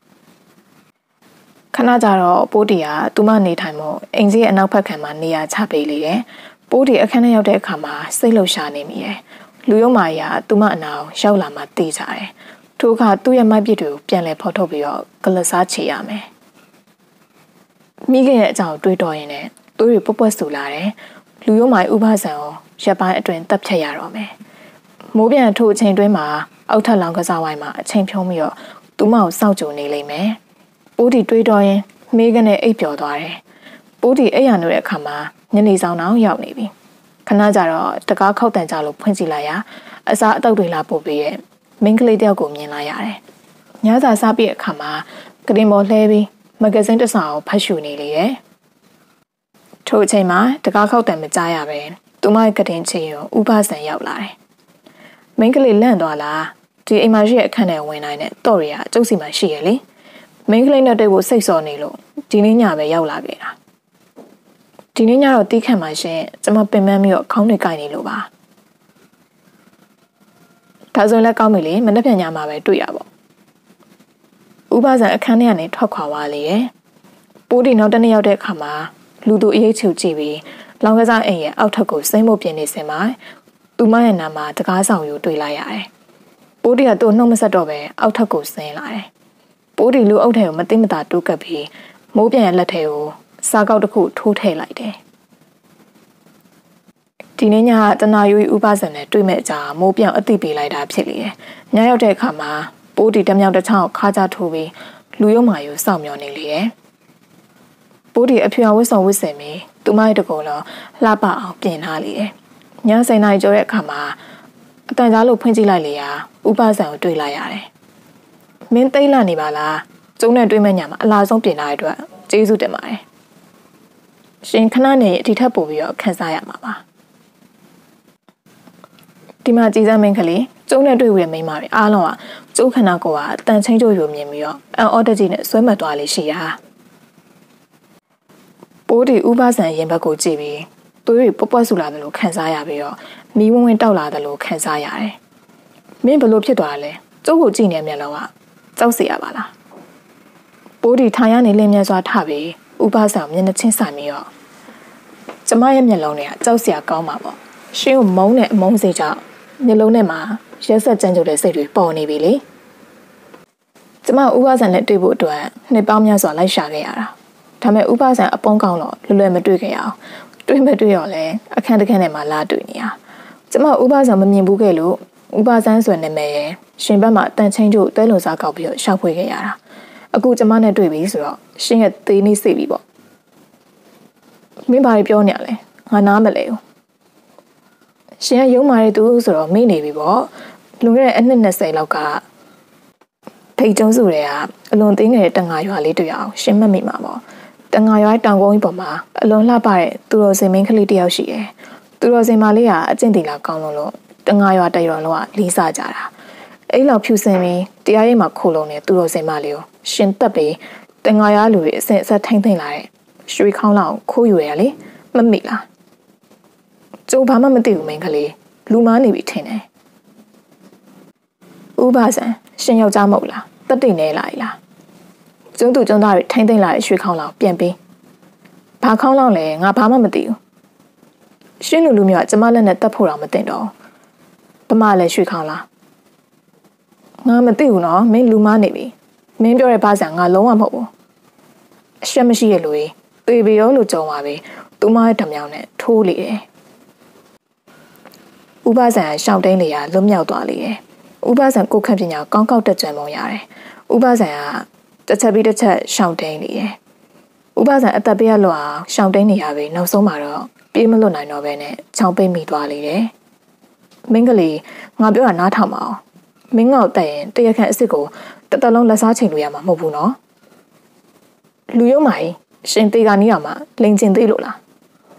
ခဏကြတော့ပိုးတီကသူမနေထိုင်မှုအိမ်ကြီးရဲ့အနောက်ဘက်ခံမှာနေရာချပေးလေတယ်ပိုးတီအခန်းထဲရောက်တဲ့အခါမှာစိတ်လှုပ်ရှားနေမိတယ်လူရုံမာရာသူမအနာကိုရောက်လာမှသိကြတယ်ထို့အခါသူ့ရဲ့မိုက်ပစ်တွေကိုပြန်လဲဖော်ထုတ်ပြီးတော့ဂလစားချေရမယ်မိခင်ရဲ့အကြောင်းတွေးတော်ရင်လည်းသူတွေပွက်ပွက်ဆူလာတယ်လူရုံမာဥပဇံကိုရပ်ပိုင်းအတွင်းတပ်ဖြတ်ရတော့မယ်မိုးပြန်ထို့အချိန်တွင်းမှာအောက်ထပ်လောင်ကစားဝိုင်းမှာအချိန်ဖြုံးပြီးတော့သူမကိုစောင့်ကြိုနေလိမ့်မယ်ပိုးတီတွေးတော်ရင်မိခင်နဲ့အိပ်ပျော်သွားတယ်ပိုးတီအိပ်ရနေတဲ့အခါမှာညနေဆောင်အောင်ရောက်နေပြီခဏကြတော့တကားခောက်တန်ကြလို့ဖွင့်ကြည့်လိုက်ရအစားအသောက်တွေလာပို့ပြီးရဲ့မင်းကလေးတယောက်ကိုမြင်လာရတယ်ညစာစားပြီးအခါမှာကရင်ပေါ်လှဲပြီးမဂဇင်းတစ်စောင်ကိုဖတ်ရှုနေလေတယ်ထို့အချိန်မှာတကားခောက်တန်မကြားရပဲသူမရဲ့ကတင်ချီကိုဥပဇံရောက်လာတယ်မင်းကလေးလန့်သွားလားဒီအိမ်မှာရှိတဲ့အခန်းထဲဝင်နိုင်တဲ့တော့ရီကအကျုပ်စီမှာရှိရလေမင်းကလေးနဲ့တွေ့ဖို့စိတ်ဆော်နေလို့ဒီနေ့ညပဲရောက်လာခဲ့တာဒီနေ့ညတော့တီးခန့်ပါရှင်ကျမပင်ပန်းပြီးတော့ခေါင်းတွေကင်နေလို့ပါဒါဆိုလည်းကောင်းပြီလေမနေ့ပြန်ညမှာပဲတွေ့ရပါဥပဇံအခန်းထဲကနေထွက်ခွာသွားလေရဲ့ပိုးဒီနောက်တစ်နေ့ရောက်တဲ့အခါမှာလူသူအရေးချုပ်ကြည့်ပြီးလောင်ကစားအိမ်ရဲ့အောက်ထပ်ကိုစိမ့်ဖို့ပြင်နေစင်မှာသူမရဲ့နာမှာတကားဆောင်ယူတွေ့လိုက်ရတယ်။ပိုးဒီကသူ့နှုတ်မဆက်တော့ပဲအောက်ထပ်ကိုဆင်းလာတယ်။ပိုးဒီလူအုပ်ထဲကိုမသိမသာတိုးကပ်ပြီးမိုးပြန်ရဲ့လက်ထဲကိုစားကောက်တစ်ခုထိုးထည့်လိုက်တယ်။ဒီနေ့ညကတနာယူဥပဇံနဲ့တွေ့မဲ့အကြာမိုးပြောင်အသိပေးလိုက်တာဖြစ်လေတယ်။ညရောက်တဲ့အခါမှာပိုးဒီတမြောက်တစ်ချောင်းခါကြထိုးပြီးလူရုံမာယူစောင့်မျှော်နေလေတယ်။ပိုးဒီအဖြူဝတ်ဆောင်ဝတ်ဆင်ပြီးသူမရဲ့တကောလုံးလှပအောင်ပြင်ထားလေတယ်။ညဆိုင်နိုင်ကြောတဲ့အခါမှာအတန်ကြားလို့ဖွင့်ကြည့်လိုက်လေရာဥပဇံကိုတွေ့လိုက်ရတယ်။မင်းသိမ့်လာနေပါလား။ကျုံနဲ့တွေ့မဲ့ညမှာအလားဆုံးပြင်ထားတဲ့အတွက်ကျေးဇူးတင်ပါတယ်။ရှင်ခဏနေဒီထက်ပိုပြီးတော့ခန်းစားရမှာပါ။ဒီမှာကြည်စမ်းမင်းကလေးကျုံနဲ့တွေ့ဝရမိန်းမတွေအားလုံးကကျုပ်ခန္ဓာကိုယ်ကအတန်ချင်းကြိုယူမြင်ပြီးတော့အန်အော်တကြီးနဲ့ဆွဲမှတ်သွားလေးရှိတာပိုးဒီဥပဇံရင်ဘက်ကိုကြည့်ပြီးသွေးတွေပွက်ပွက်ဆူလာတယ်လို့ခံစားရပြီးတော့မီးဝင်းဝင်းတောက်လာတယ်လို့ခံစားရတယ်မင်းဘလို့ဖြစ်သွားလဲကျုပ်ကိုကြည့်နေမျက်လုံးကကြောက်စရာပါလားပိုးဒီထိုင်ရနေလင်းမြစွာထပြီးဥပဇံမျက်နှာချင်းဆိုင်ပြီးတော့ကျမရဲ့မျက်လုံးတွေကကြောက်စရာကောင်းပါပေါ့ရှင်ကိုမုန်းတဲ့အမုန်းစိတ်ကြောင့်မျက်လုံးထဲမှာရက်ဆက်ကြမ်းကြုတ်တဲ့စိတ်တွေပေါ်နေပြီလေကျမဥပဇံနဲ့တွေ့ဖို့အတွက်နှစ်ပေါင်းများစွာလိုက်ရှာခဲ့ရတာဒါပေမဲ့ဥပဇံအပေါင်းကောင်းတော့လွယ်လွယ်မတွေ့ခဲ့ရအောင်တွေ့မတွေ့ရောလဲအခန်းတစ်ခန်းထဲမှာလာတွေ့နေရကျမဥပဇံမမြင်ဘူးခဲ့လို့ဥပဇံဆိုတဲ့နာမည်ရဲ့ရှင်ဘက်မှာတန်ချင်းကျို့တဲလုံစားကောက်ပြီးတော့ရှောက်ဖွေခဲ့ရတာအခုကျမနဲ့တွေ့ပြီဆိုတော့ရှင်ရဲ့သေးနေစိတ်ပြီပေါ့မင်းဘာပြောနေရလဲငါနားမလဲဘူးရှင်ကရုံမာတဲ့သူဆိုတော့မေ့နေပြီပေါ့လွန်ခဲ့တဲ့အနှစ်နှစ်ဆယ်လောက်ကထိတ်ကျုံစုတွေကအလွန်သိငယ်တဲ့တငါရွာလေးတွေ့အောင်ရှင်းမမိမှာပေါ့တငါရွာတောင်ကုန်းကြီးပေါ်မှာအလွန်လှပတဲ့သူတော်စင်မင်းကလေးတယောက်ရှိတယ်သူတော်စင်မလေးကအကျင့်တီလာကောင်းလို့လို့တငါရွာတရွာလုံးကလေးစားကြတာအဲ့လောက်ဖြူစင်ပြီးတရားရေးမှာခိုးလုံးနေသူတော်စင်မလေးကိုရှင်တက်ပြီးတငါရွာလူတွေအစင်အဆက်ထိမ့်သိမ့်လာတဲ့ရွှေခေါင်းလောက်ခိုးယူရလေမမိလားကျိုးဘာမှမသိဘူးမင်းကလေးလူမားနေပြီထင်တယ်ဥပဇံရှင်ယောက်ျားမဟုတ်လားတက်တိနေလာလားကျုံသူကျုံသားတွေထိမ့်သိမ့်လာတဲ့ရွှေခေါင်းလောက်ပြန်ပြီးဘာခေါင်းလောက်လဲငါဘာမှမသိဘူးရှင်လူလူမျိုးကကျမလက်နဲ့တက်ဖို့တော့မသိတော့ဗမာလည်းရွှေခေါင်းလားငါမသိဘူးနော်မင်းလူမားနေပြီမင်းပြောတဲ့ဘာဇံငါလုံးဝမဟုတ်ဘူးအရှက်မရှိရဲ့လူကြီးသေပြီရောလို့ကြုံပါပြီသူမရဲ့ဓမြောင်နဲ့ထိုးလေတယ်ဥပဇံရှောင်းတင်းလေရလွတ်မြောက်သွားလေတယ်ဥပဇံကိုခန့်ပညာကောင်းကောက်တက်ကြွပုံရတယ်ဥပဇံကတစ်ချက်ပြီးတစ်ချက်ရှောင်းတင်းနေတယ်ဥပဇံအသက်ပေးရလို့အောင်ရှောင်းတင်းနေရပြီနောက်ဆုံးမှာတော့ပြေးမလွတ်နိုင်တော့ဘဲနဲ့ချောင်းပိတ်မိသွားလေတယ်မင်းကလေးငါပြောတာနားထောင်ပါအောင်မင်းငေါ့တက်ရင်တရခန့်အစ်စ်ကိုတတလုံးလက်စားချိန်လို့ရမှာမဟုတ်ဘူးနော်လူရုံမာကြီးရှင်တေကနီးအောင်မှလိန်ကျင်သေးလို့လား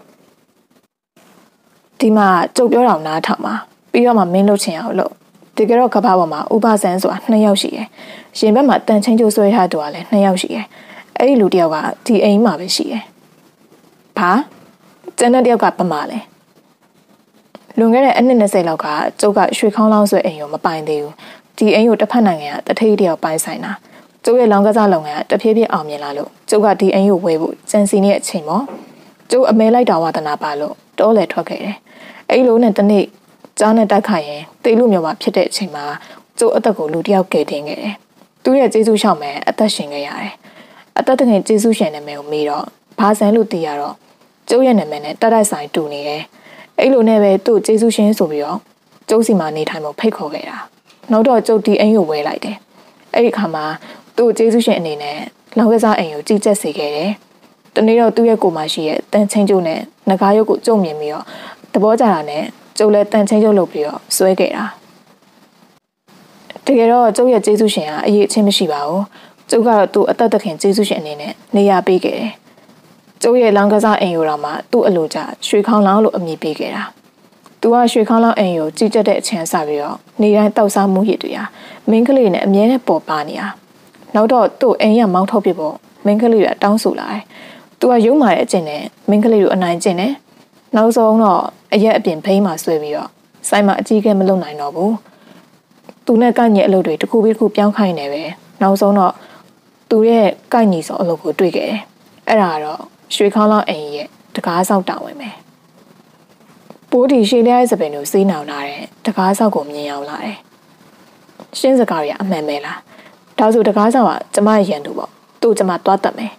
ဒီမှာကြုတ်ပြောတာနားထောင်ပါပြီးတော့မှမင်းလုပ်ချင်အောင်လုပ်တကယ်တော့ကဘာပေါ်မှာဥပဇံဆိုတာနှစ်ယောက်ရှိတယ်ရှင်ဘက်မှာတန်ချင်းကျိုးဆွဲထားတူကလည်းနှစ်ယောက်ရှိတယ်အဲ့ဒီလူတယောက်ကဒီအိမ်မှာပဲရှိတယ်ဘာကျန်တဲ့တယောက်ကပမာလဲလွန်ခဲ့တဲ့အနှစ်နှစ်ဆယ်လောက်ကကျုပ်ကရွှေခေါင်းလောင်းဆွဲအိမ်ကိုမပိုင်သေးဘူးဒီအိမ်ကိုတစ်ဖက်နိုင်ငံကတထိတ်တယောက်ပိုင်ဆိုင်တာကျုပ်ရဲ့လောင်းကစားလုပ်ငန်းကတဖြည်းဖြည်းအောင်မြင်လာလို့ကျုပ်ကဒီအိမ်ကိုဝယ်ဖို့ကြံစီနေတဲ့အချိန်ပေါ့ကျုပ်အမဲလိုက်တာဝါသနာပါလို့တောလေထွက်ခဲ့တယ်အဲ့လိုနဲ့တနေ့ကြားနဲ့တိုက်ခိုက်ရင်တေလူမျိုးမှာဖြစ်တဲ့အချိန်မှာကျိုးအသက်ကိုလူတယောက်ကယ်တင်ခဲ့တယ်။သူရဲ့ကျေးဇူးရှောက်မယ်အသက်ရှင်ခဲ့ရတယ်။အသက်တခင်ကျေးဇူးရှင်နာမည်ကိုမေးတော့ဘာဆန်လို့သိရတော့ကျိုးရဲ့နာမည်နဲ့တတ်တိုက်ဆိုင်တူနေတယ်။အဲ့လိုနဲ့ပဲသူ့ကျေးဇူးရှင်ဆိုပြီးတော့ကျိုးစီမှာနေထိုင်ဖို့ဖိတ်ခေါ်ခဲ့တာ။နောက်တော့ကျုပ်ဒီအိမ်ကိုဝယ်လိုက်တယ်။အဲ့ဒီခါမှာသူ့ကျေးဇူးရှင်အနေနဲ့လောင်ကစားအိမ်ကိုကြီးကြပ်စေခဲ့တယ်။တနေ့တော့သူ့ရဲ့ကိုယ်မရှိရဲ့တန်ချင်းကျိုးနဲ့ငကားရုပ်ကိုကြုံမြင်ပြီးတော့သဘောကျတာနဲ့ကျုပ်လည်းတန်ချင်းကျုပ်လုပ်ပြီးတော့ဆွဲခဲ့တာတကယ်တော့ကျုပ်ရဲ့ကျေးဇူးရှင်ကအရေးအချင်းမရှိပါဘူးကျုပ်ကတော့သူ့အသက်သခင်ကျေးဇူးရှင်အနေနဲ့နေရာပေးခဲ့တယ်ကျုပ်ရဲ့လောင်ကစားအိမ်ရိုတော်မှာသူ့အလိုကျရွှေခေါင်းလောင်းလို့အမည်ပေးခဲ့တာသူကရွှေခေါင်းလောင်းအိမ်ကိုကြီးကျက်တဲ့အချင်းစပြီးတော့နေတိုင်းတောက်စားမှုရည်တွေဟာမင်းကလေးနဲ့အမြဲတမ်းပေါ်ပါနေတာနောက်တော့သူ့အိမ်ရမောင်းထုတ်ပြဖို့မင်းကလေးကတောင်းဆိုလာတယ်သူကရုံမာတဲ့အကျင့်နဲ့မင်းကလေးကိုအနိုင်ကျင့်တယ်နောက်ဆုံးတော့အရက်အပြင်ဖိန်းမှာဆွဲပြီးတော့ဆိုင်မှာအကြီးကဲမလုပ်နိုင်တော့ဘူးသူနဲ့ကိုက်ညီအလုပ်တွေတစ်ခုပြီးတစ်ခုပြောင်းခိုင်းနေပဲနောက်ဆုံးတော့သူရဲ့ကိုက်ညီစောအလုပ်ကိုတွေ့ခဲ့တယ်အဲ့ဒါတော့ရွှေခေါင်းလောင်းအိမ်ရဲ့တကားဆောက်တာဝင်မယ်ပိုးဒီရှေ့လျားရဲ့စပင်ကိုစေးနောင်လာတဲ့တကားဆောက်ကိုမြင်အောင်လာတယ်ရှင်းစကားရအမှန်ပဲလားဒါဆိုတကားဆောက်ကကျမရန်သူပေါ့သူ့ကျမတွားတတ်မယ်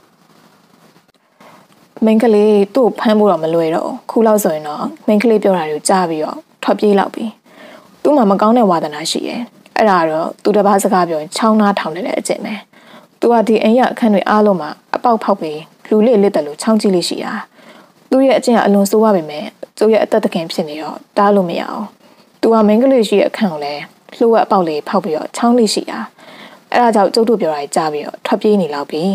မင်းကလေးသူ့ဖမ်းဖို့တော့မလွယ်တော့ခုလောက်ဆိုရင်တော့မင်းကလေးပြောတာကိုကြားပြီးတော့ထွက်ပြေးလောက်ပြီသူ့မှာမကောင်းတဲ့ဝါသနာရှိရဲ့အဲ့ဒါတော့သူတစ်ပါးစကားပြောချောင်းနာထောင်နေတဲ့အကျင့်ပဲသူကဒီအိမ်ရအခန်းတွေအားလုံးမှာအပေါက်ဖောက်ပြီးလူလေးလစ်တယ်လို့ချောင်းကြည့်လေးရှိတာသူ့ရဲ့အကျင့်ကအလွန်ဆိုးရပါမယ်သူ့ရဲ့အသက်တခင်ဖြစ်နေတော့တားလို့မရအောင်သူကမင်းကလေးရှိရဲ့အခန်းကိုလည်းလှိုးဝက်အပေါက်လေးဖောက်ပြီးတော့ချောင်းလေးရှိတာအဲ့ဒါကြောင့်ကျုပ်တို့ပြောတာကြားပြီးတော့ထွက်ပြေးနေလောက်ပြီ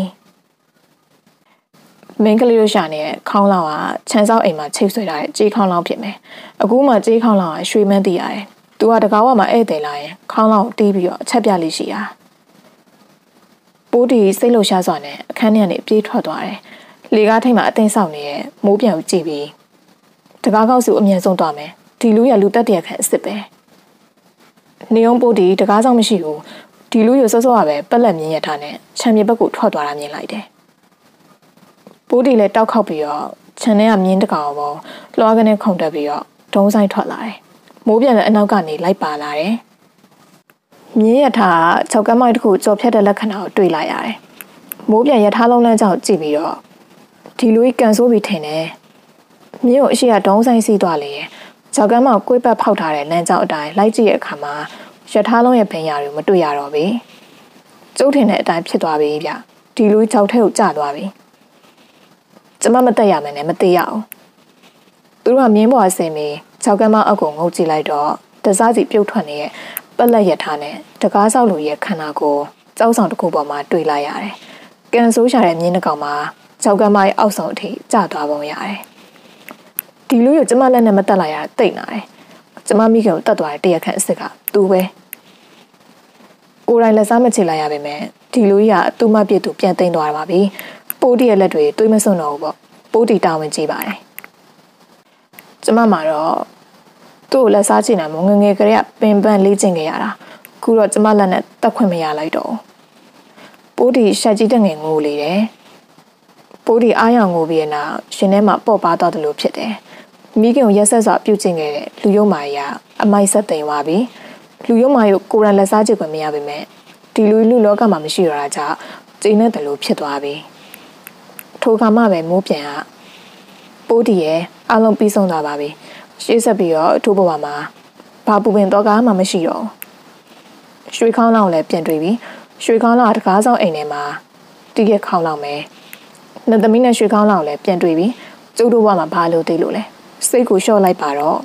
မင်းကလေးတို့ရှာနေတဲ့ခေါင်းလောင်းကခြံစောက်အိမ်မှာချိတ်ဆွဲထားတဲ့ကြေးခေါင်းလောင်းဖြစ်မယ်အခုမှကြေးခေါင်းလောင်းကရွှေမန်းတည်ရတယ်သူကတကားဝမှာဧည့်သည်လာရင်ခေါင်းလောင်းကိုတီးပြီးတော့အချက်ပြလေးရှိတာပိုးဒီစိတ်လှုပ်ရှားစွာနဲ့အခန်းထဲကနေပြေးထွက်သွားတယ်လေကားထိပ်မှာအသိမ်းဆောင်နေတဲ့မိုးပြန်ကိုကြည့်ပြီးတကားကောက်စုအမြန်ဆုံးသွားမယ်ဒီလူရလူတက်တရခန့်အစ်စ်ပဲနေုံပိုးဒီတကားဆောင်မရှိဘူးဒီလူရစောစောကပဲပက်လက်မြင်းရထားနဲ့ခြံမြေဘက်ကိုထွက်သွားတာမြင်လိုက်တယ်ပိုးဒီလည်းတောက်ခောက်ပြီးတော့ခြံထဲကမြင်းတကောင်ပေါ်လွှားကနေခုန်တက်ပြီးတော့ဒုံးဆိုင်ထွက်လာတယ်မိုးပြန်လည်းအနောက်ကနေလိုက်ပါလာတယ်မြင်းရထားက၆ကမ်းမိုက်တစ်ခုကြော်ဖြတ်တဲ့လက္ခဏာကိုတွေ့လိုက်ရတယ်မိုးပြန်ရထားလုံးလမ်းကြောင့်ကြည့်ပြီးတော့ဒီလူကြီးကန်ဆိုးပြီးထင်တယ်မြင်းကိုအရှိကဒုံးဆိုင်စီးသွားလေ၆ကမ်းမောက်ကွေးပတ်ဖောက်ထားတဲ့လမ်းကြောင်းအတိုင်းလိုက်ကြည့်တဲ့အခါမှာရထားလုံးရဲ့ဘင်ယာတွေမတွေ့ရတော့ဘူးကျုပ်ထင်တဲ့အတိုင်းဖြစ်သွားပြီဗျဒီလူကြီး၆ထဲကိုကျသွားပြီကျမမတက်ရမယ်နဲ့မသေးရအောင်သူတို့ကမြင်းပေါ်ဆင်းပြီး၆ကမ်းမောက်အကုံငုတ်ကြည့်လိုက်တော့တစားစီပြုတ်ထွက်နေတဲ့ပက်လက်ရထားနဲ့တကားဆောက်လူရဲ့ခန္ဓာကိုယ်ကြောက်ဆောင်တစ်ခုပေါ်မှာတွေ့လိုက်ရတယ်။ကန်ဆိုးရှာတဲ့မြင်းတစ်ကောင်မှာကြောက်ကမ်းမရဲ့အောက်ဆောင်အထိကျသွားပုံရတယ်။ဒီလူကိုကျမလက်နဲ့မတက်လိုက်ရတိတ်နာတယ်။ကျမမိခင်ကိုတက်သွားတဲ့တရခန့်အစ်စ်ကသူပဲ။ကိုယ်တိုင်လက်စားမချေလိုက်ရပါမယ်။ဒီလူကြီးကသူ့မပြစ်သူပြန်သိမ်းသွားပါပြီ။ပိုးတီရဲ့လက်တွေတွေးမစွန့်တော့ဘူးပေါ့။ပိုးတီတာဝန်ကြီးပါတယ်။ကျမမှာတော့သူ့ကိုလက်စားချင်တာမငငယ်ကလေးကပင်ပန်းလေးကျင်ခဲ့ရတာခုတော့ကျမလက်နဲ့တက်ခွင့်မရလိုက်တော့ပိုးဒီရှက်ကြီးတဲ့ငယ်ငိုလေတယ်ပိုးဒီအားရငိုပြီးတဲ့နောက်ရှင်ထဲမှာပေါ့ပါသွားတယ်လို့ဖြစ်တယ်မိခင်ကိုရက်ဆက်စွာပြုတ်ကျင်ခဲ့တဲ့လူရုံမာကြီးကအမိုက်ဆက်သိမ်းသွားပြီလူရုံမာကြီးကိုကိုရန်လက်စားချင်ခွင့်မရပါနဲ့ဒီလူလူလောကမှာမရှိရတာကြောင့်ကျင်းတဲ့လို့ဖြစ်သွားပြီထိုခါမှပဲမိုးပြန်ကပိုးဒီရဲ့အလုံးပြီးဆုံးသွားပါပြီရှေ့ဆက်ပြီးတော့အထူးဘဝမှာဘာပူပင်တော့ကားမှမရှိတော့ရွှေခေါင်းလောင်းလည်းပြန်တွေ့ပြီရွှေခေါင်းလောင်းတကားဆောင်အိမ်ထဲမှာတည့်ရခေါင်းလောင်းပဲနတ်သမီးနဲ့ရွှေခေါင်းလောင်းလည်းပြန်တွေ့ပြီကျုပ်တို့ဘဝမှာဘာလို့သိလို့လဲစိတ်ကိုလျှော့လိုက်ပါတော့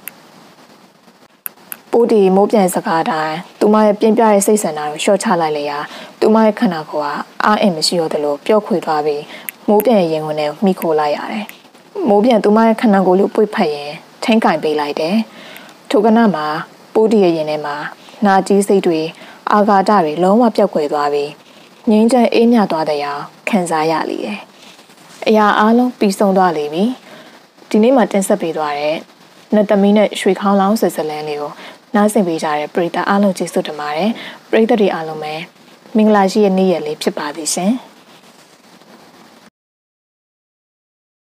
ပိုးဒီမိုးပြန်စကားတိုင်းသူမရဲ့ပြင်းပြတဲ့စိတ်ဆန္ဒကိုလျှော့ချလိုက်လေရာသူမရဲ့ခန္ဓာကိုယ်ကအားအင်မရှိတော့တယ်လို့ပျော့ခွေသွားပြီးမိုးပြန်ရဲ့ရင်ဝင်နဲ့မိခိုလိုက်ရတယ်မိုးပြန်သူမရဲ့ခန္ဓာကိုယ်လို့ပွေ့ဖက်ရင်ထင်းကင်ပေးလိုက်တယ်ထိုကနမှာပိုးဒီရဲ့ရင်ထဲမှာနာကြီးစိတ်တွေအာဃာတတွေလုံးဝပြောက်ကွယ်သွားပြီးငြိမ်းချမ်းအေးမြသွားတဲ့အောင်ခံစားရလေတယ်အရာအလုံးပြီးဆုံးသွားလေပြီဒီနေ့မှတင်ဆက်ပေးသွားတဲ့နတ်သမီးနဲ့ရွှေခေါင်းလောင်းဆွေစလန်းလေးကိုနားဆင်ပေးကြတဲ့ပရိသတ်အားလုံးကျေးဇူးတင်ပါတယ်ပရိသတ်တွေအားလုံးပဲမင်္ဂလာရှိတဲ့နေ့ရက်လေးဖြစ်ပါသည်ရှင်